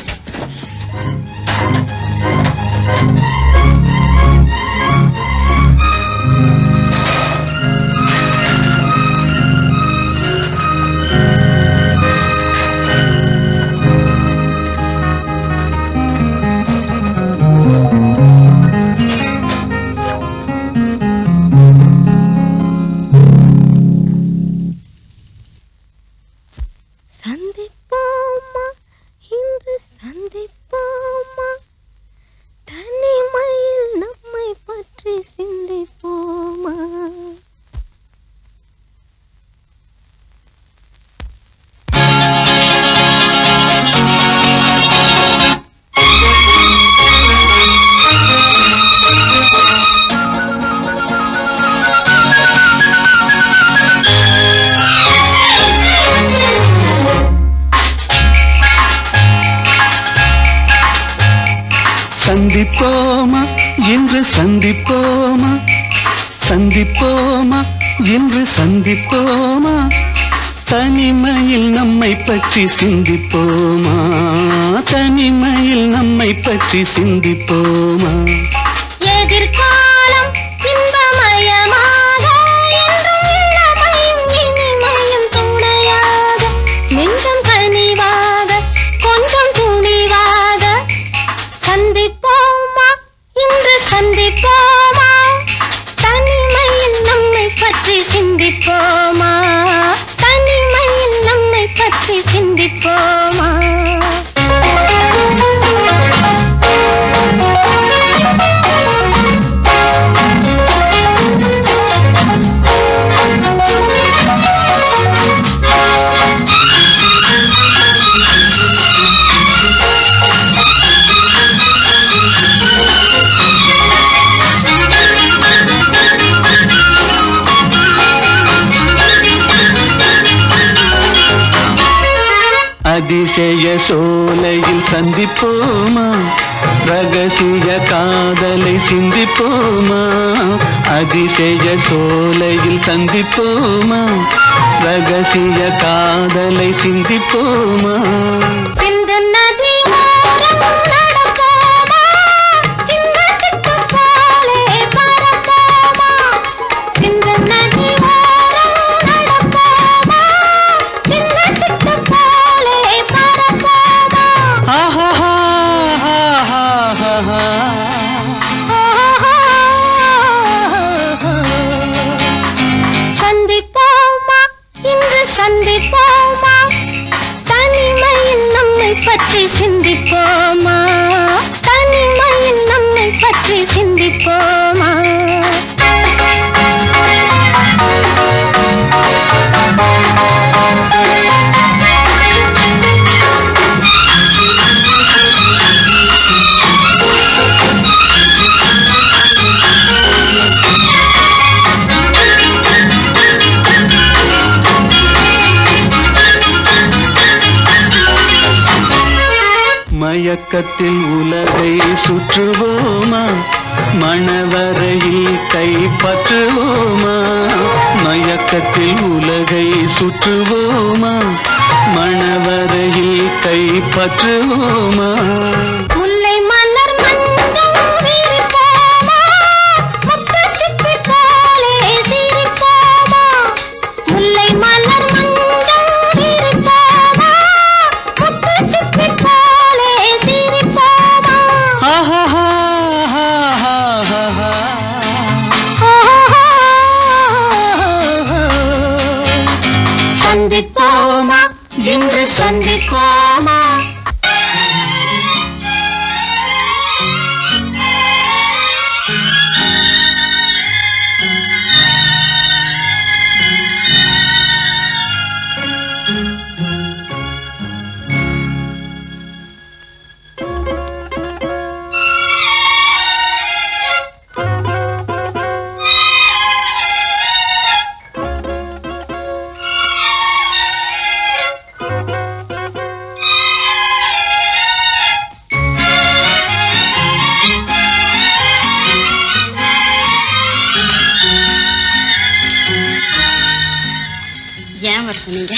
சந்திப்போமா என்று சந்திப்போமா சந்திப்போமா என்று சந்திப்போமா தனிமையில் நம்மை பற்றி சிந்திப்போமா தனிமையில் நம்மை பற்றி சிந்திப்போமா எதிர்காலம் இன்பமயமாக என்றும் இளமையும் இனிமையும் துணையாக நெஞ்சம் கனிவாக கொஞ்சம் துணிவாக சந்திப்போமா இன்று சந்திப்போமா தனிமையில் நம்மை பற்றி சிந்திப்போமா தனிமையில் நம்மை பற்றி சிந்திப்போமா அதிசய சோலையில் சந்திப்போமா ரகசிய காதலை சிந்திப்போமா அதிசய சோலையில் சந்திப்போமா ரகசிய காதலை சிந்திப்போமா சிந்து நதி ஓரம் நடப்போமா சிங்கத்துக்கு போலே பறப்போமா சிந்து நதி ஓரம் நடப்போமா சிங்கத்துக்கு போலே பறப்போமா ஆஹா ஓ மயக்கத்தில் உலகை சுற்றுவோமா மணவரையில் கைப்பற்றுவோமா மயக்கத்தில் உலகை சுற்றுவோமா மணவரையில் கைப்பற்றுவோமா முல்லை மலர் மந்தம் விரிப்போமா முத்துச்சிப்பி போலே சிரிப்போமா முல்லை மலர் மந்தம் விரிப்போமா முத்துச்சிப்பி போலே சிரிப்போமா ஆஹா சந்திப்போமா இன்று சந்திப்போமா ஏன் வர சொன்னீங்க?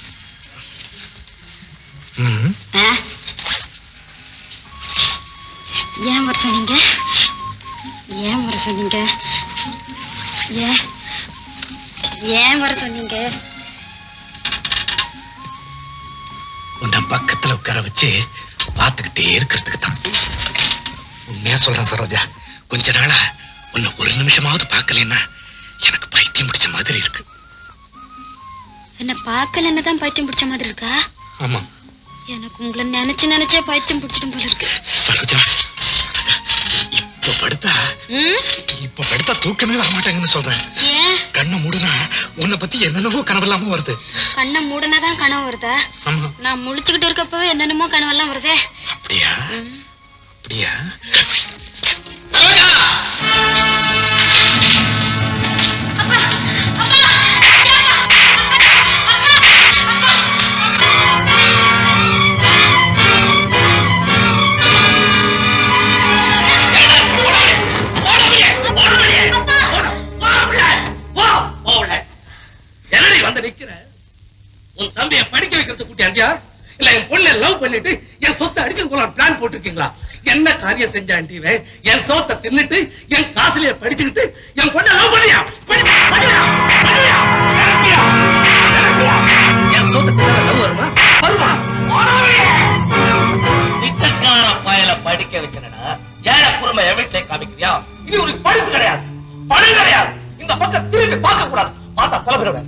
ஏன் வர சொன்னீங்க? ஏன் வர சொன்னீங்க? ஏன் ஏன் வர சொன்னீங்க? உன்னை பக்கத்துல உட்கார வச்சு பார்த்துக்கிட்டே இருக்கிறதுக்கு தான். உண்மையா சொல்றேன் சரோஜா, கொஞ்ச நாளா உன்னை ஒரு நிமிஷமாவது பார்க்கலன்னா எனக்கு பைத்தியம் பிடிச்ச மாதிரி இருக்கு. என்ன பார்க்கலன்னு தான் பைத்தியம் பிடிச்ச மாதிரி இருக்கா? ஆமா, எனக்கு உங்களை நினைச்சு நினைச்சே பைத்தியம் பிடிச்சிடும் போல இருக்கு. சரோஜா, இப்ப படுத்தா இப்ப படுத்தா தூக்கமே வர மாட்டாங்கன்னு சொல்றேன். ஏன்? கண்ணை மூடுனா உன்னை பத்தி என்னென்னமோ கனவெல்லாம வருது. கண்ணை மூடனாதான் கனவு வருதா? ஆமா. நான் முழிச்சுக்கிட்டு இருக்கப்பவே என்னென்னமோ கனவெல்லாம் வருதே. அப்படியா? அப்படியா? வந்து நிக்கிற உன் தம்பியை படிக்க வைக்கிறது கூட்டியா இல்ல என் பொண்ணை லவ் பண்ணிட்டு என் சொத்தை அடிச்சு போலாம் பிளான் போட்டிருக்கீங்களா? என்ன காரியம் செஞ்சான் என் சொத்தை தின்னுட்டு என் காசுலயே படிச்சுக்கிட்டு என் பொண்ணை லவ் பண்ணியா? என் சொத்தை தின்ன லவ் வருமா? வருமா? நிச்சயக்கார பயல படிக்க வச்சனடா ஏழை குடும்ப எவ்வளவு காமிக்கிறியா? இது உனக்கு படிப்பு கிடையாது, பணம் கிடையாது. இந்த பக்கம் திரும்பி பார்க்க கூடாது, பார்த்தா தலைவருவேன்.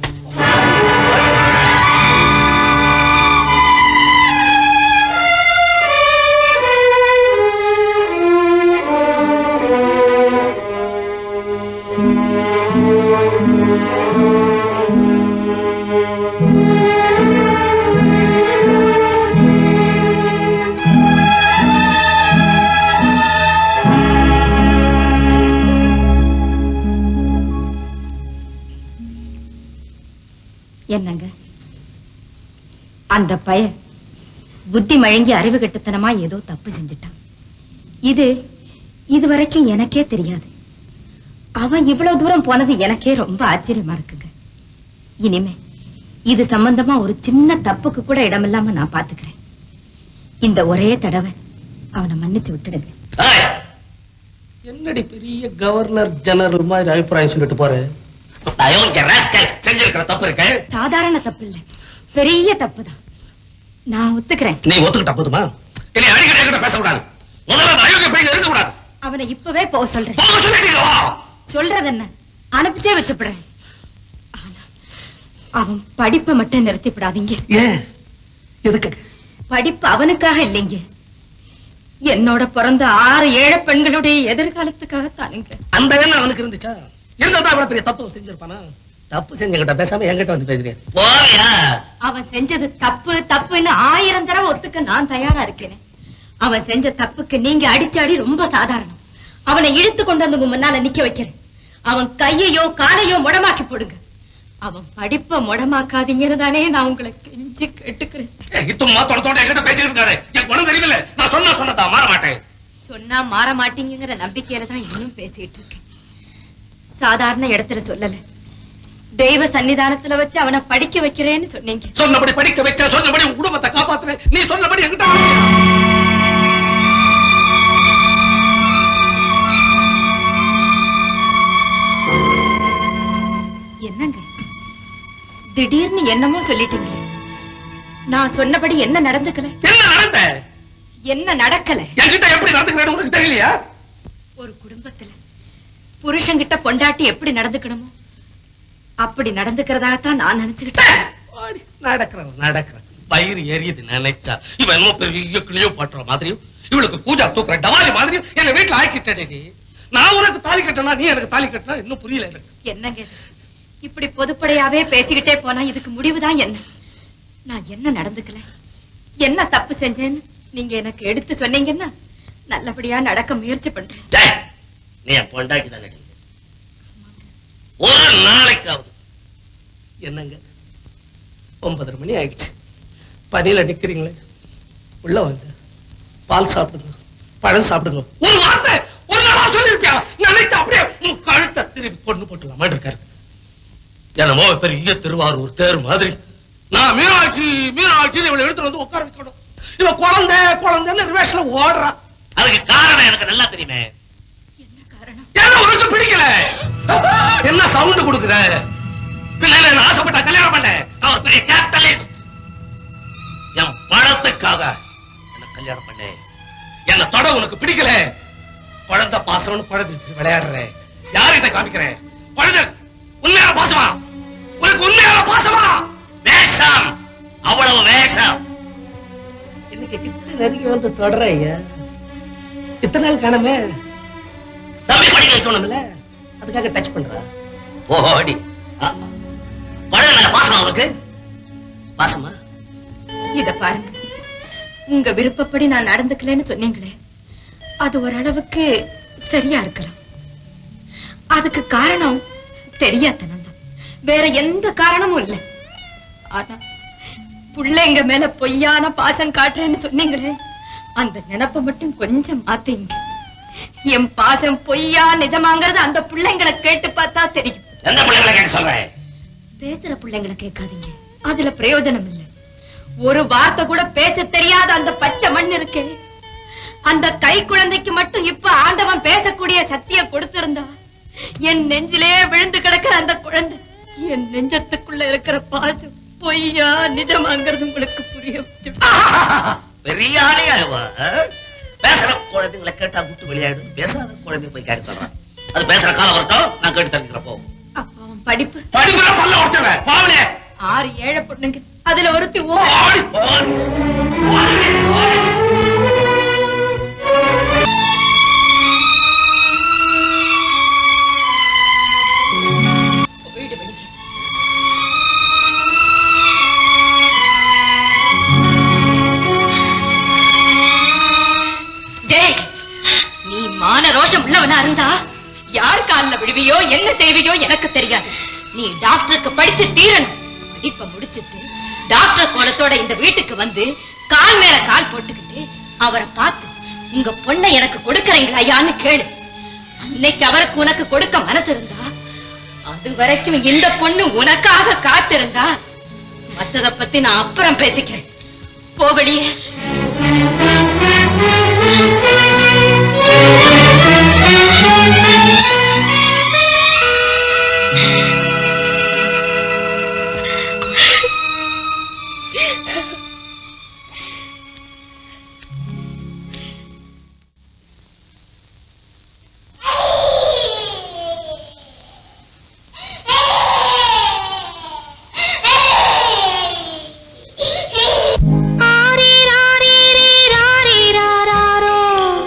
என்னங்க அந்த பய புத்தி மழங்கி அறிவு கெட்டுத்தனமா ஏதோ தப்பு செஞ்சுட்டான். இது இதுவரைக்கும் எனக்கே தெரியாது. அவன் இவ்வளவு தூரம் போனது எனக்கே ரொம்ப ஆச்சரியமா இருக்குங்க. இனிமே இது சம்பந்தமா ஒரு சின்ன தப்புக்கு கூட இடமில்லாம நான் பாத்துக்கிறேன். இந்த ஒரே தடவை அவனை மன்னிச்சு விட்டுடுங்க. என்னடி பெரிய கவர்னர் ஜெனரல் மாதிரி அபிப்பிராயம் சொல்லிட்டு போற? செஞ்சிருக்கிற தப்பு இருக்கு. சாதாரண தப்பு இல்ல, பெரிய தப்புதான். நான் ஒத்துக்கிறேன். நீ ஒத்துக்கிட்ட போதுமா? இல்ல அடிக்கடி பேசக்கூடாது. முதல்ல அயோக்கிய பையன் இருக்கக்கூடாது. அவனை இப்பவே போக சொல்றேன். சொல்றது என்ன, அனுப்பிச்சே வச்சுப்படுறேன். ஆனா அவன் படிப்பை மட்டும் நிறுத்திவிடாதீங்க. ஏன்? எதுக்கு? படிப்பு அவனுக்காக இல்லைங்க, என்னோட பிறந்த ஆறு ஏழை பெண்களுடைய எதிர்காலத்துக்காக தானுங்க. அந்த எண்ணம் அவனுக்கு இருந்துச்சா? இருந்தா அவ்வளவு பெரிய தப்பு செஞ்சிருப்பானா? தப்பு செஞ்சங்கிட்ட பேசாம என்கிட்ட வந்து பேசுறேன். அவன் செஞ்சது தப்பு தப்புன்னு ஆயிரம் தடவை ஒத்துக்க நான் தயாரா இருக்கேன். அவன் செஞ்ச தப்புக்கு நீங்க அடிச்சாடி ரொம்ப சாதாரணம். அவனை இழுத்து கொண்டு வந்து முன்னால நிக்க வைக்கிறேன். அவன் கையையோ காலையோ முடமாக்கி போடுங்க. அவன் படிப்பை முடமாக்காதீங்கன்னு தானே நான் உங்களை கெஞ்சி கேட்டுக்கிறேன். இத்துமா தொட தொட என்கிட்ட பேசிட்டு இருக்காரு. எனக்கு ஒண்ணும் தெரியல. நான் சொன்னா சொன்னதா மாற மாட்டேன். சொன்னா மாற மாட்டீங்கிற நம்பிக்கையில தான் இன்னும் பேசிட்டு இருக்கேன். சாதாரண இடத்துல சொல்லல, தெய்வ சன்னிதானத்துல வச்சு அவனை படிக்க வைக்கிறேன்னு சொன்னீங்க. சொன்னபடி படிக்க வச்ச, சொன்னபடி உன் குடும்பத்தை காப்பாத்துறேன். நீ சொன்னபடி என்கிட்ட என்னங்க திடீர்னு என்னமோ சொல்லிட்டீங்களே. நான் சொன்னபடி என்ன நடந்துக்கல? என்ன நடந்த? என்ன நடக்கல? என்கிட்ட எப்படி நடந்துக்கிறேன்னு உனக்கு தெரியலையா? ஒரு குடும்பத்துல புருஷன்கிட்ட பொண்டாட்டி எப்படி நடந்துக்கணுமோ அப்படி நடந்துக்கிறதாகத்தான் நான் நினைச்சுக்கிட்டேன். நடக்கிறேன் நடக்கிறேன் வயிறு எரியுது நினைச்சா. இவன் என்ன பெரிய கிளியோ பாட்டுற மாதிரியும் இவளுக்கு பூஜா தூக்குற டவாலி மாதிரியும் எங்க வீட்டுல ஆக்கிட்டே. நான் உனக்கு தாலி கட்டினா நீ எனக்கு தாலி கட்டினா இன்னும் புரியல எனக்கு. என்னங்க இப்படி பொதுப்படையாவே பேசிக்கிட்டே போனா இதுக்கு முடிவுதான் என்ன? நான் என்ன நடந்துக்கல, என்ன தப்பு செஞ்சேன்னு நீங்க எனக்கு எடுத்து சொன்னீங்கன்னா நல்லபடியா நடக்க முயற்சி பண்றேன். நீ என் பொண்டாட்டி தான் நடிங்க. ஒரு நாளைக்காவது என்னங்க ஒன்பதரை மணி ஆயிடுச்சு, பனியில நிக்கிறீங்களே, உள்ள வந்து பால் சாப்பிடுங்க, பழம் சாப்பிடுங்க. ஒரு வார்த்தை ஒரு நாளா சொல்லிருப்பியா? நினைச்சு அப்படியே உன் கழுத்தை திருப்பி கொண்டு போட்டுலாமா இருக்காரு. என்னமோ பெரிய திருவாரூர் தேர் மாதிரி நான் மீனாட்சி மீனாட்சி இவளை எடுத்து வந்து உட்கார வைக்கணும். இவ குழந்தை குழந்தைன்னு ரிவேஷன்ல ஓடுறா. அதுக்கு காரணம் எனக்கு நல்லா தெரியுமே. என்ன உனக்கு பிடிக்கல? என்ன சவுண்ட் கொடுக்குற? ஆசைப்பட்ட கல்யாணம் பண்ண அவர் பெரிய கேபிட்டலிஸ்ட். என் பணத்துக்காக என்ன கல்யாணம் பண்ண. என்ன தொட உனக்கு பிடிக்கல. குழந்தை பாசம்னு குழந்தை விளையாடுற. யார்கிட்ட காமிக்கிற? குழந்தை உண்மையான பாசமா? உனக்கு உண்மையான பாசமா? வேஷம், அவ்வளவு வேஷம். இன்னைக்கு கிட்ட நெருங்கி வந்து தொடர. இத்தனை நாள் காணமே. தம்பி படிக்க வைக்கணும்ல, அதுக்காக டச் பண்ற. ஓடி குழந்தை பாசமா உனக்கு? பாசமா? இத பாருங்க, உங்க விருப்பப்படி நான் நடந்துக்கலன்னு சொன்னீங்களே, அது ஓரளவுக்கு சரியா இருக்கலாம். அதுக்கு காரணம் தெரியாதனம் தான், வேற எந்த காரணமும் இல்லை. ஆனா புள்ளைங்க மேல பொய்யான பாசம் காட்டுறேன்னு சொன்னீங்களே, அந்த நினைப்ப மட்டும் கொஞ்சம் மாத்தீங்க. என் பாசம் பொய்யா நிஜமாங்கிறது அந்த பிள்ளைங்களை கேட்டு பார்த்தா தெரியும். எந்த பிள்ளைங்களை கேட்க சொல்றேன்? பேசுற பிள்ளைங்களை கேட்காதீங்க, அதுல பிரயோஜனம் இல்லை. ஒரு வார்த்தை கூட பேச தெரியாத அந்த பச்சை மண் இருக்கே, அந்த கை குழந்தைக்கு மட்டும் இப்ப ஆண்டவன் பேசக்கூடிய சக்தியை கொடுத்திருந்தா என் நெஞ்சிலே விழுந்து கிடக்கிற அந்த குழந்தை என் நெஞ்சத்துக்குள்ள இருக்கிற பாசம் பொய்யா நிஜமாங்கிறது உங்களுக்கு புரியும். பெரிய ஆளையா பேசுற குழந்தைங்களை கேட்டா விட்டு விளையாடு, பேசாத குழந்தை போய் கேட்க சொல்றான். அது பேசுற காலம் வரட்டும், நான் கேட்டு தெரிஞ்சுக்கிறப்போ. அப்ப அவன் படிப்பு படிப்புல பல்ல உடைச்சவன் பாவனே. ஆறு ஏழை பொண்ணுங்க, அதுல ஒருத்தி ஓ மான ரோஷம் உள்ளவனா இருந்தா யார் காலில் விடுவியோ என்ன செய்வியோ எனக்கு தெரியாது. நீ டாக்டருக்கு படிச்சு தீரணும். படிப்பை முடிச்சுட்டு டாக்டர் கோலத்தோட இந்த வீட்டுக்கு வந்து கால் மேல கால் போட்டுக்கிட்டு அவரை பார்த்து உங்க பொண்ணை எனக்கு கொடுக்கறீங்களா ஐயான்னு கேளு. அன்னைக்கு அவருக்கு உனக்கு கொடுக்க மனசு இருந்தா, அது வரைக்கும் இந்த பொண்ணு உனக்காக காத்திருந்தா, மத்தத பத்தி நான் அப்புறம் பேசிக்கிறேன். போவடியே. ஆரி ராரி ரீ ராரி ராரோ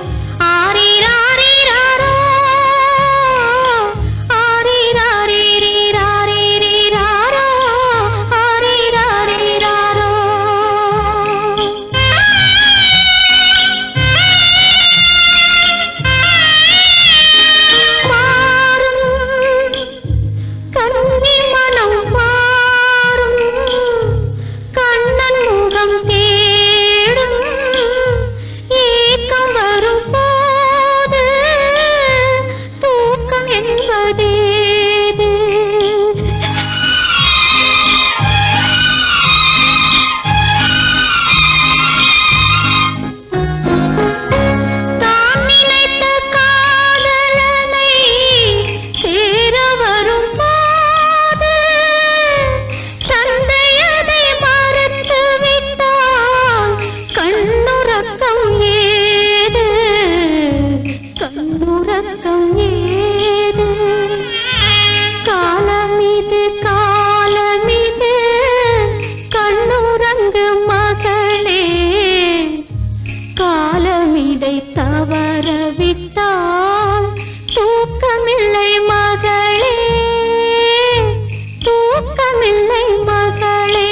தவற விட்டால் தூக்கமில்லை மகளே, தூக்கமில்லை மகளே.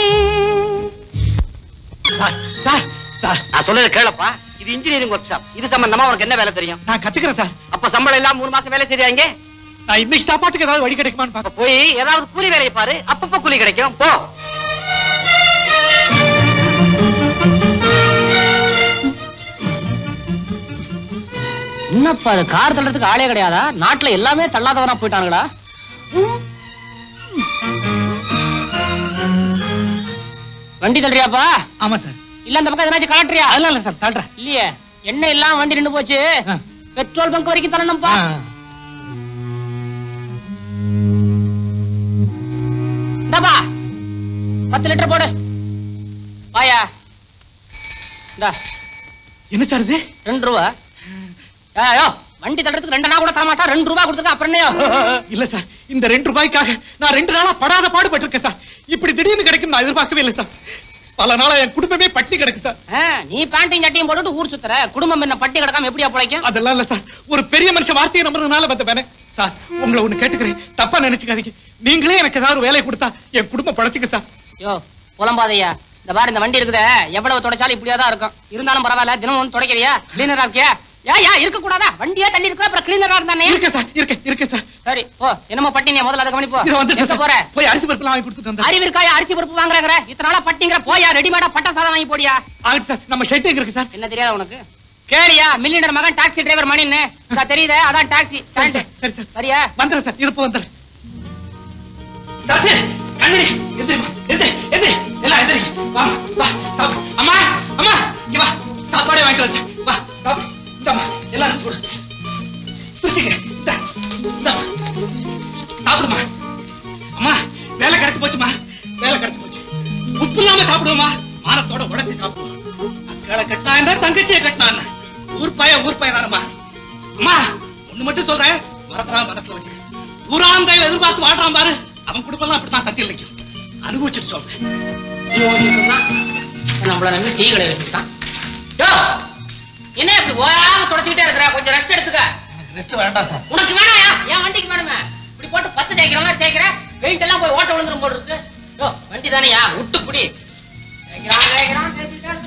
நான் சொல்றது கேளப்பா, இது இன்ஜினியரிங் ஒர்க் ஷாப். இது சம்பந்தமா உனக்கு என்ன வேலை தெரியும்? நான் கத்துக்கிறேன் சார். அப்ப சம்பளம் எல்லாம் மூணு மாசம் வேலை செய்றியா இங்க? நான் இன்னைக்கு சாப்பாட்டுக்கு ஏதாவது வழி கிடைக்குமான்னு பாக்க போய் ஏதாவது கூலி வேலையை பாரு, அப்பப்ப கூலி கிடைக்கும். போ. என்னப்பா கார் தள்ளுறதுக்கு ஆளே கிடையாதா? நாட்டுல எல்லாமே தள்ளாதவனா போயிட்டானுங்களா? வண்டி தள்ளுறியாப்பா? ஆமா சார். இல்ல அந்த பக்கம் எதனாச்சும் கலட்டுறியா? அதெல்லாம் இல்ல சார், தள்ளுறேன். இல்லையே, எண்ணெய் எல்லாம் வண்டி நின்று போச்சு. பெட்ரோல் பங்க் வரைக்கும் தள்ளணும்ப்பா. இந்தாப்பா பத்து லிட்டர் போடு. வாயா. இந்தா. என்ன சார் இது? ரெண்டு ரூபா. ஐயோ, வண்டி தள்ளுறதுக்கு ரெண்டு நாள் கூட தர மாட்டா, ரெண்டு ரூபா கொடுத்துருக்க. அப்புறம் என்ன? இல்ல சார், இந்த ரெண்டு ரூபாய்க்காக நான் ரெண்டு நாளா படாத பாடுபட்டு இருக்கேன் சார். இப்படி திடீர்னு கிடைக்கும் நான் எதிர்பார்க்கவே இல்லை சார். பல நாளா என் குடும்பமே பட்டி கிடக்கு சார். நீ பேண்டையும் சட்டையும் போட்டுட்டு ஊர் சுத்துற, குடும்பம் என்ன பட்டி கிடக்காம எப்படியா பிழைக்கும்? அதெல்லாம் இல்ல சார், ஒரு பெரிய மனுஷன் வார்த்தையை நம்புறதுனால வந்த வேணே சார். உங்களை ஒண்ணு கேட்டுக்கிறேன், தப்பா நினைச்சுக்காதீங்க. நீங்களே எனக்கு ஏதாவது வேலை கொடுத்தா என் குடும்பம் பழச்சிக்க சார். யோ புலம்பாதையா, இந்த பாரு இந்த வண்டி இருக்குதே, எவ்வளவு துடைச்சாலும் இப்படியாதான் இருக்கும். இருந்தாலும் பரவாயில்ல, தினம் வந்து துடைக்கிறியா? கிளீனர் ஆக்கியா? யா யா இருக்க கூடாதா? வண்டியே தள்ளி இருக்க, அப்புறம் கிளீனரா இருந்தானே. இருக்கு சார், இருக்கு இருக்கு சார். சரி போ, என்னமோ பட்டினியா முதல்ல அதை கவனி. போ. எங்க போற? போய் அரிசி பருப்பு வாங்கி கொடுத்துட்டு வந்தேன். அறிவு இருக்காயா? அரிசி பருப்பு வாங்குறாங்கற இத்தனை நாளா பட்டிங்கற, போயா ரெடிமேடா பட்டா சாதம் வாங்கி போடியா. ஆகுது சார், நம்ம ஷெட் எங்க இருக்கு சார்? என்ன தெரியாத உனக்கு? கேளியா, மில்லியனர் மகன் டாக்ஸி டிரைவர் மணின்னு தெரியுதே, அதான் டாக்ஸி ஸ்டாண்ட். சரி சார், சரியா? வந்துறேன் சார், இருப்பு வந்துறேன். சார் கண்ணடி எந்திரிமா, எந்திரி எந்திரி, எல்லாம் எந்திரி. வா வா சாப்பிடு. அம்மா அம்மா இங்க வா, சாப்பாடே வாங்கிட்டு வந்து. வா சாப்பிடு. இந்தாம்மா எல்லாரும் போடு. பிடிச்சிக்க. இந்தா இந்தாம்மா சாப்பிடுமா. அம்மா வேலை கிடைச்சு போச்சுமா, வேலை கிடைச்சு போச்சு. உப்பு இல்லாம சாப்பிடுவோமா, மானத்தோட உடைச்சு சாப்பிடுவோம். அக்காளை கட்டினா என்ன, தங்கச்சியை கட்டினா என்ன, ஊர் பைய ஊர் பையன் தானம்மா. அம்மா ஒண்ணு மட்டும் சொல்றேன், மறந்துடாம மனசுல வச்சுக்க. ஊராந்தை எதிர்பார்த்து வாழ்றான் பாரு, அவன் குடும்பம் அப்படித்தான் சத்தியம் நிற்கும். அனுபவிச்சுட்டு சொல்றேன். நம்மள நம்பி டீ கடை வச்சுட்டான். என்ன இப்படி ஓயாம தொடச்சுக்கிட்டே இருக்கிற? கொஞ்சம் ரெஸ்ட் எடுத்துக்க. ரெஸ்ட் வேண்டாம் சார். உனக்கு வேணாயா? என் வண்டிக்கு வேணுமே. இப்படி போட்டு பத்து தேய்க்கிறவங்க தேய்க்கிற, பெயிண்ட் எல்லாம் போய் ஓட்ட விழுந்துரும் போல் இருக்கு. யோ வண்டி தானேயா, விட்டு புடி. தேய்க்கிறான் தேய்க்கிறான் தேய்க்கிறான்.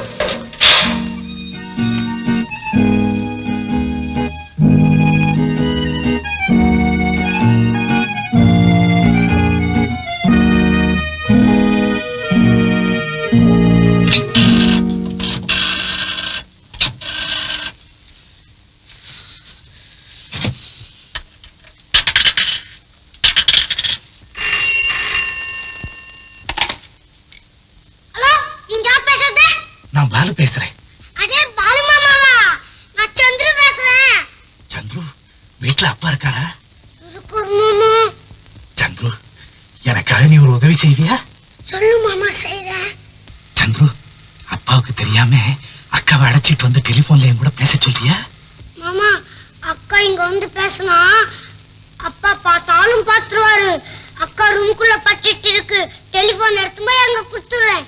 நான் பாலு பேசுறேன். அடே பாலு மாமாவா? நான் சந்திரு பேசுறேன். சந்துரு வீட்டுல அப்பா இருக்காரா? இருக்கார் மாமா. சந்துரு எனக்காக நீ ஒரு உதவி செய்வியா? சொல்லு மாமா, செய்றேன். சந்துரு அப்பாவுக்கு தெரியாம அக்காவை அழைச்சிட்டு வந்து டெலிபோன்ல என் கூட பேச சொல்றியா? மாமா அக்கா இங்க வந்து பேசினா அப்பா பார்த்தாலும் பாத்துருவாரு. அக்கா ரூமுக்குள்ள பட்டிட்டு இருக்கு, டெலிபோன் எடுத்து போய் அங்க கொடுத்துறேன்.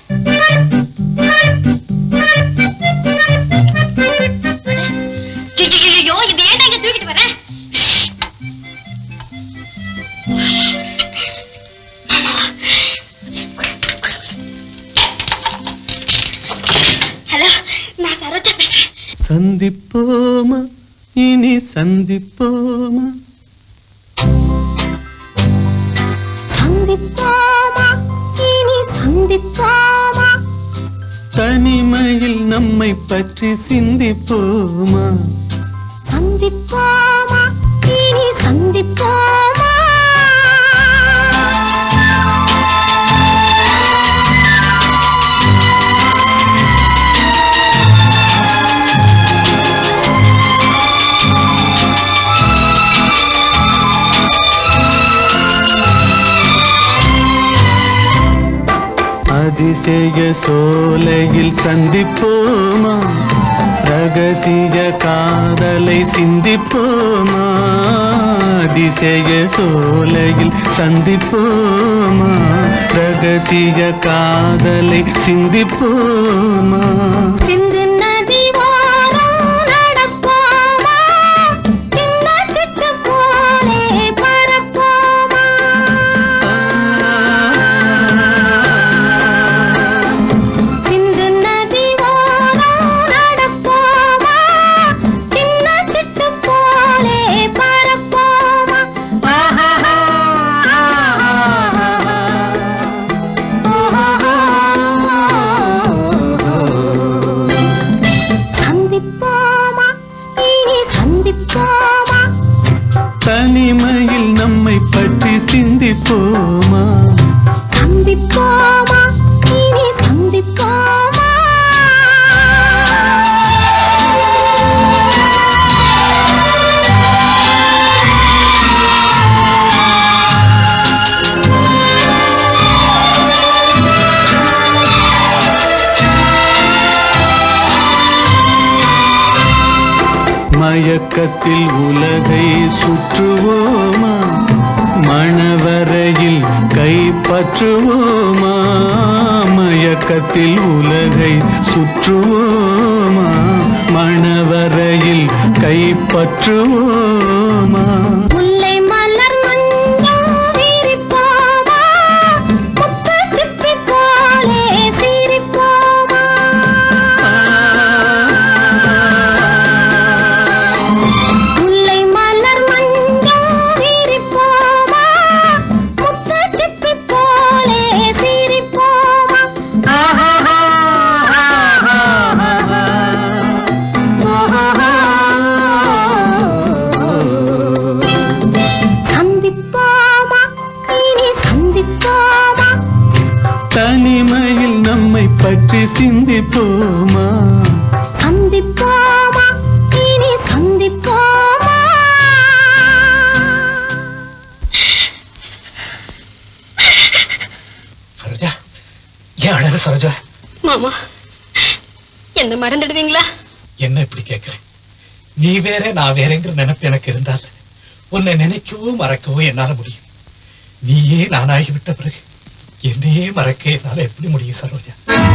ஐயோ இது ஏன்டா இங்க தூக்கிட்டு வர? ஹலோ, நான் சரோஜா பேசுறேன். சந்திப்போமா இனி சந்திப்போமா, சந்திப்போமா இனி சந்திப்போமா, தனிமையில் நம்மை பற்றி சிந்திப்போமா, சந்திப்போமா இனி சந்திப்போமா. அதிசய சோலையில் சந்திப்போமா, ரகசிய காதலை சிந்திப்போமா, அதிசய சோலையில் சந்திப்போமா, ரகசிய காதலை சிந்திப்போமா. சிந்து நதி ஓரம் நடப்போமா, சிந்திப்போமா சந்திப்போமா இனி சந்திப்போமா மயக்கத்தில் உலகை சுற்றுவோமா மணவரையில் கைப்பற்றுவோமா மயக்கத்தில் உலகை சுற்றுவோமா மணவரையில் கைப்பற்றுவோமா முல்லை மலர் மஞ்சம் விரிப்போமா முத்து சிப்பி போலே சிரிப்போமா முல்லை மலர் மஞ்சம் விரிப்போமா முத்து சிப்பி போலே சிரிப்போமா சந்திப்போமா இனி சந்திப்போமா தனிமையில் நம்மை பற்றி சிந்திப்போமா சந்திப்போமா இனி சந்திப்போமா சரோஜா ஏன் அழகு சரோஜா மாமா என்ன மறந்துடுவீங்களா? என்ன இப்படி கேட்கிறேன்? நீ வேற நான் வேறங்கிற நினைப்பு எனக்கு இருந்தால் உன்னை நினைக்கவோ மறக்கவோ என்னால முடியும். நீயே நானாகி விட்ட பிறகு என்னையே மறக்க என்னால எப்படி முடியும் சரோஜா?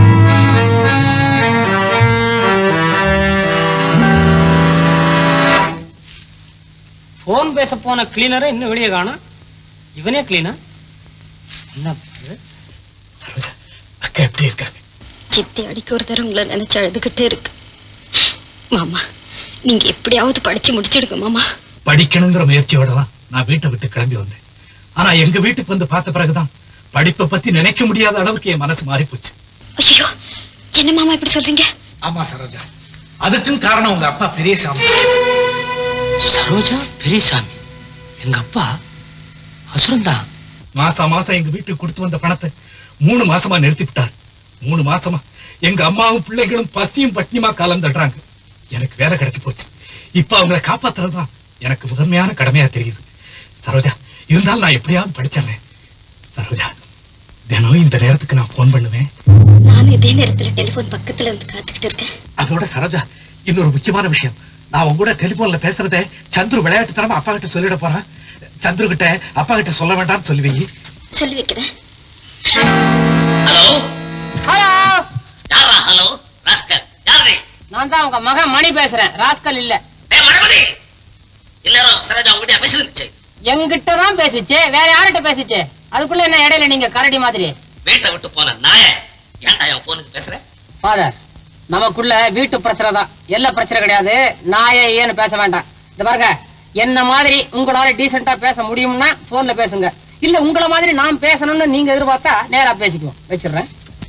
போன் பேச போன கிளீனரை இன்னும் வெளியே காணோம். இவனே கிளீனர் என்ன சரோஜா அக்கா எப்படி இருக்காங்க? சித்தி அடிக்க ஒரு தரம் உங்களை நினைச்சு அழுதுகிட்டே இருக்கு. மாமா நீங்க எப்படியாவது படிச்சு முடிச்சிடுங்க மாமா. படிக்கணுங்கிற முயற்சியோட தான் நான் வீட்டை விட்டு கிளம்பி வந்தேன். ஆனா எங்க வீட்டுக்கு வந்து பார்த்த பிறகுதான் படிப்பை பத்தி நினைக்க முடியாத அளவுக்கு என் மனசு மாறி போச்சு. ஐயோ என்ன மாமா இப்படி சொல்றீங்க? ஆமா சரோஜா, அதுக்கும் காரணம் உங்க அப்பா பெரியசாமி. சரோஜா பெரியசாமி எங்க அப்பா அசுரந்தான். மாசம் மாசம் எங்க வீட்டுக்கு கொடுத்து வந்த பணத்தை மூணு மாசமா நிறுத்தி விட்டார். மூணு மாசமா எங்க அம்மாவும் பிள்ளைகளும் பசியும் பட்டினியுமா காலம் தள்ளுறாங்க. எனக்கு வேலை கிடைச்சு போச்சு. இப்ப அவங்களை காப்பாத்துறதுதான் எனக்கு முதன்மையான கடமையா தெரியுது. சரோஜா இருந்தாலும் நான் எப்படியாவது படிச்சிடறேன். சரோஜா தினம் இந்த நேரத்துக்கு நான் போன் பண்ணுவேன். நானும் இதே நேரத்துல டெலிபோன் பக்கத்துல இருந்து காத்துக்கிட்டு இருக்கேன். அதோட சரோஜா இன்னொரு முக்கியமான விஷயம், நான் உங்க கூட டெலிபோன்ல பேசுறதை சந்துரு விளையாட்டு தரமா அப்பா கிட்ட சொல்லிட போறேன். சந்துரு கிட்ட அப்பா கிட்ட சொல்ல வேண்டாம்னு சொல்லி வை. சொல்லி வைக்கிறேன். ஹலோ ஹலோ யாரா? ஹலோ ராஸ்கல் யாரு? நான் தான் உங்க மகன் மணி பேசுறேன். ராஸ்கல் இல்ல. டேய் மணமணி, இந்நேரம் சரோஜா உங்ககிட்ட பேசிருந்துச்சு. என்கிட்ட தான் பேசிச்சு, வேற யார்கிட்ட பேசிச்சு? அதுக்குள்ள என்ன இடையில நீங்க கரடி மாதிரி வீட்டை விட்டு போன நாய ஏன்டா என் போனுக்கு பேசுற? ஃபாதர், நமக்குள்ள வீட்டு பிரச்சனை தான், எல்லா பிரச்சனை கிடையாது. நாயே ஏன்னு பேச வேண்டாம். இந்த பாருங்க, என்ன மாதிரி உங்களால டீசெண்டா பேச முடியும்னா போன்ல பேசுங்க. இல்ல உங்கள மாதிரி நான் பேசணும்னு நீங்க எதிர்பார்த்தா நேரா பேசிக்குவோம். வச்சிடுறேன்.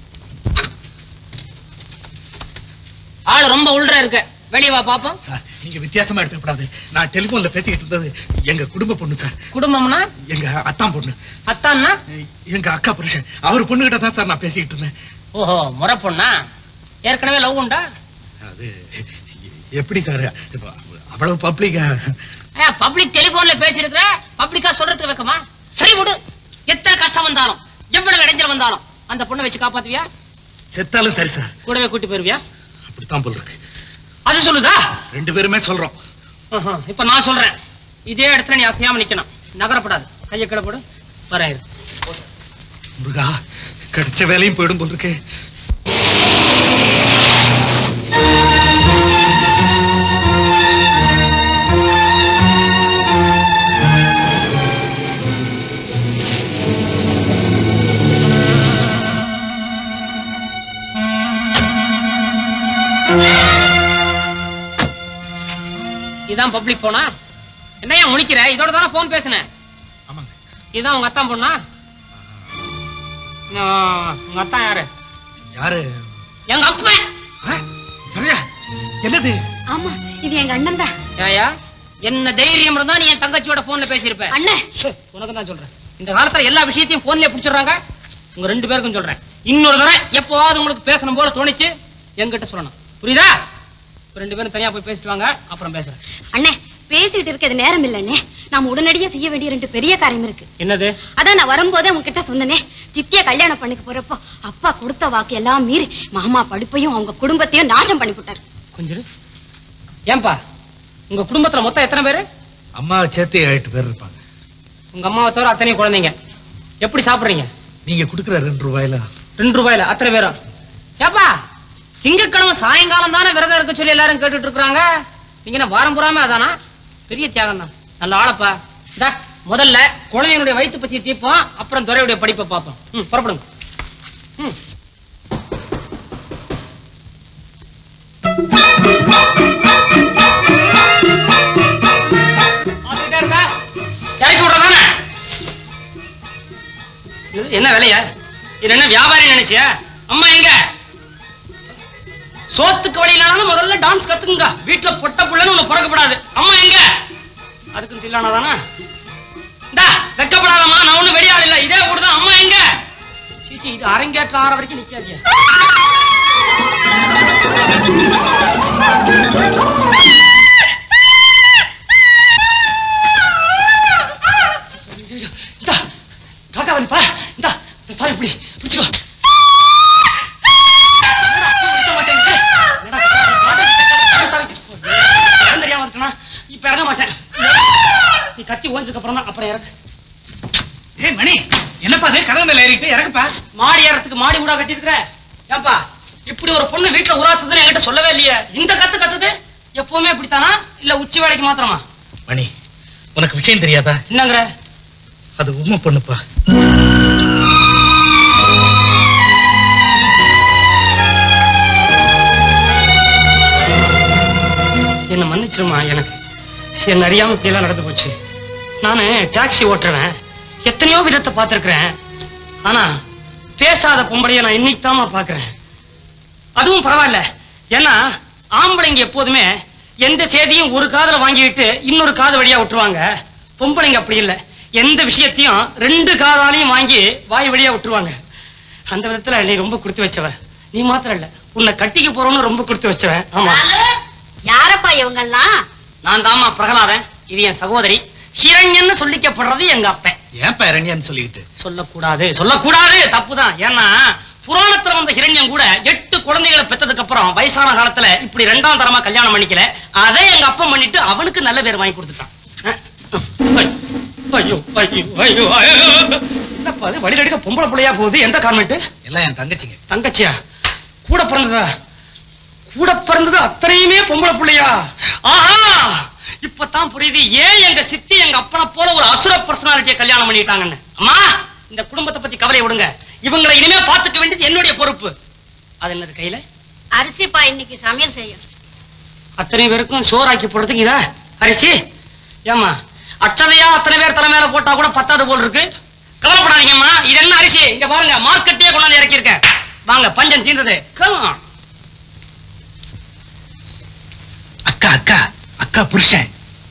ஆளு ரொம்ப உள்ற இருக்கு, வெளியே வா பாப்போம். சார் நீங்க வித்தியாசமா எடுத்துக்கூடாது. நான் டெலிபோன்ல பேசிக்கிட்டு இருந்தது எங்க குடும்ப பொண்ணு சார். குடும்பம்னா? எங்க அத்தான் பொண்ணு. அத்தான்னா? எங்க அக்கா புருஷன். அவர் பொண்ணு கிட்ட தான் சார் நான் பேசிக்கிட்டு இருந்தேன். ஓஹோ, முறை பொண்ணா? ஏற்கனவே லவ் உண்டா? அது எப்படி சார் அவ்வளவு பப்ளிக்கா? பப்ளிக் டெலிபோன்ல பேசிருக்கிற, பப்ளிக்கா சொல்றதுக்கு வைக்கமா? சரி விடு, எத்தனை கஷ்டம் வந்தாலும் எவ்வளவு இடைஞ்சல் வந்தாலும் அந்த பொண்ணை வச்சு காப்பாத்துவியா? செத்தாலும் சரி சார். கூடவே கூட்டி போயிருவியா? அப்படித்தான் போல இருக்கு. அது சொல்லுதா? ரெண்டு பேருமே சொல்றோம். இப்ப நான் சொல்றேன், இதே இடத்துல நீ அசையாம நிக்கணும், நகரப்படாது. கையை கீழே போடு. வரேன். முருகா, கிடைச்ச வேலையும் போயிடும் போல இருக்கு. இதான் பப்ளிக் போனா? என்னையா முடிக்கிற? இதோட தானே போன் பேசுனேன். இதான் உங்க அத்தான் பொண்ணா? உங்க அத்தான் யாரு? யாரு? எங்க அப்பா. சரியா? என்னது? ஆமா, இது எங்க அண்ணன் தான். ஏயா, என்ன தைரியம் இருந்தா நீ என் தங்கச்சியோட போன்ல பேசியிருப்ப. அண்ணே, உனக்கு தான் சொல்றேன். இந்த காலத்துல எல்லா விஷயத்தையும் போன்லயே புடிச்சிடுறாங்க. உங்க ரெண்டு பேருக்கும் சொல்றேன், இன்னொரு தடவை எப்போவாவது உங்களுக்கு பேசணும் போல தோணிச்சு என்கிட்ட சொல்லணும், புரியுதா? ரெண்டு பேரும் தனியா போய் பேசிட்டு வாங்க, அப்புறம் பேசுறேன். அண்ணே பேசிட்டு இருக்கிறது நேரம் இல்லண்ணே, நாம உடனடியா செய்ய வேண்டிய ரெண்டு பெரிய காரியம் இருக்கு. என்னது? அதான் நான் வரும்போதே உங்ககிட்ட சொன்னனே, சித்திய கல்யாணம் பண்ணிக்க போறப்போ அப்பா கொடுத்த வாக்கு எல்லாம் மீறி மாமா படிப்பையும் அவங்க குடும்பத்தையும் நாசம் பண்ணி விட்டாரு. கொஞ்சம் ஏன்பா, உங்க குடும்பத்துல மொத்தம் எத்தனை பேரு? அம்மாவை சேர்த்து எட்டு பேர் இருப்பாங்க. உங்க அம்மாவை தவிர அத்தனை குழந்தைங்க. எப்படி சாப்பிடுறீங்க? நீங்க குடுக்குற ரெண்டு ரூபாயில ரெண்டு ரூபாயில அத்தனை பேரும்? ஏப்பா, திங்கட்கிழமை சாயங்காலம் தானே விரதம் இருக்க சொல்லி எல்லாரும் கேட்டுட்டு இருக்காங்க. நீங்க என்ன வாரம் புறாம அதானா? பெரிய தியாகம் தான். நல்ல ஆளப்பா. இந்த முதல்ல குழந்தைங்களுடைய வயிற்று பத்தி தீர்ப்போம், அப்புறம் துறையுடைய படிப்பை பார்ப்போம். ம், புறப்படுங்க. ம். என்ன வேலையா? இது என்ன வியாபாரி நினைச்சியா? அம்மா எங்க? சோத்துக்கு வழி இல்லாம முதல்ல டான்ஸ் கத்துக்குங்க. வீட்டுல பொட்ட புள்ளன்னு ஒண்ணு பிறக்கப்படாது. அம்மா எங்க? அதுக்கும் தில்லானதானா? டா வெக்கப்படாதம்மா, நான் ஒண்ணு வெளியாள் இல்ல, இதே கூடதான். அம்மா எங்க? சீச்சி, இது அரங்கேற்ற ஆற வரைக்கும் நிக்காதியா. காக்கா வந்துப்பா. இந்தா சாரி, இப்படி பிடிச்சுக்கோ. இப்ப இறங்க மாட்டேன். நீ கத்தி ஓஞ்சதுக்கு அப்புறம் தான் அப்புறம் இறக்கு. ஏய் மணி, என்னப்பா அது கதவு மேல ஏறிட்டு இறக்குப்பா. மாடி ஏறத்துக்கு மாடி ஊடா கட்டி இருக்கிற. ஏன்பா, இப்படி ஒரு பொண்ணு வீட்டுல உராச்சதுன்னு என்கிட்ட சொல்லவே இல்லையே. இந்த கத்து கத்துது எப்பவுமே இப்படித்தானா, இல்ல உச்சி வேலைக்கு மாத்திரமா? மணி, உனக்கு விஷயம் தெரியாதா? என்னங்கிற? அது உண்மை பொண்ணுப்பா. என்ன மன்னிச்சிருமா, எனக்கு என்ன அறியாம இப்படியெல்லாம் நடந்து போச்சு. நானு டாக்ஸி ஓட்டுறேன், எத்தனையோ விதத்தை பார்த்திருக்கிறேன். ஆனா பேசாத பொம்பளைய நான் இன்னைக்கு தாமா பாக்குறேன். அதுவும் பரவாயில்ல, ஏன்னா ஆம்பளைங்க எப்போதுமே எந்த செய்தியும் ஒரு காதல வாங்கிட்டு இன்னொரு காது வழியா விட்டுருவாங்க. பொம்பளைங்க அப்படி இல்லை, எந்த விஷயத்தையும் ரெண்டு காதாலையும் வாங்கி வாய் வழியா விட்டுருவாங்க. அந்த விதத்துல நீ ரொம்ப கொடுத்து வச்சவ. நீ மாத்திரம் இல்ல, உன்னை கட்டிக்க போறோம்னு ரொம்ப கொடுத்து வச்சவ. ஆமா. யாரப்பா இவங்கெல்லாம்? நான் தாமா பிரகலாதன், இது என் சகோதரி. ஹிரண்யன்னு சொல்லிக்கப்படுறது எங்க அப்பன். ஏன்பா ஹிரண்யன்னு சொல்லிக்கிட்டு? சொல்லக்கூடாது, சொல்லக்கூடாது, தப்புதான். ஏன்னா புராணத்துல வந்த ஹிரண்யம் கூட எட்டு குழந்தைகளை பெற்றதுக்கு அப்புறம் வயசான காலத்துல இப்படி ரெண்டாம் தரமா கல்யாணம் பண்ணிக்கல. அதை எங்க அப்பன் பண்ணிட்டு அவனுக்கு நல்ல பேர் வாங்கி கொடுத்துட்டான். ஐயோ ஐயோ ஐயோ ஐயோ, என்னப்பா அது வழி எடுக்க பொம்பளை பிள்ளையா போகுது? எந்த கார்மெண்ட்? எல்லாம் என் தங்கச்சிங்க. தங்கச்சியா? கூட பிறந்ததா? கூட பிறந்தது அத்தனையுமே பொம்பளை பிள்ளையா? ஆஹா, இப்பதான் புரியுது ஏன் எங்க சித்தி எங்க அப்பனை போல ஒரு அசுர பர்சனாலிட்டியை கல்யாணம் பண்ணிட்டாங்கன்னு. அம்மா, இந்த குடும்பத்தை பத்தி கவலை விடுங்க. இவங்களை இனிமே பாத்துக்க வேண்டியது என்னுடைய பொறுப்பு. அது என்னது கையில? அரிசிப்பா இன்னைக்கு சமையல் செய்யும். அத்தனை பேருக்கும் சோறாக்கி போடுறதுக்கு இதா அரிசி? ஏமா அச்சதையா அத்தனை பேர் தலை மேல போட்டா கூட பத்தாது போல் இருக்கு. கவலைப்படாதீங்கம்மா, இது என்ன அரிசி? இங்க பாருங்க, மார்க்கெட்டே கொண்டாந்து இறக்கி இருக்கேன். வாங்க, பஞ்சம் தீர்ந்தது. அக்கா அக்கா அக்கா புருஷன்.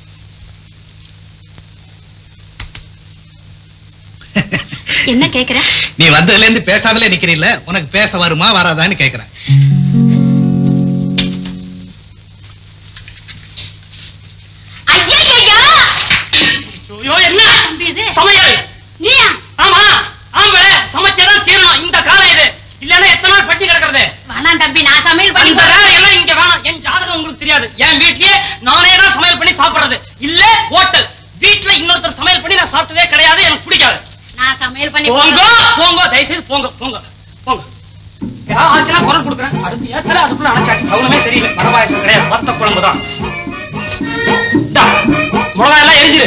என்ன கேக்குற? நீ வந்ததுல இருந்து பேசாமலே நிக்கிறீல்ல, உனக்கு பேச வருமா வராதான்னு கேக்குறேன். என்ன சமையல்? நீயா? ஆமா, ஆம்பளை சமைச்சதான் தீரணும். இந்த காலம் இது, இல்லன்னா எத்தனை நாள் பட்டி கிடக்கிறது? வேணாம் தம்பி, நான் சமையல் பண்ணி இந்த வேலை எல்லாம் இங்க வேணாம். என் ஜாதகம் உங்களுக்கு தெரியாது. என் வீட்லயே நானே தான் சமையல் பண்ணி சாப்பிடுறது. இல்ல ஹோட்டல். வீட்டுல இன்னொருத்தர் சமையல் பண்ணி நான் சாப்பிட்டதே கிடையாது, எனக்கு பிடிக்காது. நான் சமையல் பண்ணி போங்க போங்க, தயவுசெய்து போங்க போங்க போங்க. ஏதாவது ஆச்சுன்னா குரல் கொடுக்குறேன். அடுத்து ஏத்தல அதுக்குள்ள அணைச்சாச்சு. சவுனமே சரியில்லை. பரவாயில்லை கிடையாது, வத்த குழம்பு தான். மிளகா எல்லாம் எரிஞ்சிரு.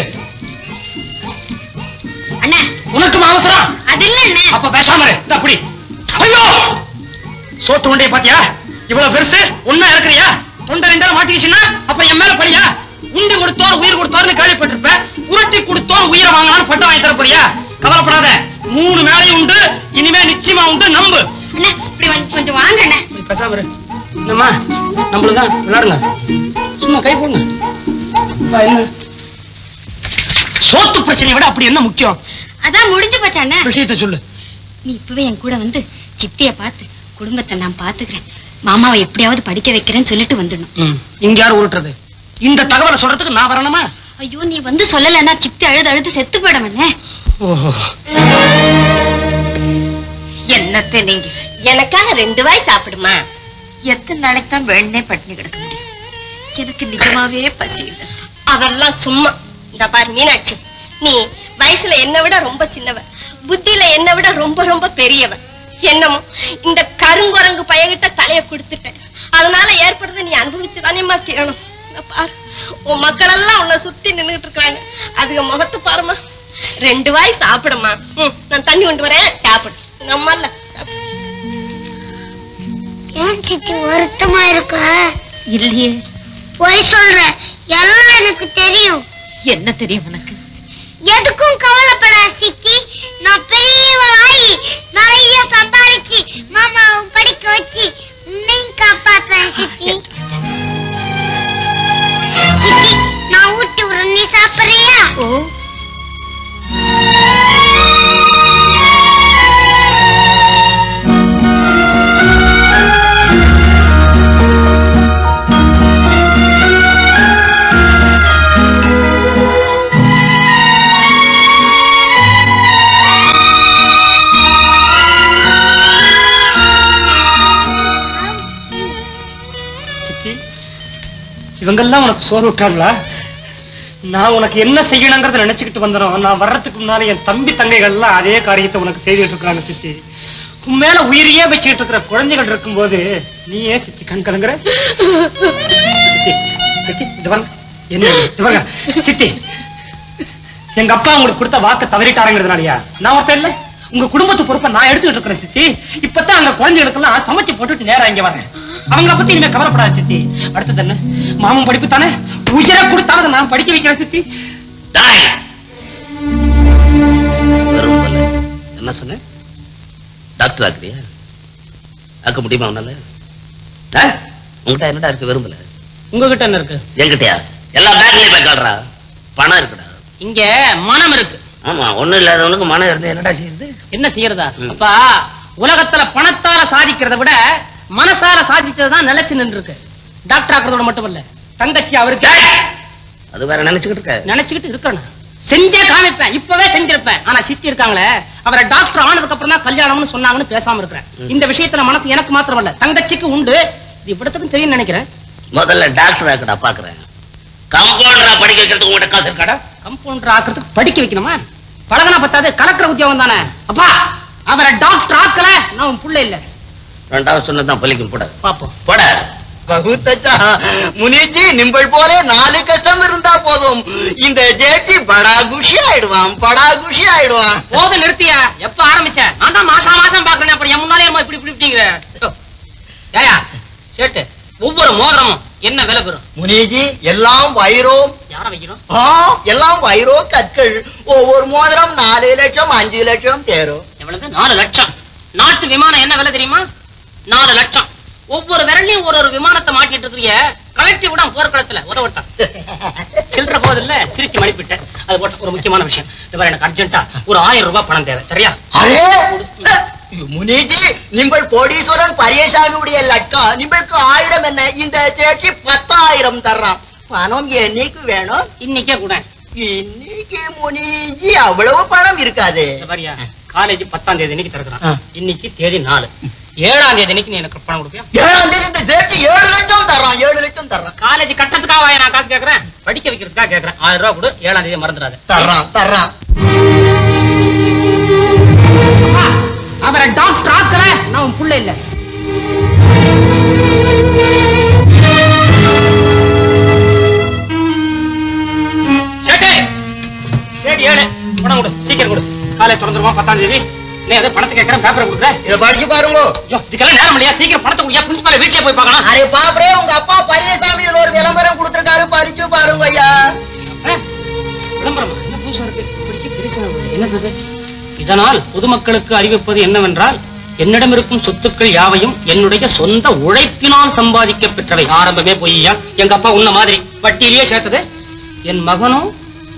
அண்ணா, உனக்கு அவசரம் அது இல்ல அண்ணே. அப்ப பேசாம இரு. அப்படி ஐயோ, சோத்து உண்டைய பாத்தியா? இவ்வளவு பெருசு ஒன்னா இருக்கிறியா? தொண்டை ரெண்டால மாட்டிக்கிச்சுன்னா அப்ப என் மேல படியா? உண்டி கொடுத்தோர் உயிர் கொடுத்தோர்னு கேள்விப்பட்டிருப்ப. உருட்டி கொடுத்தோர் உயிரை வாங்கலாம்னு பட்டம் வாங்கி தர போறியா? கவலைப்படாத, மூணு வேலையும் உண்டு. இனிமே நிச்சயமா உண்டு, நம்பு. அண்ணா, இப்படி வந்து கொஞ்சம் வாங்க அண்ணா. பேசாம இரு. என்னம்மா, நம்மளுதான் விளையாடுங்க. சும்மா கை போடுங்க. என்ன சோத்து பிரச்சனையை விட அப்படி என்ன முக்கியம்? அதான் முடிஞ்சு போச்சு அண்ணா. விஷயத்தை சொல்லு. நீ இப்பவே என் கூட வந்து சித்திய பார்த்து குடும்பத்தை நான் பாத்துக்கிறேன், மாமாவை எப்படியாவது படிக்க வைக்கிறேன்னு சொல்லிட்டு வந்துடணும். இங்க யாரு உருட்டுறது? இந்த தகவலை சொல்றதுக்கு நான் வரணுமா? ஐயோ நீ வந்து சொல்லலன்னா சித்தி அழுது அழுது செத்து போயிடமண்ணே. ஓஹோ, என்னத்த நீங்க எனக்காக ரெண்டு வாய் சாப்பிடுமா? எத்தனை நாளைக்கு தான் வேணே பட்டினி கிடக்க முடியும்? எனக்கு நிஜமாவே பசி இல்லை. அதெல்லாம் சும்மா. இந்த பாரு மீனாட்சி, நீ வயசுல என்னை விட ரொம்ப சின்னவ, புத்தியில என்னை விட ரொம்ப ரொம்ப பெரியவ. என்னமோ இந்த கருங்குரங்கு பையன்கிட்ட தலைய கொடுத்துட்டேன், அதனால ஏற்படுறது நீ அனுபவிச்சுதானேம்மா தீரணும். பாரு, உன் மக்கள் எல்லாம் உன்னை சுத்தி நின்றுட்டு இருக்காங்க, அதுக்கு முகத்து பாருமா. ரெண்டு வாய் சாப்பிடுமா. நான் தண்ணி கொண்டு வரேன், சாப்பிடு. நம்மல்ல சாப்பிடு. ஏன் சித்தி வருத்தமா இருக்க? இல்லையே. போய் சொல்ற, எல்லாம் எனக்கு தெரியும். என்ன தெரியும் உனக்கு? எதுக்கும் கவலைப்படாத சித்தி, நான் பெரியவளாகி நிறைய சம்பாதிச்சு மாமாவை படிக்க வச்சு உன்னையும் காப்பாத்துறேன் சித்தி. சித்தி, நான் ஊட்டி விடுறேன், நீ சாப்பிடுறியா? ஓ, இவங்கெல்லாம் உனக்கு சோறு விட்டாங்களா? நான் உனக்கு என்ன செய்யணுங்கிறத நினைச்சுக்கிட்டு வந்துடும். நான் வர்றதுக்கு முன்னால என் தம்பி தங்கைகள்லாம் அதே காரியத்தை உனக்கு செய்துட்டு இருக்காங்க சித்தி. உன் மேல உயிரியே வச்சுக்கிட்டு இருக்கிற குழந்தைகள் இருக்கும்போது நீ ஏன் சித்தி கண் கலங்குற? சித்தி சித்தி இது வாங்க, என்ன இது வாங்க சித்தி. எங்க அப்பா உங்களுக்கு கொடுத்த வாக்க தவறிட்டாருங்கிறதுனாலயா? நான் ஒருத்தர் இல்ல, உங்க குடும்பத்து பொறுப்பை நான் எடுத்துக்கிட்டு இருக்கிறேன் சித்தி. இப்பதான் அங்க குழந்தைகளுக்கெல்லாம் சமைச்சு போட்டுட்டு நேரம் இங்க வரேன். அவங்கள பத்தி இனிமே கவலைப்படாத சித்தி. அடுத்தது என்ன, மாமன் படிப்பு தானே, உயிரை கொடுத்தாலும் நான் படிக்க வைக்கிறேன் சித்தி. என்ன சொன்ன? டாக்டர் ஆக்குறியா? ஆக்க முடியுமா உன்னால? உங்ககிட்ட என்னடா இருக்கு? விரும்பல. உங்ககிட்ட என்ன இருக்கு? என்கிட்டயா? எல்லா பேங்க்லயும் போய் காட்டுறா. பணம் இருக்குடா. இங்க மனம் இருக்கு. ஆமா, ஒண்ணும் இல்லாதவனுக்கு மனம் இருந்து என்னடா செய்யுது? என்ன செய்யறதா? அப்பா, உலகத்துல பணத்தால சாதிக்கிறத விட மனசால சாதிச்சதுதான் நிலைச்சு நின்று இருக்கு. டாக்டர் ஆக்குறதோட மட்டும் இல்ல, தங்கச்சி அவருக்கு அது வேற நினைச்சுக்கிட்டு இருக்க. நினைச்சுக்கிட்டு இருக்கணும், செஞ்சே காமிப்பேன், இப்பவே செஞ்சிருப்பேன். ஆனா சித்தி இருக்காங்களே, அவரை டாக்டர் ஆனதுக்கு அப்புறம் தான் கல்யாணம்னு சொன்னாங்கன்னு பேசாம இருக்கிறேன். இந்த விஷயத்துல மனசு எனக்கு மாத்திரம் இல்ல, தங்கச்சிக்கு உண்டு. இது இவ்வளவுக்கும் தெரியும் நினைக்கிறேன். முதல்ல டாக்டர் ஆக்கடா பாக்குறேன். கம்பவுண்டரா படிக்க வைக்கிறதுக்கு உங்கள்கிட்ட காசு இருக்காடா? கம்பவுண்டர் ஆக்குறதுக்கு படிக்க வைக்கணுமா? பழகனா பத்தாது, கலக்கிற உத்தியோகம் தானே. அப்பா, அவரை டாக்டர் ஆக்கல நான் உன் புள்ள இல்ல. ரெண்டாவது சொன்னதான் பலிக்கும். போட பாப்போம். போட. बहुत अच्छा मुनि जी निम्बल போலே நாலு கஷ்டம் இருந்தா போதும், இந்த ஜேச்சி படா குஷி ஆயிடுவான், படா குஷி ஆயிடுவான். போதும், நிறுத்தியா? எப்ப ஆரம்பிச்ச? நான் தான் மாசம் மாசம் பாக்குறேன், அப்புறம் என் முன்னாலே இப்படி இப்படி இப்படிங்கிற. ஏயா சேட்டு, ஒவ்வொரு மோதிரமும் என்ன விலை பெறும்? முனிஜி எல்லாம் வைரோம். யார வைக்கிறோம்? எல்லாம் வைரோ கற்கள். ஒவ்வொரு மோதிரம் நாலு லட்சம் அஞ்சு லட்சம் தேரும். எவ்வளவு? நாலு லட்சம். நாட்டு விமானம் என்ன விலை தெரியுமா? நாலு லட்சம். ஒவ்வொரு விரலையும் ஒரு ஒரு விமானத்தை மாட்டிட்டு இருக்கிற கலெக்டிவ் விட போர்க்களத்துல உதவட்டான். சில்லற போது இல்ல, சிரிச்சு மடிப்பிட்டேன். அது போட்ட ஒரு முக்கியமான விஷயம். இது வரை எனக்கு அர்ஜென்ட்டா ஒரு ஆயிரம் ரூபாய் பணம் தேவை, சரியா? முனிஜி நிம்பள் கோடீஸ்வரன் பரியசாமியுடைய லட்கா, நிம்பளுக்கு ஆயிரம் என்ன, இந்த சேச்சி பத்தாயிரம் தர்றான். பணம் என்னைக்கு வேணும்? இன்னைக்கே கூட. இன்னைக்கு முனிஜி அவ்வளவு பணம் இருக்காது. பாரியா, காலேஜ் பத்தாம் தேதி இன்னைக்கு திறக்கிறான். இன்னைக்கு தேதி நாலு. ஏழாம் தேதி இன்னைக்கு நீ எனக்கு பணம் கொடுப்பியா? ஏழாம் தேதி இந்த சேச்சி ஏழு லட்சம் தர்றான், ஏழு லட்சம் தர்றான். காலேஜ் கட்டத்துக்காக நான் காசு கேட்கறேன், படிக்க வைக்கிறதுக்காக கேட்கறேன். ஆயிரம் ரூபாய் கொடு, ஏழாம் தேதி மறந்துடாது. தர்றான் தர்றான். அவரை டாக்டர் ஆக்கல நான் உன் புள்ள இல்ல. ஏழு பணம் கொடு, சீக்கிரம் கொடு. காலேஜ் திறந்துருவோம் பத்தாம் தேதி. நீ அதை பணத்தை கேட்கறேன், பேப்பரை கொடுக்குறேன். இதை படிச்சு பாருங்க. இதுக்கெல்லாம் நேரம் இல்லையா? சீக்கிரம் பணத்தை கொடுயா, பிரின்சிபால வீட்டுல போய் பார்க்கணும். அரே பாப்பரே, உங்க அப்பா பரியசாமி ஒரு விளம்பரம் கொடுத்திருக்காரு, படிச்சு பாருங்க ஐயா. விளம்பரம் என்ன புதுசா இருக்கு? படிச்சு பெருசா என்ன? இதனால் பொதுமக்களுக்கு அறிவிப்பது என்னவென்றால், என்னிடம் இருக்கும் சொத்துக்கள் யாவையும் என்னுடைய சொந்த உழைப்பினால் சம்பாதிக்க பெற்றவை. ஆரம்பமே பொய்யா? எங்க அப்பா உன்ன மாதிரி வட்டியிலேயே சேர்த்தது. என் மகனும்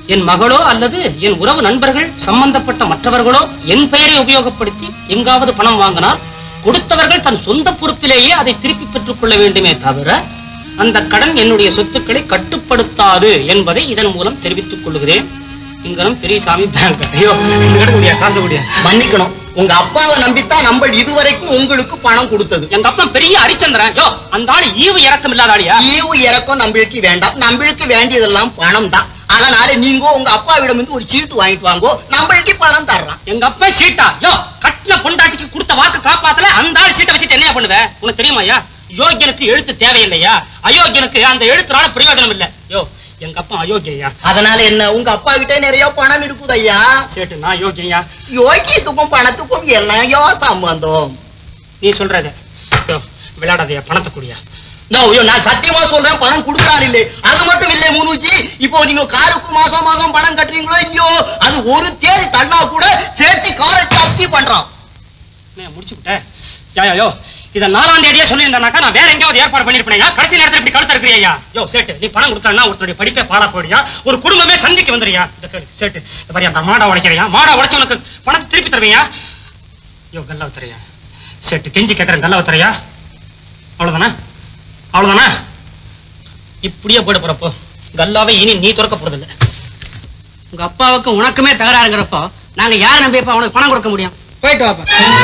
என் மகளோ அல்லது என் உறவு நண்பர்கள் சம்பந்தப்பட்ட மற்றவர்களோ என் பெயரை உபயோகப்படுத்தி எங்காவது பணம் வாங்கினால் கொடுத்தவர்கள் தன் சொந்த பொறுப்பிலேயே அதை திருப்பி பெற்றுக் கொள்ள வேண்டுமே தவிர அந்த கடன் என்னுடைய சொத்துக்களை கட்டுப்படுத்தாது என்பதை இதன் மூலம் தெரிவித்துக் கொள்கிறேன். இங்கனம் பெரியசாமி பேங்க். ஐயோ மன்னிக்கணும், உங்க அப்பாவை நம்பித்தான் நம்ம இதுவரைக்கும் உங்களுக்கு பணம் கொடுத்தது. எங்க அப்பா பெரிய அரிச்சந்திரன். யோ அந்த ஆளு ஈவு இறக்கம் இல்லாத ஆளியா? ஈவு இறக்கம் நம்மளுக்கு வேண்டாம், நம்மளுக்கு வேண்டியதெல்லாம் பணம் தான். அதனால நீங்க உங்க அப்பாவிடம் இருந்து ஒரு சீட்டு வாங்கிட்டு வாங்கோ, நம்மளுக்கு பணம் தர்றான். எங்க அப்பா சீட்டா? யோ கட்டின பொண்டாட்டிக்கு கொடுத்த வாக்கு காப்பாத்தல அந்த ஆளு சீட்டை வச்சுட்டு என்ன பண்ணுவ? உனக்கு தெரியுமாயா, யோகியனுக்கு எழுத்து தேவையில்லையா, அயோக்கியனுக்கு அந்த எழுத்துனால பிரயோஜனம் இல்ல. யோ எங்க அப்பா அயோக்கியா. அதனால என்ன, உங்க அப்பா கிட்ட நிறைய பணம் இருக்குது ஐயா. சேட்டு நான் யோகியா. யோகியத்துக்கும் பணத்துக்கும் என்னையோ சம்பந்தம்? நீ சொல்றது விளையாடாதையா, பணத்தை கூடியா. நான் சத்தியமா சொல்றேன், பணம் கொடுக்கறான் இல்லை. அது மட்டும் இல்லை முனுஜி, இப்போ நீங்க காருக்கு மாசம் மாசம் பணம் கட்டுறீங்களோ இல்லையோ, அது ஒரு தேதி தள்ளா கூட சேர்த்து காரை சப்தி பண்றான். முடிச்சு விட்டேன். யோ இத நாலாம் தேதியே சொல்லியிருந்தாக்கா நான் வேற எங்கேயாவது ஏற்பாடு பண்ணிருப்பேன். கடைசி நேரத்தில் இப்படி கழுத்த இருக்கிறியா? யோ சேட்டு, நீ பணம் கொடுத்தா ஒருத்தருடைய படிப்பே பாழா போடியா, ஒரு குடும்பமே சந்திக்கு வந்துறியா? சேட்டு பாரியா, மாடா உடைக்கிறியா? மாடா உடைச்சு உனக்கு பணத்தை திருப்பி தருவியா? யோ கல்லாவை தரையா சேட்டு, கெஞ்சி கேட்கறேன், கல்லாவை தரையா? அவ்வளவுதானே அவ்வளவுதானே இப்படியே போயிட போறப்போ கல்லாவை இனி நீ திறக்க போறதில்லை. உங்க அப்பாவுக்கு உனக்குமே தகராறுங்கிறப்போ நாங்க யாரை நம்பி இப்ப அவனுக்கு பணம் கொடுக்க முடியும்? போயிட்டு வாப்பா.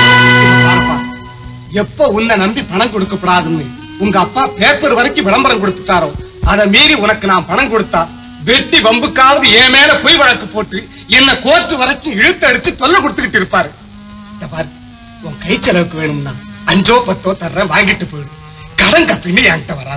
எப்ப உன்னை நம்பி பணம் கொடுக்கப்படாதுன்னு உங்க அப்பா பேப்பர் வரைக்கும் விளம்பரம் கொடுத்துட்டாரோ, அதை மீறி உனக்கு நான் பணம் கொடுத்தா வெட்டி வம்புக்காவது என் மேல பொய் வழக்கு போட்டு என்ன கோர்ட்டு வரைக்கும் இழுத்து அடிச்சு தொல்லை கொடுத்துக்கிட்டு இருப்பாரு. பாரு, உன் கை செலவுக்கு வேணும்னா அஞ்சோ பத்தோ தர்றேன், வாங்கிட்டு போயிடும். கடன் கப்பின்னு என்கிட்ட வராத.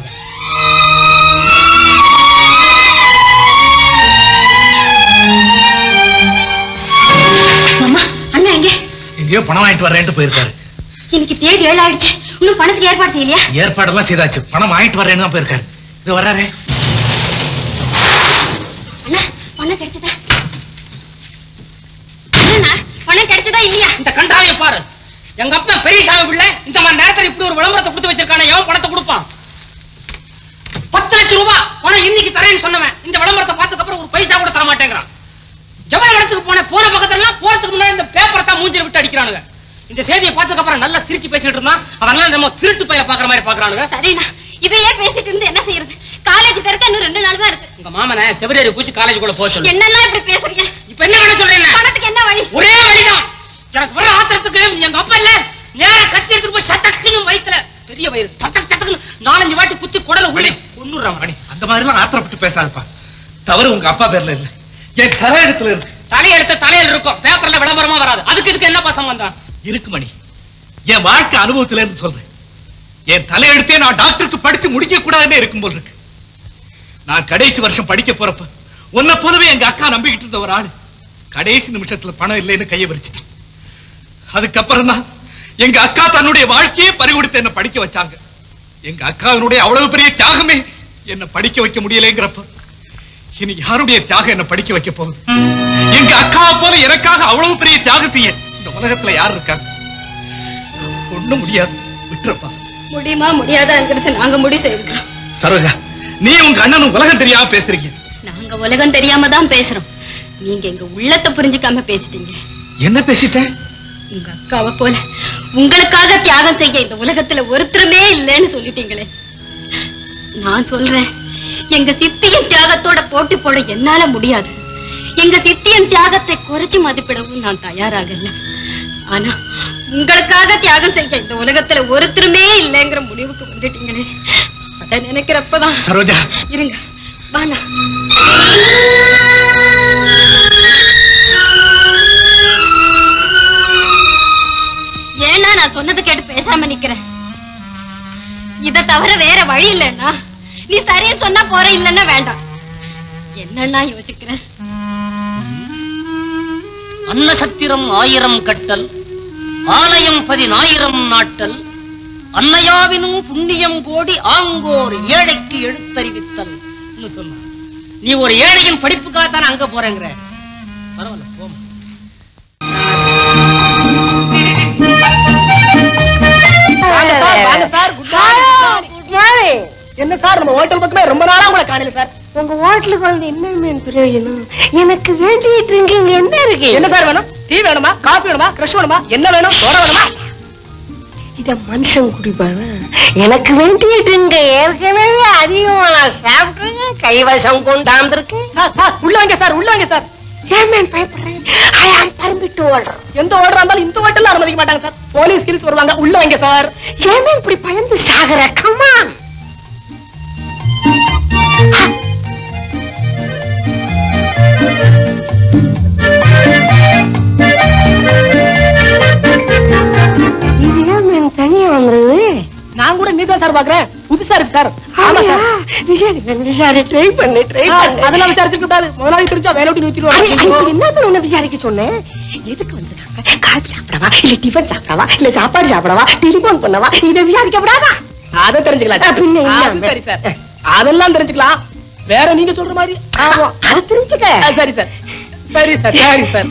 அண்ணா எங்க எங்கேயோ பணம் வாங்கிட்டு வரேன்ட்டு போயிருக்காரு. இன்னைக்கு தேதி ஏழு ஆயிடுச்சு, இன்னும் பணத்துக்கு ஏற்பாடு செய்யலையா? ஏற்பாடெல்லாம் செய்தாச்சு, பணம் வாங்கிட்டு வரேன்னு தான் போயிருக்காரு. இது வர்றாரு. அண்ணா பணம் கிடைச்சதா? அண்ணா பணம் கிடைச்சதா இல்லையா? இந்த கண்டாவைய பாரு, எங்க அப்பா பெரியசாமி பிள்ளை இந்த மாதிரி நேரத்தில் இப்படி ஒரு விளம்பரத்தை கொடுத்து வச்சிருக்கானே, எவன் பணத்தை கொடுப்பான்? பத்து லட்சம் ரூபாய் பணம் இன்னைக்கு தரேன்னு சொன்னவன் இந்த விளம்பரத்தை பார்த்ததுக்கு அப்புறம் ஒரு பைசா கூட தர மாட்டேங்கிறான். ஜவஹர் இடத்துக்கு போன போன பக்கத்தெல்லாம் போறதுக்கு முன்னாடி இந்த பேப்பரை தான் மூஞ்சில விட்டு அடிக்கிறானுங்க. இந்த செய்தியை பார்த்ததுக்கு அப்புறம் நல்லா சிரிச்சு பேசிட்டு இருந்தான். அவன் நம்ம திருட்டு பைய பாக்குற மாதிரி பாக்குறானுங்க. சரிண்ணா, இதையே பேசிட்டு இருந்து என்ன செய்யறது? காலேஜ் திறக்க இன்னும் ரெண்டு நாள் தான் இருக்கு. உங்க மாமனை செவரேறி பூச்சி காலேஜுக்குள்ள போக சொல்லு. என்னன்னா இப்படி பேசுறீங்க? இப்ப என்ன பண்ண சொல்றீங்க? பணத்துக்கு என்ன வழி? ஒரே வழிதான். எனக்கு வர ஆத்திரத்துக்கு எங்க அப்பா இல்ல நேரா கத்தி எடுத்துட்டு போய் சட்டக்குன்னு வயித்துல பெரிய வயிறு சட்டக்கு சட்டக்குன்னு நாலஞ்சு வாட்டி குத்தி குடல உள்ளே கொன்னுறான். அந்த மாதிரி எல்லாம் ஆத்திரப்பட்டு பேசாதப்பா. தவறு உங்க அப்பா பேர்ல இல்ல, என் தலையெழுத்துல இருக்கு. தலையெழுத்து தலையில் இருக்கும், பேப்பர்ல விளம்பரமா வராது. அதுக்கு இதுக்கு என்னப்பா சம்பந்தம் இருக்கு மணி? என் வாழ்க்கை அனுபவத்துல இருந்து சொல்றேன். என் தலையெழுத்தே நான் டாக்டருக்கு படிச்சு முடிக்க கூடாதுன்னு இருக்கும் போல் இருக்கு. நான் கடைசி வருஷம் படிக்க போறப்ப உன்னை போலவே எங்க அக்கா நம்பிக்கிட்டு இருந்த ஒரு ஆளு கடைசி நிமிஷத்துல பணம் இல்லைன்னு கையை வரிச்சிட்டான். அதுக்கப்புறம் தான் எங்க அக்கா தன்னுடைய வாழ்க்கையே பறிகொடுத்து என்ன படிக்க வச்சாங்க. எங்க அக்காவினுடைய அவ்வளவு பெரிய தியாகமே என்ன படிக்க வைக்க முடியலைங்கிறப்ப இனி யாருடைய தியாகம் என்ன படிக்க வைக்க போகுது? எங்க அக்காவை போல எனக்காக அவ்வளவு பெரிய தியாகம் செய்ய இந்த உலகத்துல யார் இருக்காங்க? ஒண்ணும் முடியாது, விட்டுறப்பா. முடியுமா முடியாதாங்கிறது நாங்க முடிவு செய்திருக்கிறோம். சரோஜா, நீ உங்க அண்ணனும் உலகம் தெரியாம பேசுறீங்க. நாங்க உலகம் தெரியாம தான் பேசுறோம், நீங்க எங்க உள்ளத்தை புரிஞ்சுக்காம பேசிட்டீங்க. என்ன பேசிட்டேன்? உங்க அக்காவை போல உங்களுக்காக தியாகம் செய்ய இந்த உலகத்துல ஒருத்தருமே இல்லைன்னு சொல்லிட்டீங்களே. நான் சொல்றேன், எங்க சித்தியின் தியாகத்தோட போட்டி போட என்னால முடியாது. எங்க சித்தியின் தியாகத்தை குறைச்சு மதிப்பிடவும் நான் தயாராகல. ஆனா உங்களுக்காக தியாகம் செய்ய இந்த உலகத்துல ஒருத்தருமே இல்லைங்கிற முடிவுக்கு வந்துட்டீங்களே. அத நினைக்கிறப்பதான் சரோஜா இருங்க வாண்ணா. ஏன்னா நான் சொன்னது கேட்டு பேசாம நிக்கிறேன். இத தவிர வேற வழி இல்லைன்னா நீ சரின்னு சொன்னா போற, இல்லன்னா வேண்டாம். என்னன்னா யோசிக்கிறேன். அன்னசத்திரம் ஆயிரம் கட்டல், ஆலயம் பதினாயிரம் நாட்டல், அன்னையாவினும் புண்ணியம் கோடி ஆங்கோர் ஏழைக்கு எழுத்தறிவித்தல் சொன்ன. நீ ஒரு ஏழையின் படிப்புக்காகத்தானே அங்க போறேங்கிற. பரவாயில்ல போமா. Good morning. என்ன சார் நம்ம ஹோட்டல் பக்கமே ரொம்ப நாளா உங்களை காணல சார். உங்க ஹோட்டலுக்கு வந்து என்ன மேன் பிரயோஜனம்? எனக்கு வேண்டிட்டு இருக்கீங்க என்ன இருக்கு? என்ன சார் வேணும்? டீ வேணுமா, காபி வேணுமா, கிரஷ் வேணுமா, என்ன வேணும், சோடா வேணுமா? இத மனுஷன் குடிப்பானா? எனக்கு வேண்டிட்டு இருங்க. ஏற்கனவே அதிகமா நான் சாப்பிட்டுருங்க, கைவசம் கொண்டாந்துருக்கேன். சார் சார் உள்ள வாங்க சார், உள்ள வாங்க சார். ஏன் மேன் பயப்படுறேன்? I am permit to order. எந்த ஆர்டர் இருந்தாலும் இந்த ஹோட்டல்ல அனுமதிக்க மாட்டாங்க சார். போலீஸ் கிரிஸ் வருவாங்க, உள்ள வாங்க சார். ஏன் மேன் இப்படி பயந்து சாகற? கமான். இது ஏன் மேன் தனியா வந்தது? நான் கூட நீதான் சார் பாக்குறேன், புதுசா இருக்கு சார். ஆமா சார். விசாரி விசாரி ட்ரை பண்ணு ட்ரை பண்ணு. அதெல்லாம் விசாரிச்சுக்க கூடாது, முதலாளி தெரிஞ்சா வேலை விட்டு நிறுத்திடுவாங்க. என்ன பண்ண விசாரிக்க சொன்னேன்? எதுக்கு வந்திருக்காங்க? காபி சாப்பிடவா இல்ல டிஃபன் சாப்பிடவா இல்ல சாப்பாடு சாப்பிடவா டெலிபோன் பண்ணவா? இதை விசாரிக்க கூடாதா? அதை தெரிஞ்சுக்கலாம் சார். பின்ன அது சரி சார், அதெல்லாம் தெரிஞ்சுக்கலாம். வேற நீங்க சொல்ற மாதிரி அதை தெரிஞ்சுக்க. சரி சார், சரி சார், சரி சார்.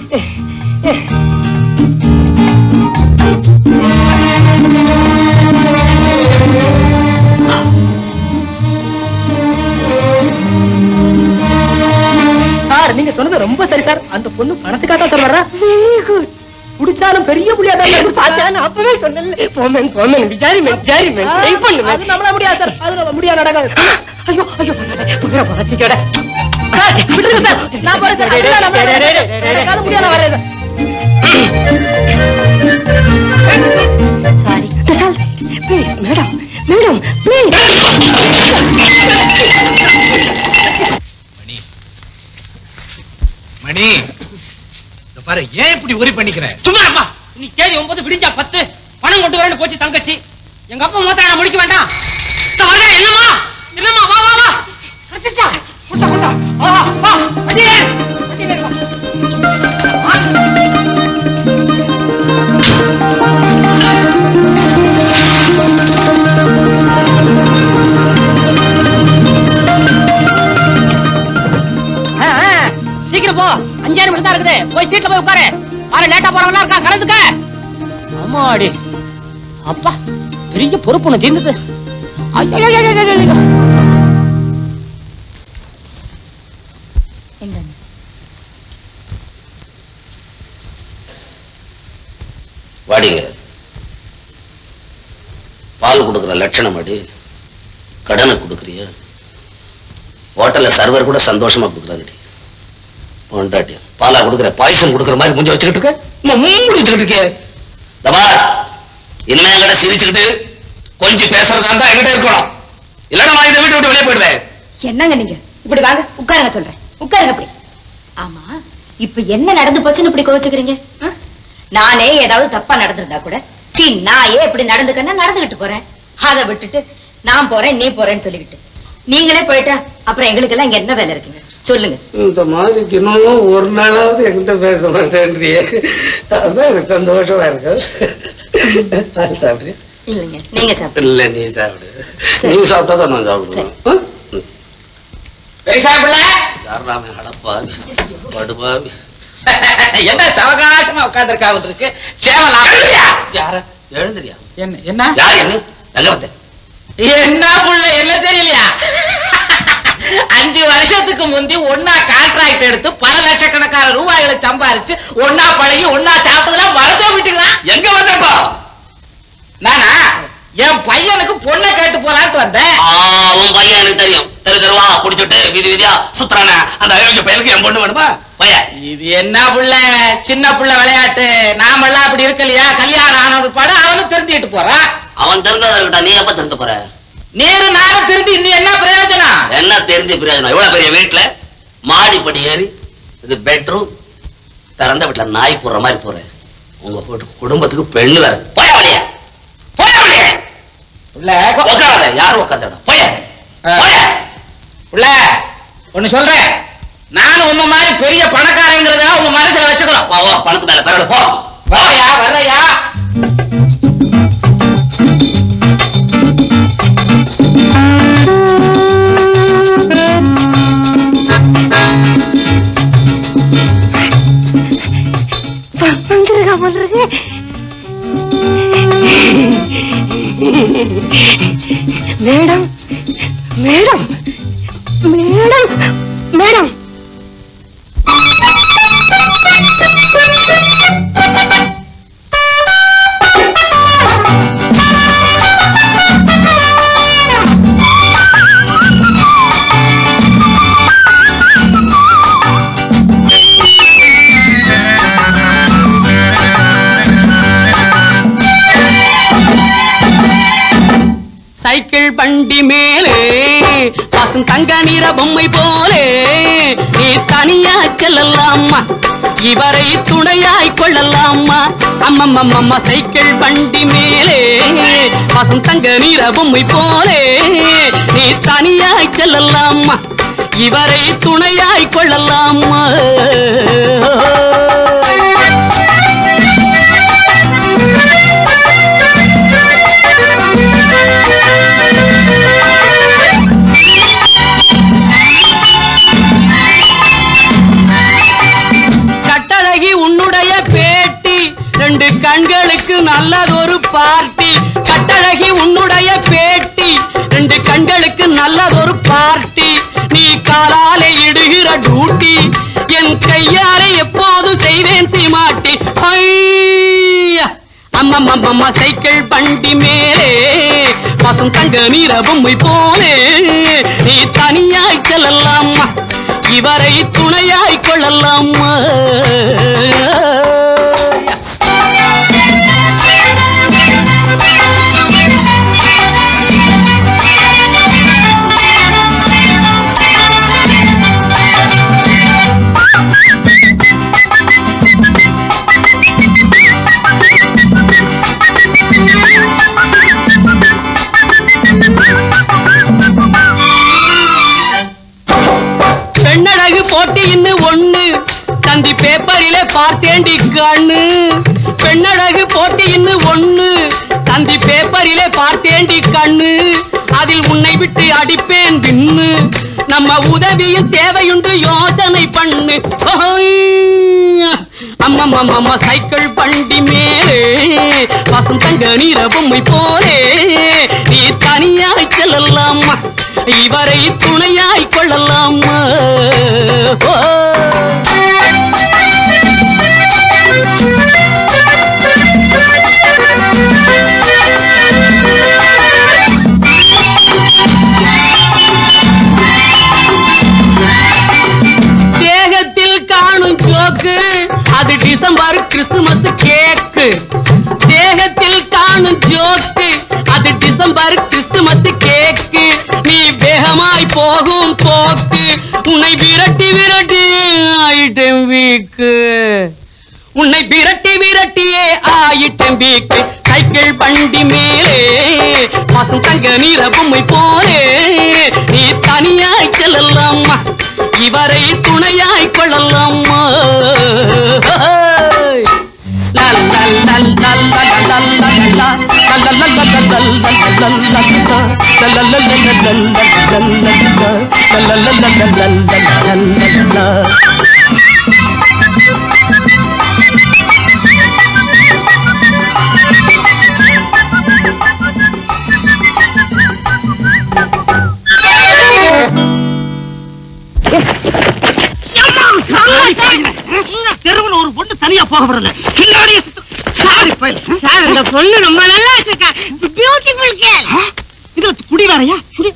சார் நீங்க சொன்னது ரொம்ப சரி சார். அந்த பொண்ணு பணத்துக்காக தான் சார் வர்றா. Very good. குடிச்சாலும் பெரிய புள்ளியா தான். நான் அப்பவே சொன்னேன் போமேன் போமேன் விசாரி மேன் விசாரி மேன் ட்ரை பண்ணு. அது நம்மள முடியாது சார், அது நம்ம முடியாது, நடக்காது. ஐயோ ஐயோ புகர போறச்சிக்கடா. சார் விட்டுருங்க சார், நான் போறேன் சார். அதெல்லாம் நம்ம நடக்காது, முடியாது, நான் வரேன் sir. Sorry sir please madam madam please. மணி பாரு, ஏன் இப்படி உரி பண்ணிக்கிற? சும்மா அப்பா, நீ தேதி ஒன்பது விடிஞ்சா பத்து, பணம் கொண்டு வரேன்னு போச்சு தங்கச்சி. எங்க அப்பா மூத்த நான் முடிக்க வேண்டாம். என்னமா என்னமா வா வா வா. கச்சிச்சா கொண்டா கொண்டா வா வா அடியே அடியே வா. சீக்கிரம் போ, அஞ்சாயிரம் மணி தான் இருக்குது. போய் சீட்ல போய் உட்காரு. பாரு லேட்டா போறவங்களா இருக்கா, கலந்துக்க. அம்மாடி அப்பா, பெரிய பொறுப்பு ஒண்ணு தீர்ந்தது. வாடிங்க. பால் கொடுக்குற லட்சணம் அடி. கடனை கொடுக்குறிய ஹோட்டல்ல சர்வர் கூட சந்தோஷமா கொடுக்குறாங்கடி. பொண்டாட்டி பாலா கொடுக்குற பாயசம் கொடுக்குற மாதிரி முடிஞ்ச வச்சுக்கிட்டு இருக்க, மூடி வச்சுக்கிட்டு இருக்கே. தபா இனிமே என்கிட்ட சிரிச்சுக்கிட்டு கொஞ்சம் பேசுறதா இருந்தா என்கிட்ட இருக்கணும், இல்லைன்னா நான் இந்த வீட்டை விட்டு வெளியே போயிடுவேன். என்னங்க நீங்க இப்படி வாங்க, உட்காருங்க சொல்றேன், உட்காருங்க அப்படி. ஆமா இப்ப என்ன நடந்து போச்சுன்னு இப்படி கோச்சுக்கிறீங்க? நானே ஏதாவது தப்பா நடந்திருந்தா கூட சீ நாயே இப்படி நடந்துக்கன்னா நடந்துகிட்டு போறேன். அதை விட்டுட்டு நான் போறேன் நீ போறேன்னு சொல்லிக்கிட்டு நீங்களே போயிட்டா அப்புறம் எங்களுக்கு எல்லாம் இங்க என்ன வேலை இருக்குங்க சொல்லுங்க. இந்த மாதிரி தினமும் ஒரு நாளாவது எங்கிட்ட பேச மாட்டேன்றியே, அதான் எனக்கு சந்தோஷமா இருக்கு. சாப்பிடுறியா? இல்லைங்க நீங்க சாப்பிடு. இல்ல நீ சாப்பிடு, நீ சாப்பிட்டா தான் நான் சாப்பிடுவேன். என்ன சவகாசமா உட்கார்ந்து இருக்காவது இருக்கு. எழுந்திரியா? என்ன என்ன என்ன புள்ள என்ன தெரியலையா? அஞ்சு வருஷத்துக்கு முந்தி ஒன்னா கான்ட்ராக்ட் எடுத்து பல லட்சக்கணக்கான ரூபாய்களை சம்பாரிச்சு ஒன்னா பழகி ஒன்னா சாப்பிட்டதெல்லாம் மறந்தே விட்டுங்களா? எங்க வந்தப்பா? நானா என் பையனுக்கு பொண்ணை கேட்டு போலான்ட்டு வந்தேன். உன் பையன் எனக்கு தெரியும், தெரு தெருவா குடிச்சுட்டு விதி விதியா சுத்துறான அந்த அயோக்கிய பையனுக்கு என் பொண்ணு வேணுமா? பையன் இது என்ன புள்ள, சின்ன புள்ள விளையாட்டு. நாமெல்லாம் அப்படி இருக்கலையா? கல்யாணம் ஆன படம் அவனும் தெரிஞ்சுக்கிட்டு போறான். அவன் தெரிஞ்சதா இருக்கட்டா, நீ எப்ப தெரிந்து போற? நீரு நானும் தெரிஞ்சு இன்னும் என்ன பிரயோஜனம்? என்ன தெரிஞ்ச பிரயோஜனம்? இவ்வளவு பெரிய வீட்டுல மாடிப்படி ஏறி இது பெட்ரூம், திறந்த வீட்டுல நாய் போடுற மாதிரி போறேன். உங்க குடும்பத்துக்கு பெண்ணு வேற. போய வழிய போய வழிய உட்காராத, யாரும் உட்காந்துடா. போய உள்ள ஒண்ணு சொல்றேன், நானும் உன்ன மாதிரி பெரிய பணக்காரங்கிறத உங்க மனசுல வச்சுக்கிறோம். பணத்து மேல பரவாயில்ல, போ. வரையா வரையா வந்துருக்கா போன்றது. மேடம் வண்டி மேலே பசும் தங்க நிற பொம்மை போலே நீ தனியா செல்லலாமா இவரை துணையாய் கொள்ளலாமா அம்மம்மம்மம்மா சைக்கிள் வண்டி மேலே பசும் தங்க நிற பொம்மை போலே நீ தனியாய் செல்லலாமா இவரை துணையாய் கொள்ளலாமா கட்டழகி உன்னுடைய பேட்டி ரெண்டு கண்களுக்கு நல்லதொரு பார்ட்டி கட்டழகி உன்னுடைய பேட்டி ரெண்டு கண்களுக்கு நல்லதொரு பார்ட்டி நீ காலாலே இடுகிற டூட்டி என் கையாலே எப்போது செய்வேன் சீமாட்டி அம்மம்மம்மம்மா சைக்கிள் வண்டி மேலே பசும் தங்க நிற பொம்மை போலே நீ தனியாய் செல்லலாமா இவரை துணையாய் கொள்ளலாமா பெண்ணழகு போட்டி இன்னும் ஒண்ணு தந்தி பேப்பரிலே பார்த்தேண்டி கண்ணு பெண்ணழகு போட்டி இன்னும் ஒண்ணு தந்தி பேப்பரிலே பார்த்தேண்டி கண்ணு அதில் உன்னை விட்டு அடிப்பேன் பின்னு நம்ம உதவியும் தேவையுண்டு யோசனை பண்ணு அம்மம்மம்மம்மா சைக்கிள் வண்டி மேலே பசும் தங்க நிற பொம்மை போலே நீ தனியாய் செல்லலாமா இவரை துணையாய் கொள்ளலாமா தேகத்தில் காணும் ஜோக்கு அது டிசம்பர் கிறிஸ்துமஸ் கேக்கு தேகத்தில் காணும் ஜோக்கு அது டிசம்பர் கிறிஸ்துமஸ் கேக்கு நீ வேகமாய் போகும் போக்கு உன்னை விரட்டி விரட்டி ஆயிட்டம் வீக்கு உன்னை விரட்டி விரட்டியே ஆயிட்டம் வீக்கு சைக்கிள் வண்டி மேலே பசும் தங்க நிற பொம்மை போலே நீ தனியாய் செல்லலாமா இவரை துணையாய் கொள்ளலாமா தெருவுல ஒரு பொண்ணு தனியா போக வரல பின்னாடியே சார் இந்த பொண்ணு ரொம்ப நல்லா இருக்கா பியூட்டிஃபுல் கேர்ள் இது குடி வரையா குடி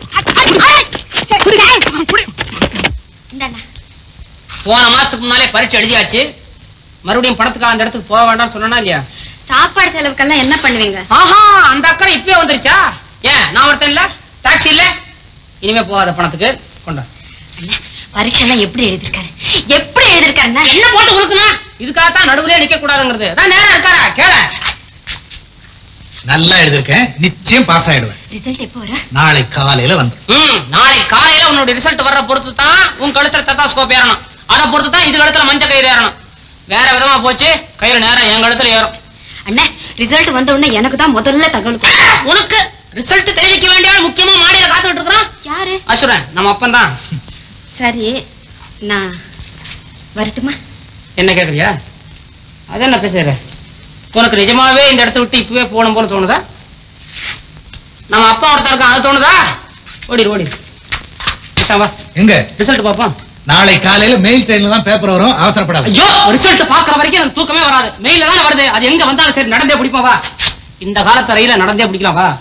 போன மாசத்துக்கு முன்னாலே பரீட்சை எழுதியாச்சு மறுபடியும் பணத்துக்காக அந்த இடத்துக்கு போக வேண்டாம்னு சொன்னா இல்லையா சாப்பாடு செலவுக்கெல்லாம் என்ன பண்ணுவீங்க ஆஹா அந்த அக்கறை இப்பவே வந்துருச்சா ஏன் நான் ஒருத்தன் இல்ல டாக்ஸி இல்ல இனிமே போகாத பணத்துக்கு கொண்டா பரீட்சை எல்லாம் எப்படி எழுதிருக்காரு எப்படி எழுதிருக்காருன்னா என்ன போட்டு கொடுக்கணும் இதுக்காகத்தான் நடுவுலயே நிக்க கூடாதுங்கிறது அதான் நேரம் இருக்காரா கேள நல்லா எழுதிருக்கேன் நிச்சயம் பாஸ் ஆயிடுவேன் ரிசல்ட் எப்போ வர நாளை காலையில வந்து ம் நாளை காலையில உன்னோட ரிசல்ட் வர்ற பொறுத்து தான் உன் கழுத்துல தத்தாஸ்கோப் ஏறணும் அதை பொறுத்து தான் இது கழுத்துல மஞ்சள் கயிறு ஏறணும் வேற விதமா போச்சு கயிறு நேரம் என் கழுத்துல ஏறும் அண்ணா ரிசல்ட் வந்த உடனே எனக்கு தான் முதல்ல தகவல் உனக்கு ரிசல்ட் தெரிவிக்க வேண்டிய முக்கியமா மாடியில காத்துக்கிட்டு இருக்கிறோம் யாரு அசுரன் நம்ம அப்பன் தான் சரி நான் வரட்டுமா என்ன கேக்குறியா அது என்ன பேசுற உனக்கு நிஜமாவே இந்த இடத்த விட்டு இப்பவே போகணும் போல தோணுதா நம்ம அப்பா ஒருத்தர் இருக்கான் அது தோணுதா ஓடி ஓடி வா எங்க ரிசல்ட் பாப்போம் நாளை காலையில மெயில் ட்ரெயின்ல தான் பேப்பர் வரும் அவசரப்படாத ஐயோ ரிசல்ட் பாக்குற வரைக்கும் எனக்கு தூக்கமே வராது மெயில தானே வருது அது எங்க வந்தாலும் சரி நடந்தே பிடிப்போம் வா இந்த காலத்து ரயில நடந்தே பிடிக்கலாம் வா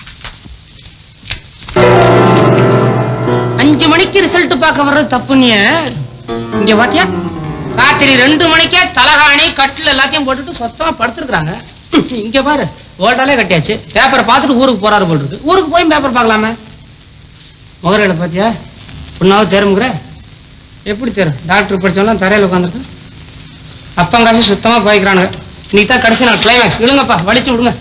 அஞ்சு மணிக்கு ரிசல்ட் பார்க்க வர்றது தப்பு நீ இங்க பாத்தியா ராத்திரி ரெண்டு மணிக்கே தலகாணி கட்டில் எல்லாத்தையும் போட்டுட்டு சொத்தமா படுத்துருக்காங்க இங்க பாரு ஓட்டாலே கட்டியாச்சு. பேப்பரை பார்த்துட்டு ஊருக்கு போறாரு போல் இருக்கு. ஊருக்கு போய் பேப்பர் பார்க்கலாமே. முகரையில பாத்தியா பொண்ணாவது தேருமுங்கிற எப்படி தேரும்? டாக்டர் படிச்சவெல்லாம் தரையில உட்காந்துருக்கு. அப்பங்காசு சுத்தமா போய்க்கிறானுங்க. இன்னைக்கு தான் கடைசி நாள் கிளைமேக்ஸ். விடுங்கப்பா, வலிச்சு விடுங்க.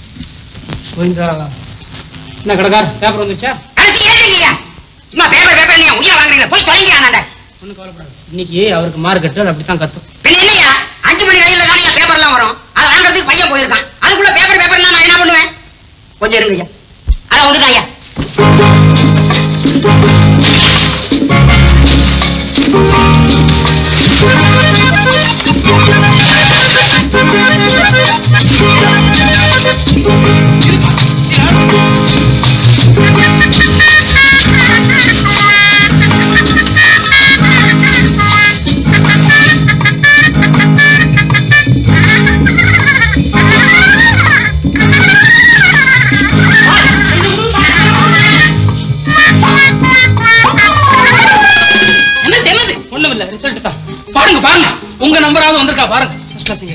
என்ன கடைக்கார் பேப்பர் வந்துச்சா? சும்மா பேப்பர் பேப்பர் இல்லையா உயிரை வாங்குறீங்க, போய் தொலைங்க. ஒன்னும் கவலைப்படாது, இன்னைக்கு அவருக்கு மார்க்கெட்டு அது அப்படித்தான் கத்தும். பின்ன இல்லையா அஞ்சு மணி ரயில்ல தான் பேப்பர் எல்லாம் வரும். அதை வாங்குறதுக்கு பையன் போயிருக்கான். அதுக்குள்ள பேப்பர் பேப்பர்லாம் நான் என்ன பண்ணுவேன்? கொஞ்சம் இருங்க ஐயா, அதை வந்துதான் ஐயா. ரிசல்ட் தான் பாருங்க பாருங்க. உங்க நம்பராவது வந்திருக்கா பாருங்க. ஃபர்ஸ்ட் கிளாஸ்ங்க.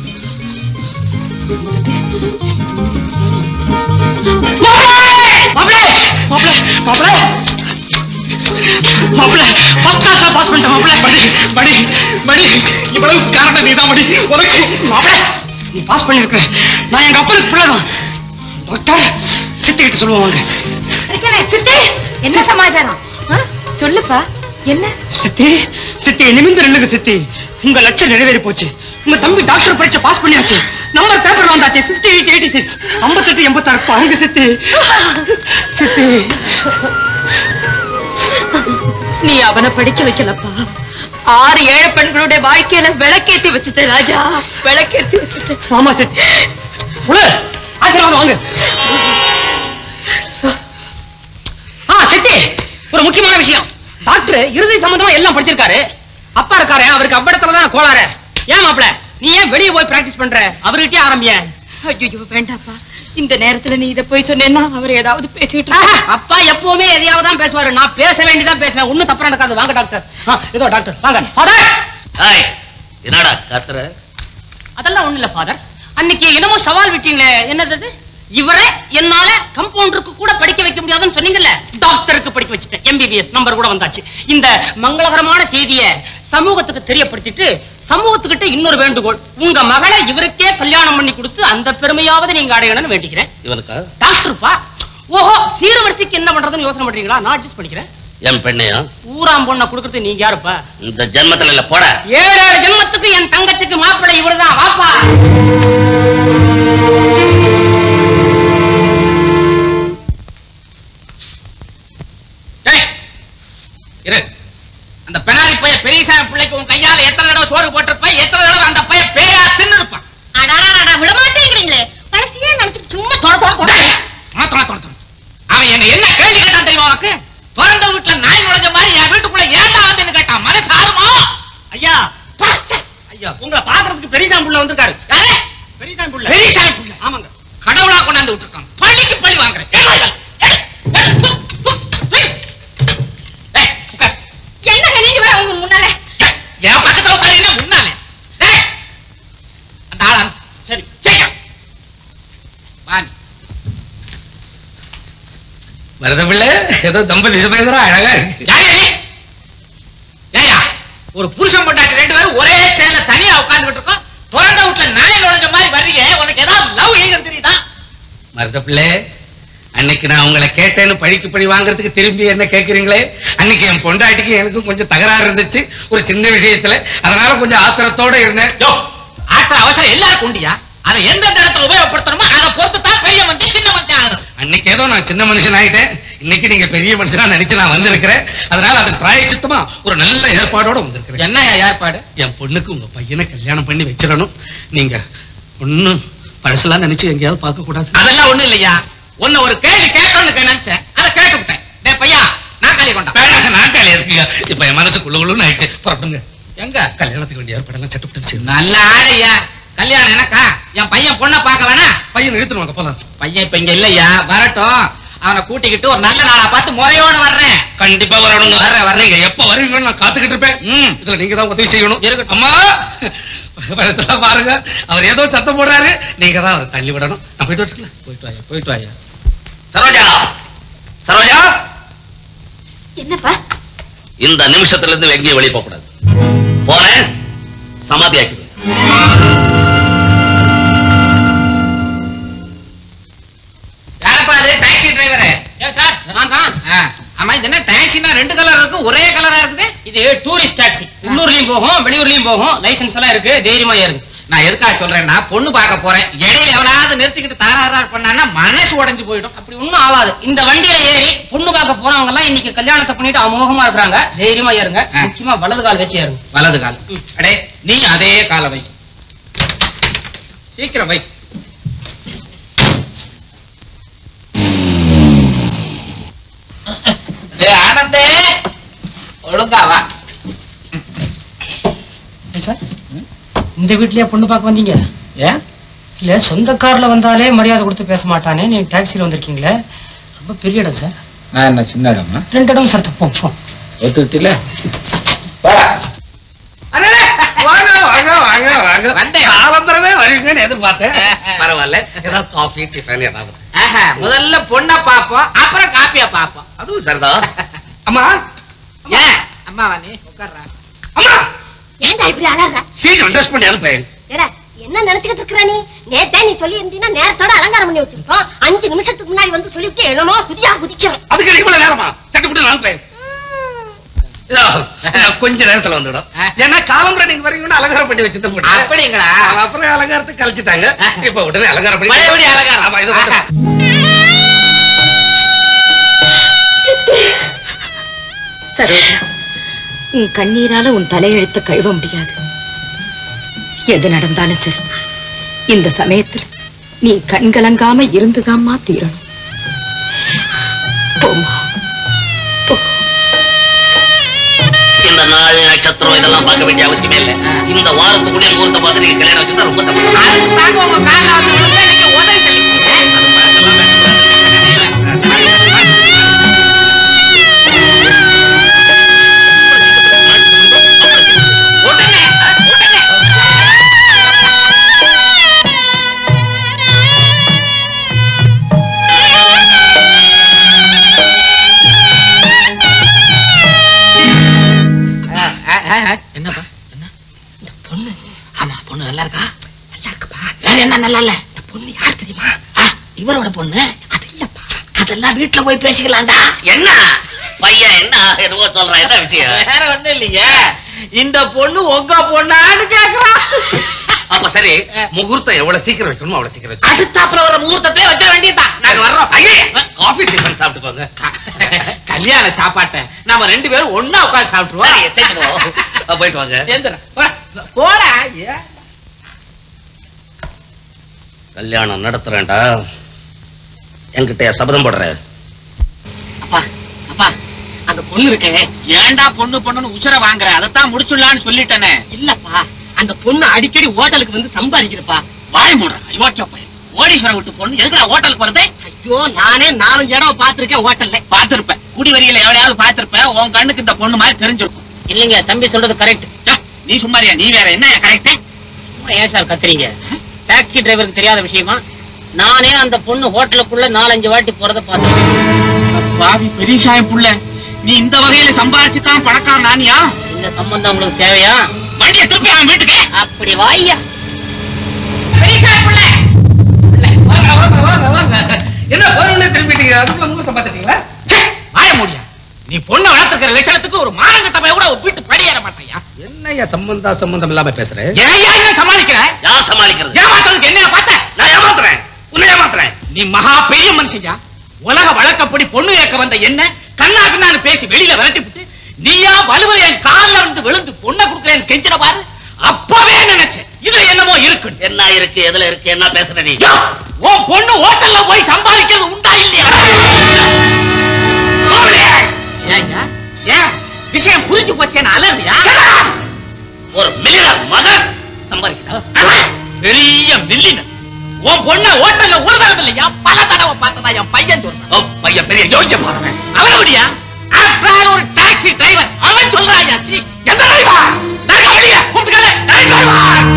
மாப்ள மாப்ள மாப்ள மாப்ள ஃபர்ஸ்ட் கிளாஸ் பாஸ் பண்ணிட்டேன் மாப்ள. படி படி படி இவ்வளவு காரணம் நீதான் படி. உனக்கு மாப்ள நீ பாஸ் பண்ணிருக்க. நான் எங்க அப்பனுக்கு பிள்ளைதான். டாக்டர் சித்தி கிட்ட சொல்லுவாங்க. சித்தி என்ன சமாச்சாரம் சொல்லுப்பா. என்ன சித்தி சித்தி நிமிந்து நில்லுங்க சித்தி. உங்க லட்சம் நிறைவேறி போச்சு. உங்க தம்பி டாக்டர் பரீட்சை பாஸ் பண்ணியாச்சு. நம்பர் பேப்பர்ல வந்தாச்சு. பிப்டி எயிட் எயிட்டி சிக்ஸ் ஐம்பத்தெட்டு எண்பத்தாறு பாருங்க சித்தி. சித்தி நீ அவனை படிக்க வைக்கலப்பா. ஆறு ஏழை பெண்களுடைய வாழ்க்கையில விளக்கேத்தி வச்சுட்ட ராஜா, விளக்கேத்தி வச்சுட்ட. ஆமா சித்தி. ஆசீர்வாதம் வாங்க. ஆ சித்தி ஒரு முக்கியமான விஷயம். டாக்டர் இறுதி சம்பந்தமா எல்லாம் படிச்சிருக்காரு. அப்பா இருக்காரு, அவருக்கு அவ்விடத்துலதான் கோளாறு. ஏன் மாப்ள நீ ஏன் வெளியே போய் பிராக்டிஸ் பண்ற? அவர்கிட்டயே ஆரம்பிய. ஐயோ வேண்டாப்பா, இந்த நேரத்துல நீ இதை போய் சொன்னேன்னா அவர் ஏதாவது பேசிட்டு. அப்பா எப்பவுமே எதையாவது தான் பேசுவாரு. நான் பேச வேண்டியதான் பேசுவேன். ஒண்ணும் தப்பா நடக்காது. வாங்க டாக்டர். ஏதோ டாக்டர் வாங்க. ஹாய், என்னடா கத்துற? அதெல்லாம் ஒண்ணு இல்ல ஃபாதர். அன்னைக்கு என்னமோ சவால் விட்டீங்களே, என்னது? இவரை என்னால கம்பவுண்டருக்கு கூட படிக்க வைக்க முடியாதுன்னு சொன்னீங்கல்ல, டாக்டருக்கு படிக்க வச்சுட்டேன். எம்பிபிஎஸ் நம்பர் கூட வந்தாச்சு. இந்த மங்களகரமான செய்தியை சமூகத்துக்கு தெரியப்படுத்திட்டு சமூகத்துக்கிட்ட இன்னொரு வேண்டுகோள். உங்க மகளை இவருக்கே கல்யாணம் பண்ணி கொடுத்து அந்த பெருமையாவது நீங்க அடையணும்னு வேண்டிக்கிறேன். இவனுக்கா? டாக்டர்ப்பா. ஓஹோ, சீர்வரிசைக்கு என்ன பண்றதுன்னு யோசனை பண்றீங்களா? நான் அட்ஜஸ்ட் பண்ணிக்கிறேன். என் பெண்ணையா? ஊராம் பொண்ணை கொடுக்கறது நீங்க யாருப்பா? இந்த ஜென்மத்துல இல்ல போட. ஏழு ஏழு ஜென்மத்துக்கு என் தங்கச்சிக்கு மாப்பிள்ளை இவருதான். வாப்பா. அந்த பெனாலி பைய பெரியசாமி பிள்ளைக்கு உன் கையால எத்தனை தடவை சோறு போட்டிருப்ப, எத்தனை தடவை அந்த பைய பேயா தின்னு இருப்பான். விட மாட்டேங்கிறீங்களே, கடைசியே நினைச்சுட்டு சும்மா தொட தொட தொட தொட தொட தொட. அவன் என்ன என்ன கேள்வி கேட்டான் தெரியுமா உனக்கு? திறந்த வீட்டுல நாய் நுழைஞ்ச மாதிரி என் வீட்டுக்குள்ள ஏன்டா வந்து கேட்டான். மனசு ஆறுமா? ஐயா ஐயா, உங்களை பாக்குறதுக்கு பெரியசாமி புள்ள வந்திருக்காரு. யாரு? பெரியசாமி புள்ள. பெரியசாமி புள்ள? ஆமாங்க. கடவுளா கொண்டாந்து விட்டுருக்கான். பழிக்கு பழி வாங்குறேன். என்னங்க நீங்க வர உங்க முன்னால என் பக்கத்துல உட்காரீங்க முன்னாலே. அந்த ஆளா சரி சீக்கிரம் வாங்க. வரத பிள்ளை ஏதோ தம்பதி சமேதரா அழகா இருக்கு. ஏயா ஒரு புருஷன் பொண்டாட்டி ரெண்டு பேரும் ஒரே சேர்ல தனியா உட்கார்ந்துட்டு இருக்கோம். திறந்த வீட்டுல நாய் நுழைஞ்ச மாதிரி வர்றீங்க. உனக்கு ஏதாவது லவ் ஏகம் தெரியுதா? மருத பிள்ளை, அன்னைக்கு நான் உங்களை கேட்டேன்னு பழிக்கு பழி வாங்குறதுக்கு திரும்பி என்ன கேட்கறீங்களே, அன்னைக்கு என் பொண்டாட்டிக்கு எனக்கும் கொஞ்சம் தகராறு இருந்துச்சு ஒரு சின்ன விஷயத்துல. அதனால கொஞ்சம் ஆத்திரத்தோட இருந்தேன். ஆத்திர அவசரம் எல்லாருக்கும் உண்டியா? அதை எந்த இடத்துல உபயோகப்படுத்தணுமோ அதை பொறுத்து தான் பெரிய மனுஷன் சின்ன மனுஷன் ஆகணும். அன்னைக்கு ஏதோ நான் சின்ன மனுஷன் ஆயிட்டேன். இன்னைக்கு நீங்க பெரிய மனுஷனா நினைச்சு நான் வந்திருக்கிறேன். அதனால அது பிராயச்சித்தமா ஒரு நல்ல ஏற்பாடோட வந்திருக்கிறேன். என்ன ஏற்பாடு? என் பொண்ணுக்கு உங்க பையனை கல்யாணம் பண்ணி வச்சிடணும். நீங்க ஒண்ணு பழசெல்லாம் நினைச்சு எங்கேயாவது பார்க்க கூடாது. அதெல்லாம் ஒண்ணு இல்லையா. ஒன்னு ஒரு கேள்வி கேட்கணும்னு நினைச்சேன், அதை கேட்டு விட்டேன். டே பையா, நாக்காளி கொண்டா. நாக்காளி எதுக்குங்க? இப்ப என் மனசு குள்ளுன்னு ஆயிடுச்சு. புறப்படுங்க. எங்க கல்யாணத்துக்கு வேண்டிய ஏற்பாடெல்லாம் சட்டுப்பட்டு நல்ல ஆளையா. கல்யாணம் எனக்கா? என் பையன் பொண்ணை பார்க்க வேணா? பையன் இழுத்துருவாங்க போலாம். பையன் இப்ப இங்க இல்லையா, வரட்டும். அவனை கூட்டிக்கிட்டு ஒரு நல்ல நாளா பார்த்து முறையோட வர்றேன். கண்டிப்பா வரணுங்க. வர்றேன் வர்றீங்க. எப்ப வருவீங்கன்னு நான் காத்துக்கிட்டு இருப்பேன். இதுல நீங்க தான் உதவி செய்யணும். அம்மா படத்துல பாருங்க, அவர் ஏதோ சத்தம் போடுறாரு, நீங்க தான் அவரை தள்ளி விடணும். நான் போயிட்டு வரட்டுங்களா? போயிட்டு வாயா, போயிட்டு வாயா. சரோஜா, சரோஜா, என்னப்பா? இந்த நிமிஷத்துல இருந்து எங்கேயும் வெளியே போக கூடாது. போறேன், சமாதி ஆக்கிடுவேன். யாரப்பா அது? Taxi driver. ஏன் சார், நான் தான். ஆமா, இது என்ன டாக்ஸினா ரெண்டு கலர் இருக்கு, ஒரே கலரா இருக்குது? இது டூரிஸ்ட் டாக்ஸி. உள்ளூர்லயும் போகும், வெளியூர்லயும் போகும். லைசென்ஸ் எல்லாம் இருக்கு, தைரியமா ஏறுங்க. நான் எதுக்காக சொல்றேன்னா, பொண்ணு பார்க்க போறேன், இடையில எவனாவது நிறுத்திக்கிட்டு தாராறு பண்ணான்னா மனசு உடைஞ்சு போயிடும். அப்படி ஒண்ணும் ஆகாது. இந்த வண்டியில ஏறி பொண்ணு பார்க்க போறவங்க எல்லாம் இன்னைக்கு கல்யாணத்தை பண்ணிட்டு அமோகமா இருக்காங்க. தைரியமா ஏறுங்க. முக்கியமா வலது கால் வச்சு ஏறுங்க. வலது கால். அடே, நீ அதே கால வை. சீக்கிரம் வை. ஆனந்தே, ஒழுங்கா வா. சார், இந்த வீட்லயே பொண்ணு பார்க்க வந்தீங்க? ஏன் இல்ல, சொந்த கார்ல வந்தாலே மரியாதை கொடுத்து பேச மாட்டானே, நீங்க டாக்ஸில வந்திருக்கீங்களே, ரொம்ப பெரிய இடம் சார். நான் என்ன சின்ன இடமா? ரெண்டு இடம் சார். தப்போம் போ. ஒத்துக்கிட்டீல? வாடா. வாங்க வாங்க வாங்க வாங்க. வந்தேன், ஆலம்பரமே வருவீங்கன்னு எதிர்பார்த்தேன். பரவாயில்ல, ஏதாவது காஃபி டிஃபன் ஏதாவது. முதல்ல பொண்ணை பாப்போம், அப்புறம் காப்பியா பாப்போம். அதுவும் சரிதா. அம்மா, ஏன் அம்மாவா நீ உட்கார்றா. அம்மா, ஏன்டா இப்படி அழகா? சீக்கிரம் ட்ரெஸ் பண்ணி அனுப்பேன். ஏடா, என்ன நினைச்சுக்கிட்டு இருக்கிற நீ? நேத்தே நீ சொல்லி இருந்தீங்கன்னா நேரத்தோட அலங்காரம் பண்ணி வச்சிருக்கோம். அஞ்சு நிமிஷத்துக்கு முன்னாடி வந்து சொல்லிவிட்டு என்னமோ புதியா குதிக்கிறோம். அதுக்கு இவ்வளவு நேரமா? சட்டப்பட்டு அனுப்பேன். கொஞ்ச நேரத்துல வந்துடும். ஏன்னா காலம்பரை நீங்க வரீங்கன்னு அலங்காரம் பண்ணி வச்சுதான் போட்டு. அப்படிங்களா? அப்புறம் அலங்காரத்தை கழிச்சுட்டாங்க. இப்ப உடனே அலங்காரம் பண்ணி பழையபடி அலங்காரம். ஆமா, இது மட்டும். சரோஜா, உன் கண்ணீரால உன் தலையெழுத்த கழுவ முடியாது. எது நடந்தாலும் சரி, இந்த சமயத்துல நீ கண்கலங்காம இருந்துதாம்மா தீரணும். போமா. இந்த நாள் நட்சத்திரம் இதெல்லாம் பார்க்க வேண்டிய அவசியமே இல்லை. இந்த வாரத்துக்குள்ளே முகூர்த்த பார்த்து நீங்க கல்யாணம் வச்சுதான் ரொம்ப சம்பளம். அதுக்கு தாங்க உங்க காலில் வந்து விழுந்து நீங்க உதவி என்னப்பா? என்ன இந்த பொண்ணு? ஆமா, பொண்ணு நல்லா இருக்கா? நல்லா இருக்குப்பா. வேற என்ன நல்லா இல்ல? இந்த பொண்ணு யார் தெரியுமா? இவரோட பொண்ணு. அது இல்லப்பா, அதெல்லாம் வீட்டுல போய் பேசிக்கலாம்டா. என்ன பையன் என்ன எதுவோ சொல்றான், என்ன விஷயம்? வேற ஒண்ணு இல்லைங்க, இந்த பொண்ணு உங்க பொண்ணான்னு கேக்குறான். அப்ப சரி, முகூர்த்தம் எவ்வளவு சீக்கிரம் வைக்கணுமோ அவ்வளவு சீக்கிரம் வச்சு. அடுத்தாப்புல ஒரு முகூர்த்தத்தை வைக்க வேண்டியதுதான். நாங்க வர்றோம். ஐயே, காஃபி டிஃபன் சாப்பிட்டு போங்க. கல்யாண சாப்பாட்டை நாம ரெண்டு பேரும் ஒன்னா உட்கார்ந்து சாப்பிட்டுருவோம். சரி, சீக்கிரம் போயிட்டு வாங்க. போடா. கல்யாணம் நடத்துறேன்டா, என்கிட்ட சபதம் போடுற. அப்பா அப்பா, அந்த பொண்ணு இருக்கே, ஏன்டா பொண்ணு பொண்ணுன்னு உசுர வாங்குற? அதைத்தான் முடிச்சுடலான்னு சொல்லிட்டேனே. இல்லப்பா, அந்த பொண்ணு அடிக்கடி ஹோட்டலுக்கு வந்து சம்பாதிக்குதுப்பா. வாய் மூடுறேன், யோக்கிய பையன். கோடீஸ்வரம் விட்டு பொண்ணு எதுக்குடா ஹோட்டலுக்கு வருது? ஐயோ, நானே நாலஞ்சு இடம் பாத்திருக்கேன் ஹோட்டல்ல. பாத்திருப்பேன், குடி வரியில எவ்வளையாவது பாத்திருப்பேன். உன் கண்ணுக்கு இந்த பொண்ணு மாதிரி தெரிஞ்சிருக்கும். இல்லைங்க, தம்பி சொல்றது கரெக்ட். நீ சும்மாரியா? நீ வேற என்ன கரெக்ட்? ஏன் சார் கத்துறீங்க? டாக்ஸி டிரைவருக்கு தெரியாத விஷயமா? நானே அந்த பொண்ணு ஹோட்டலுக்குள்ள நாலஞ்சு வாட்டி போறத பார்த்தேன். பாவி பெரியசாய புள்ள, நீ இந்த வகையில சம்பாதிச்சுதான் பணக்காரன் நானியா? இந்த சம்பந்தம் உங்களுக்கு தேவையா? வண்டியை திருப்பி அவன் வீட்டுக்கு. அப்படி வாய்யா. பெரியசாய புள்ள, என்ன பொருளே திரும்பிட்டீங்க? அதுக்குள்ள முகூர்த்தம் பார்த்துட்டீங்களா? வாய முடியா? நீ பொண்ணை வளர்த்துக்கிற லட்சணத்துக்கு ஒரு மானம் கட்ட போய் கூட வீட்டு படியேற மாட்டேயா? என்னையா சம்பந்தா சம்பந்தம் இல்லாம பேசுறேன்? ஏன் என்ன சமாளிக்கிற? யார் சமாளிக்கிறது? ஏமாத்துறதுக்கு என்ன பார்த்த? நான் ஏமாத்துறேன், உன்னை ஏமாத்துறேன். நீ மகா பெரிய மனுஷன்யா. உலக வழக்கப்படி பொண்ணு கேட்க வந்த என்ன கண்ணா பின்னான்னு பேசி வெளியில விரட்டி விட்டு நீயா வலுவ என் காலில் இருந்து விழுந்து பொண்ணை கொடுக்குறேன்னு கெஞ்சிட பாரு. அப்பவே நினைச்சேன் இதுல என்னமோ இருக்கு. என்ன இருக்கு? எதுல இருக்கு? என்ன பேசுற நீ? உன் பொண்ணு ஹோட்டல்ல போய் சம்பாதிக்கிறது உண்டா இல்லையா? ஏன்யா? ஏன் விஷயம் புரிஞ்சு போச்சேன்னு அலறியா? ஒரு மில்லியனர் மகன் சம்பாதிக்கிறா? பெரிய மில்லியனர். உன் பொண்ண ஹோட்டல்ல ஒரு தடவை இல்லையா பல தடவை பார்த்ததா என் பையன் சொல்றான். பையன் பெரிய யோசிச்சு பாருங்க. அவன முடியா ஆஃப்டர் ஒரு டாக்ஸி டிரைவர் அவன் சொல்றாயா சி எந்த டிரைவர் நான் வெளிய கூப்பிடுங்க டிரைவர்.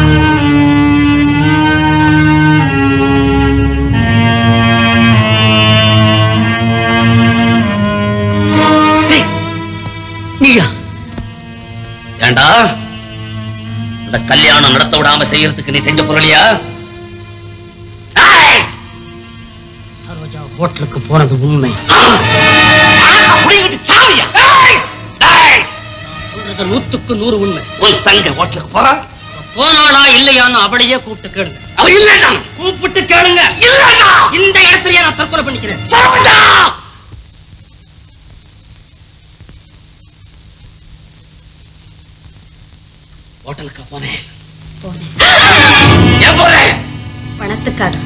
நீயா ஏண்டா இந்த கல்யாணம் நடத்த விடாம செய்யறதுக்கு நீ செஞ்ச பொருளியா? சரோஜா ஹோட்டலுக்கு போனது உண்மை. சொல்றது நூத்துக்கு நூறு உண்மை. ஒரு தங்க ஹோட்டலுக்கு போறான் போனானா இல்லையான்னு அவளையே கூப்பிட்டு கேளுங்க. அவ இல்லையா கூப்பிட்டு கேளுங்க. இல்லையா இந்த இடத்துலயே நான் தற்கொலை பண்ணிக்கிறேன். சரோஜா ஹோட்டலுக்கு போனேன். பணத்துக்காக.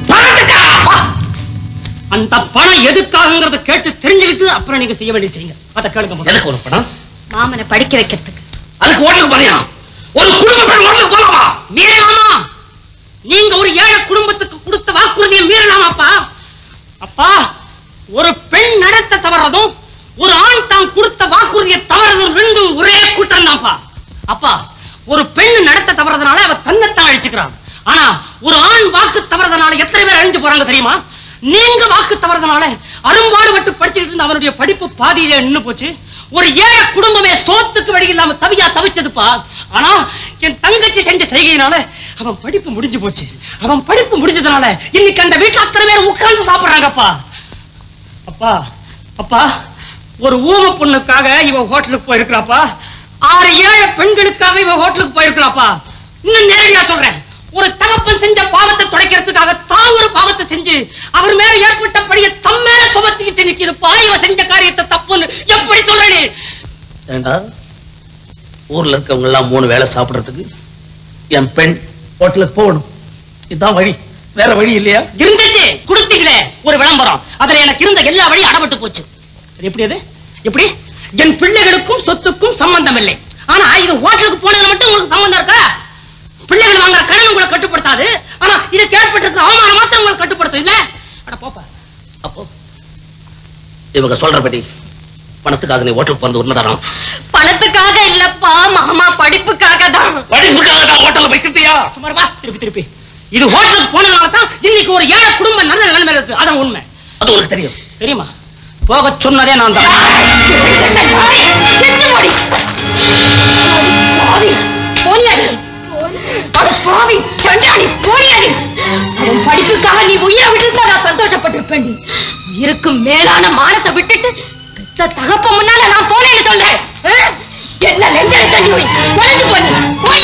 அந்த பணம் எதுக்காகங்கிறத கேட்டு தெரிஞ்சுக்கிட்டு அப்புறம் நீங்க செய்ய வேண்டிய செய்யுங்க. அத கேளுங்க. எனக்கு ஒரு பணம் மாமனை படிக்க வைக்கிறதுக்கு. அதுக்கு ஹோட்டலுக்கு போறியா? ஒரு குடும்ப பெண் ஹோட்டலுக்கு போலாமா? மீறலாமா? நீங்க ஒரு ஏழை குடும்பத்துக்கு கொடுத்த வாக்குறுதியை மீறலாமாப்பா? அப்பா, ஒரு பெண் நடத்த தவறதும் ஒரு ஆண் தான் கொடுத்த வாக்குறுதியை தவறதும் ரெண்டும் ஒரே கூட்டம் தான்ப்பா. அப்பா, ஒரு பெண் நடத்த தவறதுனால அவ தன்னைத்தான் அழிச்சுக்கிறான். ஆனா ஒரு ஆண் வாக்கு தவறதுனால எத்தனை பேர் அழிஞ்சு போறாங்க தெரியுமா? நீங்க வாக்கு தவறதுனால அரும்பாடுபட்டு படிச்சுட்டு இருந்த அவனுடைய படிப்பு பாதியிலே நின்னு போச்சு. ஒரு ஏழை குடும்பமே சோத்துக்கு வழி இல்லாம தவியா தவிச்சதுப்பா. ஆனா என் தங்கச்சி செஞ்ச செய்கையினால அவன் படிப்பு முடிஞ்சு போச்சு. அவன் படிப்பு முடிஞ்சதுனால இன்னைக்கு அந்த வீட்டுல அத்தனை பேர் உட்கார்ந்து சாப்பிடுறாங்கப்பா. அப்பா அப்பா, ஒரு ஊம பொண்ணுக்காக இவ ஹோட்டலுக்கு போயிருக்கிறாப்பா. ஆறு ஏழு பெண்களுக்காக இவ ஹோட்டலுக்கு போயிருக்கிறாப்பா. இன்னும் நேரடியா சொல்றேன், ஒரு தகப்பன் செஞ்ச பாவத்தை துடைக்கிறதுக்காக தான் ஒரு பாவத்தை செஞ்சு அவர் மேல ஏற்பட்ட படியை தம் மேல சுமத்திக்கிட்டு நிக்கிறப்பா. இவ செஞ்ச காரியத்தை தப்புன்னு எப்படி சொல்றேன்? ஏண்டா ஊர்ல இருக்கவங்க எல்லாம் மூணு வேளை சாப்பிடுறதுக்கு என் பெண் ஹோட்டலுக்கு போகணும். இதுதான் வழி, வேற வழி இல்லையா? இருந்துச்சு, கொடுத்தீங்களே ஒரு விளம்பரம். அதுல எனக்கு இருந்த எல்லா வழியும் அடப்பட்டு போச்சு. எப்படி அது எப்படி? என் பிள்ளைகளுக்கும் சொத்துக்கும் சம்பந்தம் இல்லை. ஆனா இது ஹோட்டலுக்கு போனது மட்டும் உங்களுக்கு சம்பந்தம் இருக்கா? பிள்ளைகள் வாங்குற கடன் உங்களை கட்டுப்படுத்தாது. ஆனா இது ஏற்பட்டிருக்கிற அவமானம் மாத்திரம் உங்களை கட்டுப்படுத்தும் இல்ல? அட போப்பா. அப்போ இவங்க சொல்றபடி பணத்துக்காக நீ ஹோட்டலுக்கு போறது உண்மைதானா? பணத்துக்காக இல்லப்பா மாமா, படிப்புக்காக தான். படிப்புக்காக தான் ஹோட்டல்ல வைக்கிறியா? சும்மா வா. திருப்பி திருப்பி இது ஹோட்டலுக்கு போனதால தான் இன்னைக்கு ஒரு ஏழை குடும்பம் நல்ல நிலைமையில இருக்கு. அதான் உண்மை. அது உனக்கு தெரியும் தெரியுமா? போக சொன்னதே நான் தான். படிப்புக்காக நீ உயிரை விட்டு நான் சந்தோஷப்பட்டிருப்பேன். உயிருக்கு மேலான மானத்தை விட்டுட்டு பெத்த தகப்ப முன்னால நான் போனேன்னு சொல்றேன். என்ன நெஞ்சல தண்ணி போய் தொலைஞ்சு போய்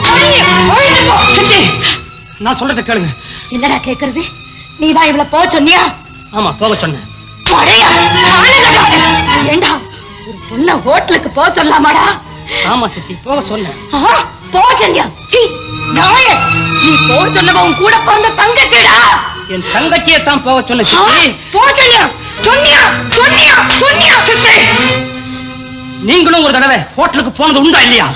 நான் சொல்றதை கேளுங்க. என்னடா கேக்குறது? நீதான் இவ்வளவு போக சொன்னியா? ஆமா, போக சொன்னேன். ஏண்டா ஒரு பொண்ண ஹோட்டலுக்கு போக சொல்லலாமாடா? ஆமா சித்தி, போக சொன்னேன். போக சொன்னியா? நீ போக சொன்னவன் கூட பிறந்த தங்கச்சிடா. என் தங்கச்சியை தான் போக சொன்ன சித்தி. போக சொன்னியா? சொன்னியா சொன்னியா சொன்னியா சித்தி? நீங்களும் ஒரு தடவை ஹோட்டலுக்கு போனது உண்டா இல்லையா?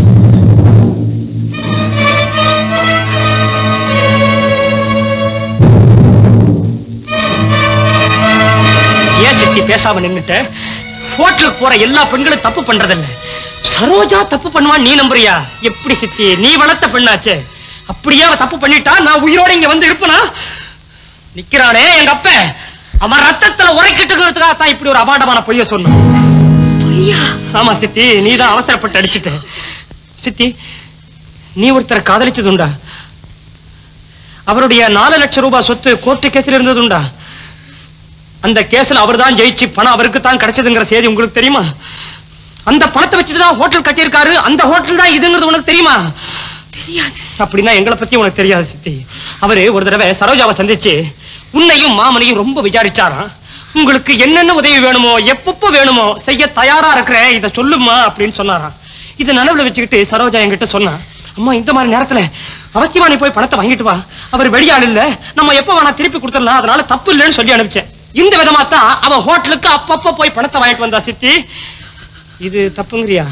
ஏன் சித்தி பேசாம நின்னுட்ட? ஹோட்டலுக்கு போற எல்லா பெண்களும் தப்பு பண்றதில்ல. சரோஜா தப்பு பண்ணுவான் நீ நம்புறியா? எப்படி சித்தி, நீ வளர்த்த பெண்ணாச்சே. அப்படியே அவ தப்பு பண்ணிட்டா நான் உயிரோட இங்க வந்து இருப்பனா? நிக்கிறானே எங்க அப்ப, அவன் ரத்தத்துல உரைக்கிட்டுக்கிறதுக்காக தான் இப்படி ஒரு அபாண்டமான பொய்ய சொன்ன. ஆமா சித்தி, நீ தான் அவசரப்பட்டு அடிச்சுட்ட. சித்தி, நீ ஒருத்தரை காதலிச்சது உண்டா? அவருடைய நாலு லட்சம் ரூபாய் சொத்து கோர்ட்டு கேஸ்ல இருந்தது உண்டா? அந்த கேஸ்ல அவர் தான் ஜெயிச்சு பணம் அவருக்கு தான் கிடைச்சதுங்கிற செய்தி உங்களுக்கு தெரியுமா? அந்த பணத்தை வச்சுட்டு தான் ஹோட்டல் கட்டியிருக்காரு. அந்த ஹோட்டல் தான் இதுங்கிறது உனக்கு தெரியுமா? தெரியாது. அப்படின்னா எங்களை பத்தி உனக்கு தெரியாது சித்தி. அவரு ஒரு தடவை சரோஜாவை சந்திச்சு உன்னையும் மாமனையும் ரொம்ப விசாரிச்சாராம். உங்களுக்கு என்னென்ன உதவி வேணுமோ எப்பப்ப வேணுமோ செய்ய தயாரா இருக்கிறேன், இதை சொல்லுமா அப்படின்னு சொன்னாராம். இதை நனவுல வச்சுக்கிட்டு சரோஜா என்கிட்ட சொன்னா, அம்மா இந்த மாதிரி நேரத்துல அவசியமா நீ போய் பணத்தை வாங்கிட்டு வா, அவர் வெளியாள் இல்ல, நம்ம எப்ப வேணா திருப்பி கொடுத்துடலாம், அதனால தப்பு இல்லைன்னு சொல்லி அனுப்பிச்சேன். இந்த விதமா தான் அவ ஹோட்டலுக்கு அப்பப்ப போய் பணத்தை வாங்கிட்டு வந்தா சித்தி. இது தப்புங்கிறியா?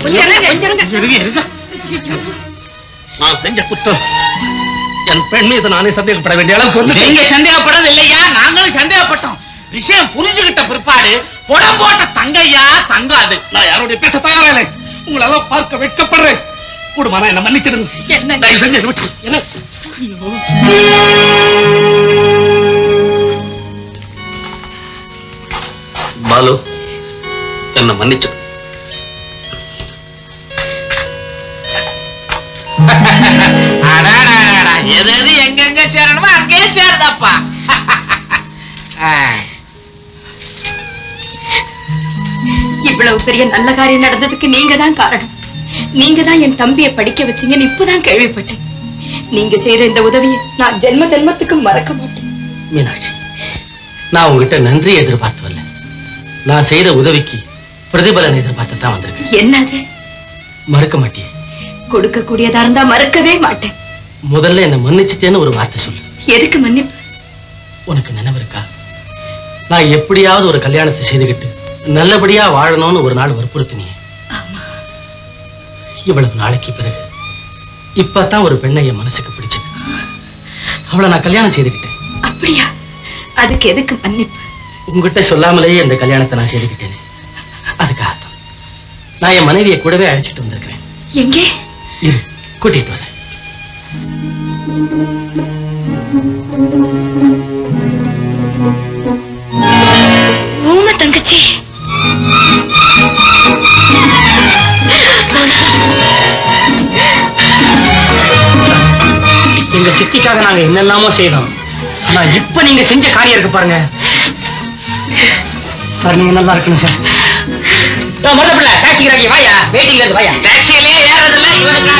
நான் செஞ்ச குற்றம் என் பெண் மீது நானே சந்தேகப்பட வேண்டிய அளவுக்கு வந்து நீங்க சந்தேகப்படது இல்லையா, நாங்களும் சந்தேகப்பட்டோம். விஷயம் புரிஞ்சுகிட்ட பிற்பாடு புடம் போட்ட தங்கையா தங்காது. நான் யாரோட பேச தயாரில்லை. உங்களெல்லாம் பார்க்க வெட்கப்படுறேன். கூடுமானா என்ன மன்னிச்சிடுங்க. என்ன தயவு செஞ்சு விட்டு என்ன பாலு என்ன மன்னிச்சிடு. எது எது எங்கெங்க சேரணுமோ அங்கே சேருதப்பா. இவ்வளவு பெரிய நல்ல காரியம் நடந்ததுக்கு நீங்க தான் காரணம். நீங்க தான் என் தம்பியை படிக்க வச்சீங்கன்னு இப்பதான் கேள்விப்பட்டேன். நீங்க செய்த இந்த உதவியை நான் ஜென்ம ஜென்மத்துக்கு மறக்க மாட்டேன். மீனாட்சி, நான் உங்ககிட்ட நன்றி எதிர்பார்த்து வரல. நான் செய்த உதவிக்கு பிரதிபலன் எதிர்பார்த்து தான் வந்திருக்கேன். என்னது? மறுக்க மாட்டியே? கொடுக்க கூடியதா இருந்தா மறக்கவே மாட்டேன். முதல்ல என்ன மன்னிச்சுட்டேன்னு ஒரு வார்த்தை சொல்லு. எதுக்கு மன்னிப்பு? உனக்கு நினைவு இருக்கா, நான் எப்படியாவது ஒரு கல்யாணத்தை செய்துகிட்டு நல்லபடியா வாழணும்னு ஒரு நாள் வற்புறுத்தினியே. இவ்வளவு நாளைக்கு பிறகு இப்பதான் ஒரு பெண்ணை என் மனசுக்கு பிடிச்சது. அவளை நான் கல்யாணம் செய்துக்கிட்டேன். அப்படியா? அதுக்கு எதுக்கு மன்னிப்பு? உங்ககிட்ட சொல்லாமலேயே இந்த கல்யாணத்தை நான் செய்துக்கிட்டேனே, அதுக்காகத்தான் நான் என் மனைவியை கூடவே அழைச்சிட்டு வந்திருக்கிறேன். எங்கே? இரு, கூட்டிட்டு வரேன். ஊமை தங்கச்சி, எங்க சித்திக்காக நாங்க என்னெல்லாமோ செய்தோம். ஆனா இப்ப நீங்க செஞ்ச காரியம் இருக்கு பாருங்க சார். நீங்க நல்லா இருக்கணும் சார். டாக்ஸிக்கு வாயா, வெயிட்டிங்ல இருந்து வாயா. டாக்ஸியிலே ஏறதுல இவனுக்கு